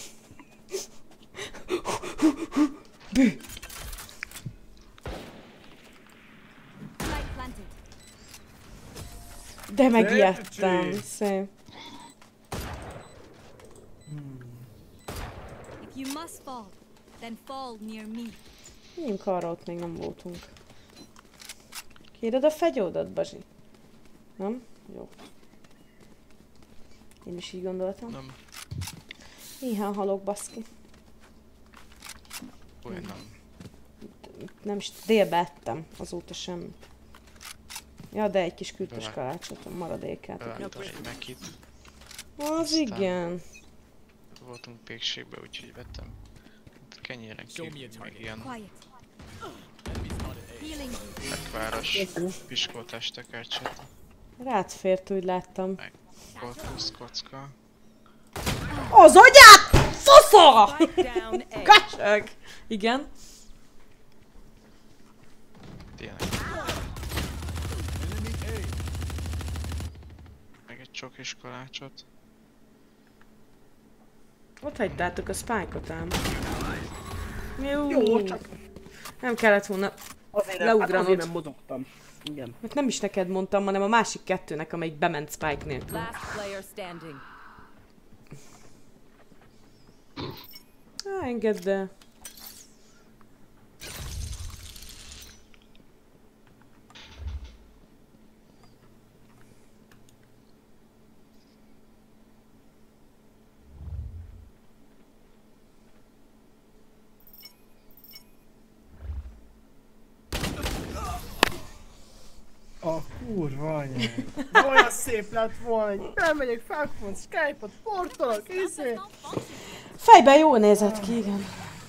[SPEAKER 2] Bű!
[SPEAKER 7] Spike planted.
[SPEAKER 2] De megijedtem, szép.
[SPEAKER 7] If you must fall, then fall near me.
[SPEAKER 2] Menjünk arra, ott még nem voltunk. Kéred a fegyódat, Bazsi? Nem? Jó. Én is így gondoltam.
[SPEAKER 5] Nem.
[SPEAKER 2] Néhány halok, baszki.
[SPEAKER 5] Olyan nem.
[SPEAKER 2] Nem is délbe ettem, azóta sem. Ja, de egy kis kürtös kalácsot, a maradékát.
[SPEAKER 5] Bevettem egy Mekit.
[SPEAKER 2] Az
[SPEAKER 5] Aztán-
[SPEAKER 2] igen.
[SPEAKER 5] Voltunk pékségbe, úgyhogy vettem kenyéren kívül meg ilyen
[SPEAKER 7] Quiet.
[SPEAKER 9] Enemy spotted A.
[SPEAKER 7] Healing you.
[SPEAKER 5] lekváros piskoltás tekercset.
[SPEAKER 2] Rád fért, úgy láttam.
[SPEAKER 5] Kortusz kocka.
[SPEAKER 2] Az agyát! Fasza! Köcsög! Igen.
[SPEAKER 5] Tényleg. Meg egy csokis kalácsot.
[SPEAKER 2] Ott hagytátok a spike-ot ám.
[SPEAKER 4] Jó, csak
[SPEAKER 2] nem kellett volna leugranod.
[SPEAKER 4] nem mozogtam. Igen.
[SPEAKER 2] Mert nem is neked mondtam, hanem a másik kettőnek, amelyik bement spike nélkül.
[SPEAKER 10] Last player standing.
[SPEAKER 2] Engedd el.
[SPEAKER 3] A kurva anyád. Olyan szép lett volna, hogy bemegyek, felkapom Skype-ot, portolok, izé.
[SPEAKER 2] Fejben jól nézett ki, igen.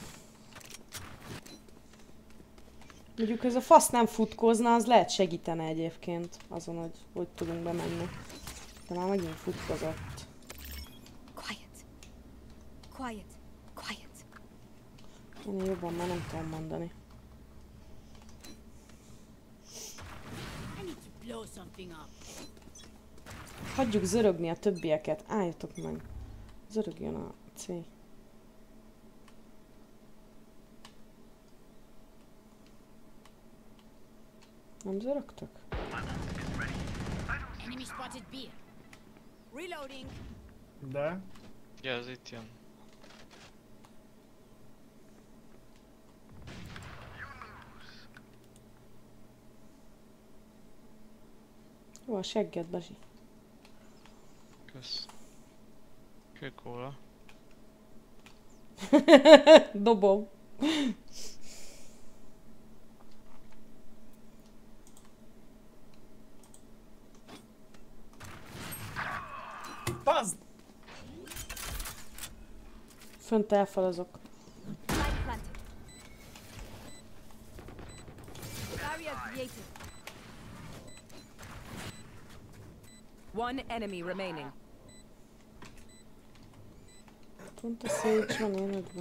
[SPEAKER 2] Mondjuk, ez a fasz nem futkozna, az lehet segítene egyébként azon, hogy tudunk bemenni. De már megint futkozott.
[SPEAKER 6] Quiet. Quiet. Quiet.
[SPEAKER 2] Ennél jobban már nem tudom mondani.
[SPEAKER 6] I need to blow something up.
[SPEAKER 2] Hagyjuk zörögni a többieket. Álljatok meg. Zörögjön a C. Nem zörögtök?
[SPEAKER 6] Enemy spotted B. Reloading.
[SPEAKER 3] De?
[SPEAKER 5] Ja, ez itt jön.
[SPEAKER 2] Jó, a segged, Bazsi.
[SPEAKER 5] Kösz. Kőkóla.
[SPEAKER 2] Dobom.
[SPEAKER 3] Bazd!
[SPEAKER 2] Fönt elfalazok.
[SPEAKER 6] Light planted. Barrier created.
[SPEAKER 10] One enemy remaining.
[SPEAKER 2] Pont a Sage van életben.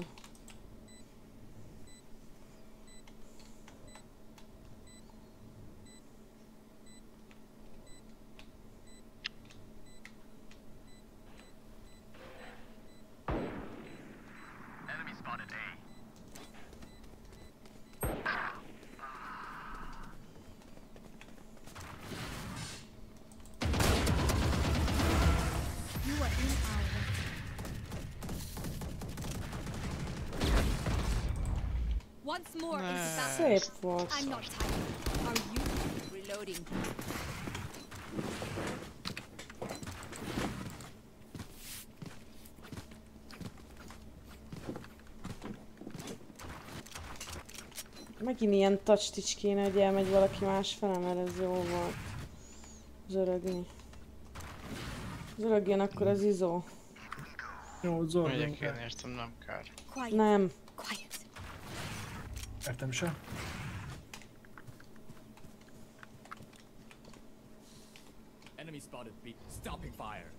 [SPEAKER 6] You are in our way. Once more into battle.
[SPEAKER 2] Szép volt.
[SPEAKER 6] I'm not tired. Are you? Reloading.
[SPEAKER 2] Megint ilyen touch kéne, hogy elmegy valaki más fele, mert ez jó volt. Zörögni. Zörögjön akkor az izó.
[SPEAKER 3] Jó,
[SPEAKER 5] Megyek
[SPEAKER 3] zordunk
[SPEAKER 5] én
[SPEAKER 3] el.
[SPEAKER 5] értem, nem kár.
[SPEAKER 6] Quiet.
[SPEAKER 2] Nem.
[SPEAKER 6] Quiet.
[SPEAKER 3] Értem se.
[SPEAKER 9] Enemy spotted B. Stopping fire.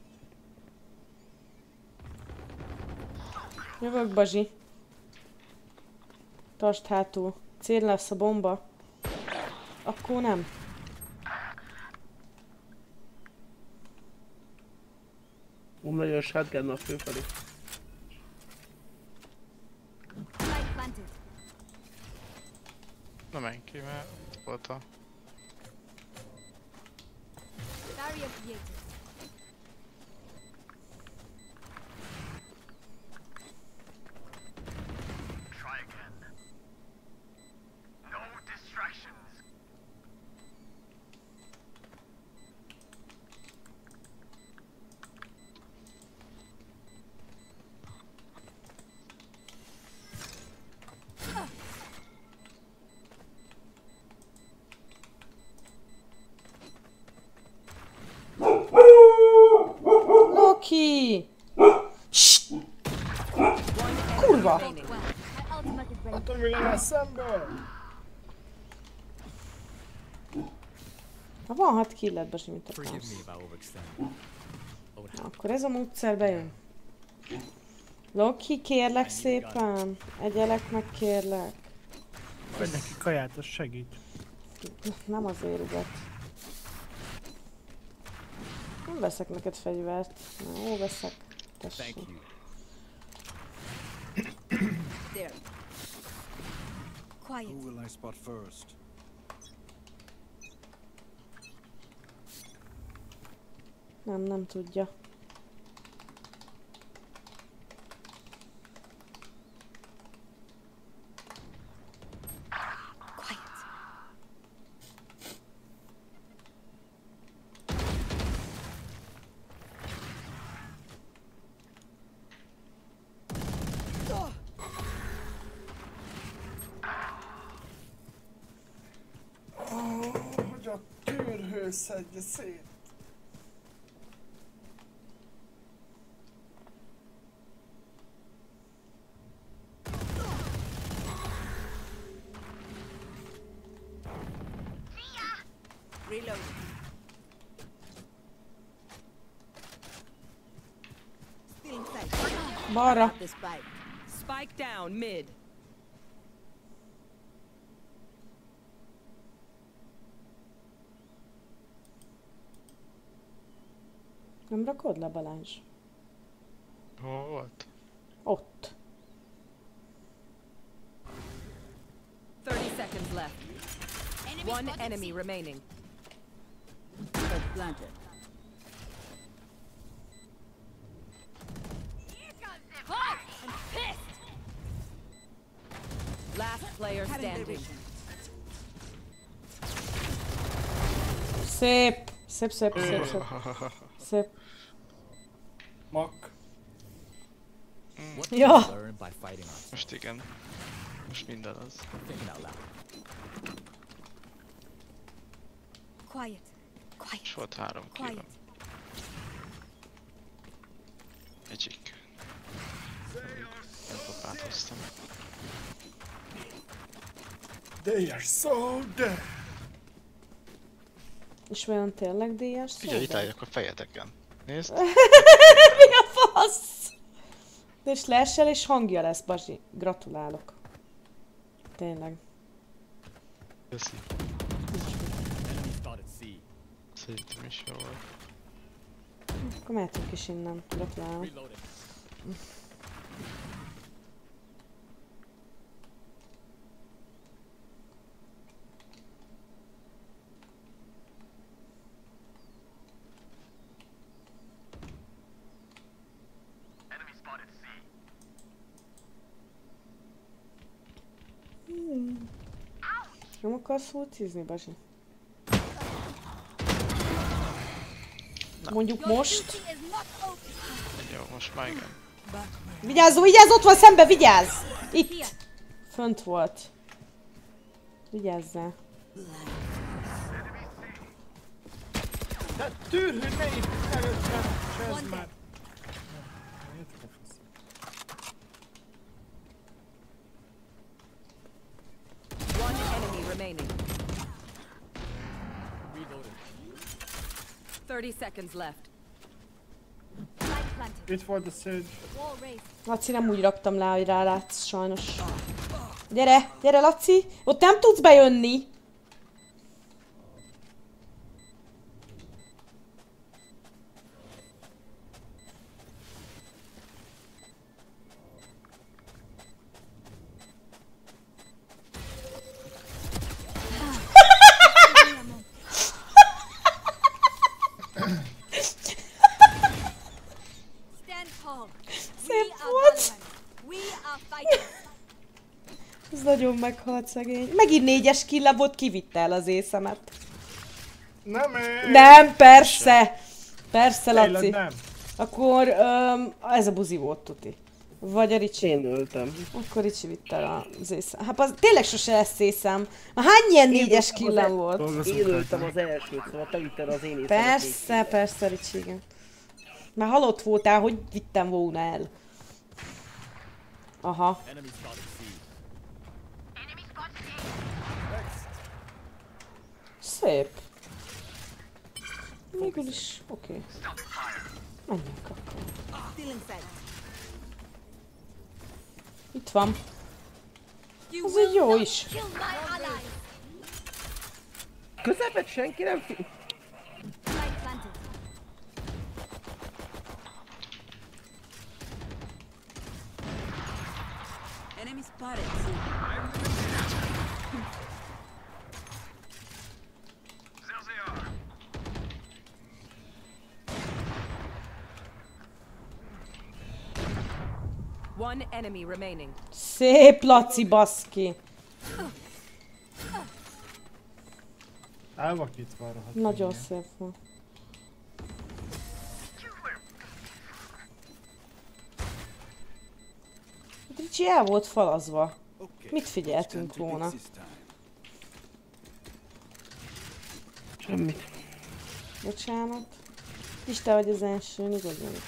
[SPEAKER 2] Jövök, Bazsi. Tartsd hátul. Cél lesz a bomba. Akkor nem.
[SPEAKER 4] Nagyon shotgun a főfelé.
[SPEAKER 6] Light planted.
[SPEAKER 5] Na menj ki, mert ott volt a...
[SPEAKER 6] Barrier created.
[SPEAKER 2] Loki! Sst! Kurva!
[SPEAKER 6] My ultimate is ready.
[SPEAKER 3] Hát, hogy mi lesz szemből?
[SPEAKER 2] Ha van 6 killed, Bazsi, mit
[SPEAKER 9] Forgive
[SPEAKER 2] akarsz?
[SPEAKER 9] me if I overextend.
[SPEAKER 2] Akkor ez a módszer bejön. Loki, kérlek szépen. Egyelek meg, kérlek.
[SPEAKER 3] Vagy neki kaját, az segít.
[SPEAKER 2] Nem azért ugat. Nem veszek neked fegyvert. Na, jó, veszek. Tessék.
[SPEAKER 6] There. Quiet.
[SPEAKER 12] Who will I spot first?
[SPEAKER 2] Nem tudja.
[SPEAKER 3] Hogy a tűrhő szedje szét.
[SPEAKER 6] Reload. Still inside.
[SPEAKER 2] Balra.
[SPEAKER 6] The spike.
[SPEAKER 10] Spike down mid.
[SPEAKER 2] Nem rakod le, Balázs?
[SPEAKER 5] Hol volt?
[SPEAKER 2] Ott.
[SPEAKER 10] 30 seconds left. One enemy remaining.
[SPEAKER 6] Planted. I'm pissed.
[SPEAKER 10] Last player standing.
[SPEAKER 2] Szép! Szép, szép, szép, szép. Szép.
[SPEAKER 3] Mak.
[SPEAKER 9] What
[SPEAKER 2] Ja.
[SPEAKER 9] can we learn by fighting us?
[SPEAKER 5] Most igen. Most minden az.
[SPEAKER 9] Thinking out loud.
[SPEAKER 6] Quiet. Quiet.
[SPEAKER 5] És volt 3 kill.
[SPEAKER 6] Quiet.
[SPEAKER 5] Egyik. Nem papátoztam.
[SPEAKER 3] They are so dead.
[SPEAKER 2] És olyan tényleg díjas szó?
[SPEAKER 5] Figyelj, itt álljak a fejedeken. Nézd!
[SPEAKER 2] Mi a fasz? És leesel és hangja lesz, Bazsi. Gratulálok. Tényleg.
[SPEAKER 5] Köszi.
[SPEAKER 9] Enemy spotted C.
[SPEAKER 5] Szerintem is jó volt.
[SPEAKER 2] Akkor mehetünk is innen. Gratulálok.
[SPEAKER 9] Reloaded.
[SPEAKER 2] Nem akarsz ultizni, Bazsi? Mondjuk most.
[SPEAKER 5] Jó, most már igen.
[SPEAKER 2] Vigyázz, vigyázz, ott van szembe, vigyázz! Itt! Fönt volt. Vigyázzál.
[SPEAKER 3] De tűrhő, ne itt előttem! Csezd már!
[SPEAKER 10] One enemy remaining.
[SPEAKER 9] Reloaded.
[SPEAKER 10] 30 seconds left.
[SPEAKER 3] Itt volt a sződ.
[SPEAKER 2] Laci, nem úgy raktam le, hogy rálátsz, sajnos. Gyere, gyere, Laci! Ott nem tudsz bejönni! Szép volt! Ez nagyon meghalt szegény. Megint 4-es kille volt, kivitte el az észemet.
[SPEAKER 3] Nem én!
[SPEAKER 2] Nem, persze! Persze, Laci.
[SPEAKER 3] Tényleg nem.
[SPEAKER 2] Akkor ez a buzi volt, tuti. Vagy a Ricsi.
[SPEAKER 4] Én öltem.
[SPEAKER 2] Akkor Ricsi vitte el az észem. Hát az tényleg sose lesz észem. Hány ilyen 4-es killem volt?
[SPEAKER 4] Én öltem az elsőt, szóval te vitted az én észemet.
[SPEAKER 2] Persze, persze, Ricsi, igen. Már halott voltál, hogy vittem volna el. Aha.
[SPEAKER 9] Enemy spotted C.
[SPEAKER 2] Szép. Végül is, oké. Menjünk akkor.
[SPEAKER 6] Still inside.
[SPEAKER 2] Itt van. Az egy jó is.
[SPEAKER 4] Közepet senki nem
[SPEAKER 6] Enemy spotted.
[SPEAKER 10] One enemy remaining.
[SPEAKER 2] Szép Laci, baszki.
[SPEAKER 3] Elvakítva rohadt.
[SPEAKER 2] Nagyon szép van. Ricsi el volt falazva. Mit figyeltünk volna?
[SPEAKER 4] Semmit.
[SPEAKER 2] Bocsánat. És te vagy az első, nyugodjon.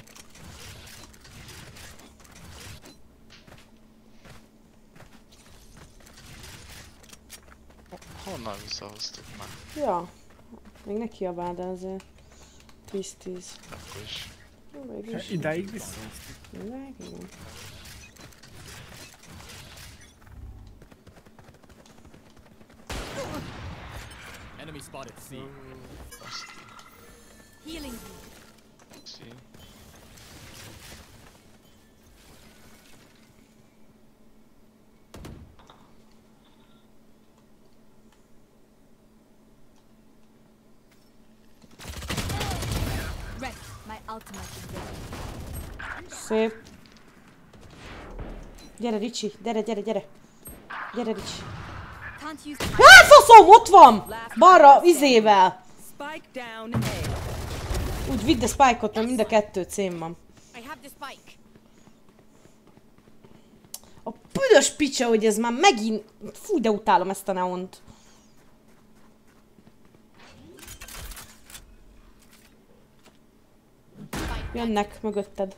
[SPEAKER 5] Honnan visszahoztuk már?
[SPEAKER 2] Ja. Még ne kiabáld, de azért 10-10.
[SPEAKER 5] Akkor is.
[SPEAKER 3] Idáig visszahoztuk.
[SPEAKER 2] Idáig, igen.
[SPEAKER 9] Enemy spotted C.
[SPEAKER 6] Healing.
[SPEAKER 5] C.
[SPEAKER 6] Ready. My ultimate is ready.
[SPEAKER 2] Szép. Gyere, Ricsi, gyere. Gyere, Ricsi.
[SPEAKER 6] Can't use.
[SPEAKER 2] Faszom, ott van! Balra, izével.
[SPEAKER 10] Spike down A.
[SPEAKER 2] Úgy vidd a spike-ot, mert mind a kettő cím van.
[SPEAKER 6] I have the spike.
[SPEAKER 2] A büdös picsa, hogy ez már megint... Fú, de utálom ezt a neont. Jönnek mögötted.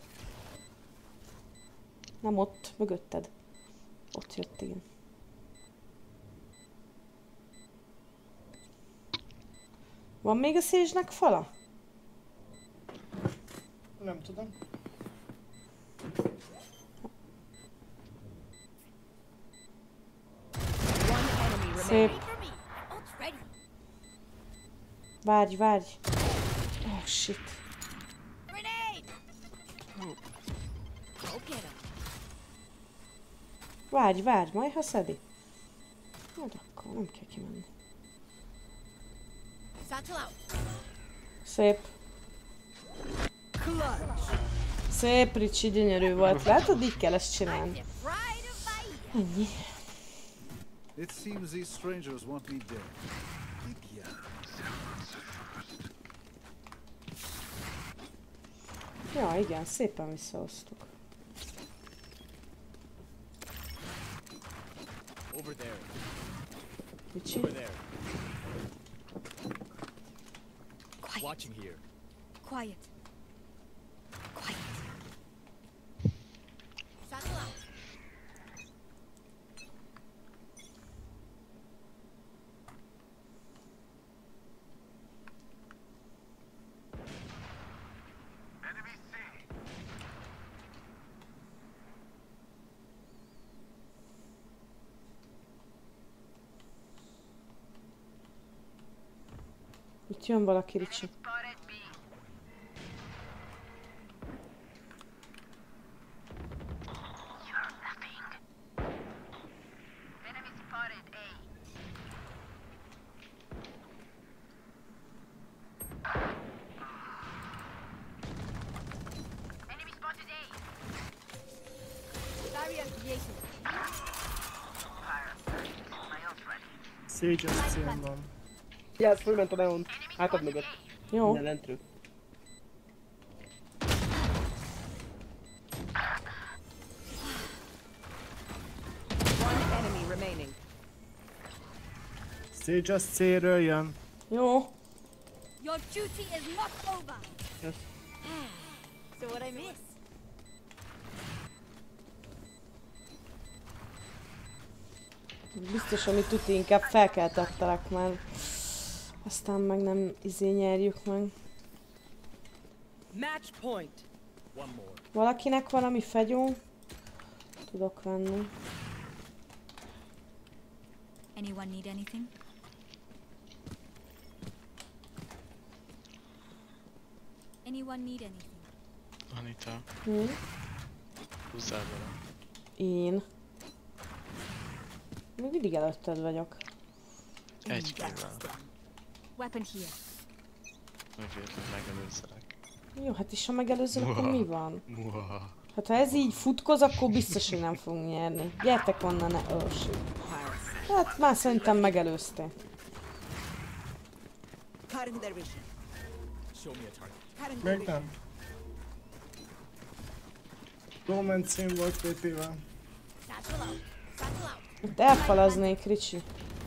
[SPEAKER 2] Nem ott, mögötted. Ott jött, igen. Van még a Sage-nek fala?
[SPEAKER 3] Nem tudom.
[SPEAKER 2] Szép. Várj. Oh shit. Várj, majd ha szedi. Majd akkor nem kell kimenni. Szép. Szép, Ricsi, gyönyörű volt. Látod, így kell ezt csinálni. Ennyi.
[SPEAKER 12] It seems these strangers want me dead.
[SPEAKER 2] Ja, igen, szépen visszahoztuk.
[SPEAKER 9] Over there.
[SPEAKER 2] Ricsi?
[SPEAKER 9] Over there.
[SPEAKER 6] Quiet.
[SPEAKER 9] Watching here.
[SPEAKER 6] Quiet. Satchel out.
[SPEAKER 2] Itt jön valaki, Ricsi.
[SPEAKER 3] Sage az cím van.
[SPEAKER 4] Jelsz, fölment a neon. Hátad mögött.
[SPEAKER 2] Jó.
[SPEAKER 4] Minden lentről.
[SPEAKER 10] One enemy remaining.
[SPEAKER 3] Sage az C-ről jön.
[SPEAKER 2] Jó.
[SPEAKER 6] Your duty is not over.
[SPEAKER 4] Yes.
[SPEAKER 6] So what I miss?
[SPEAKER 2] Biztos, amit tuti, inkább felkeltettelek, mert aztán meg nem nyerjük meg.
[SPEAKER 10] Match point.
[SPEAKER 9] One more.
[SPEAKER 2] Valakinek valami fegyó? tudok venni.
[SPEAKER 6] Anyone need anything? Anyone need anything?
[SPEAKER 5] Anita, húzzál vele.
[SPEAKER 2] Én. Még mindig előtted vagyok.
[SPEAKER 5] Egy kíván.
[SPEAKER 6] Weapon here.
[SPEAKER 5] Hogy véletlenül megelőzzelek.
[SPEAKER 2] Jó, hát is ha megelőzöl, akkor mi van?
[SPEAKER 5] Muha.
[SPEAKER 2] Hát ha ez így futkoz, akkor biztos, hogy nem fogunk nyerni. Gyertek onnan, ne ölsük. Hát már szerintem megelőztél.
[SPEAKER 3] Még nem. Roman szín volt PP-vel.
[SPEAKER 2] Itt elfalaznék, Ricsi.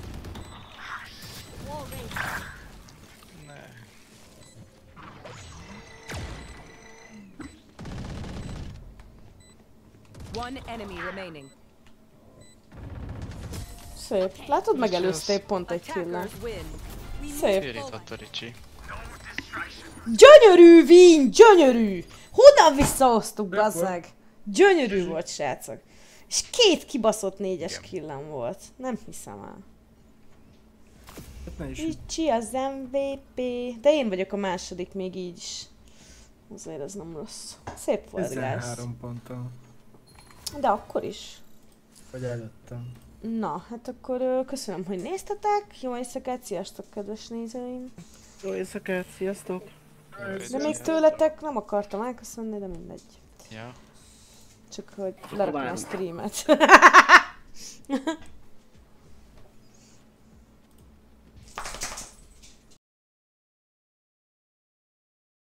[SPEAKER 5] Ne.
[SPEAKER 10] One enemy remaining.
[SPEAKER 2] Szép. Látod, megelőztél pont egy killlel. Szép.
[SPEAKER 5] Irrított Ricsi.
[SPEAKER 2] Gyönyörű, Vin! Gyönyörű! Honnan visszahoztuk, bazzeg? Gyönyörű volt, srácok. És 2 kibaszott 4-es killem volt. Nem hiszem el. Ricsi az MVP. De én vagyok a második még így is. Azért ez nem rossz. Szép volt, guys.
[SPEAKER 3] 13 ponttal.
[SPEAKER 2] De akkor is.
[SPEAKER 3] Vagy előttem.
[SPEAKER 2] Na, hát akkor köszönöm, hogy néztetek. Jó éjszakát, sziasztok, kedves nézőim.
[SPEAKER 4] Jó éjszakát, sziasztok!
[SPEAKER 2] De még tőletek nem akartam elköszönni, de mindegy.
[SPEAKER 5] Ja.
[SPEAKER 2] Csak hogy lerakom a streamet.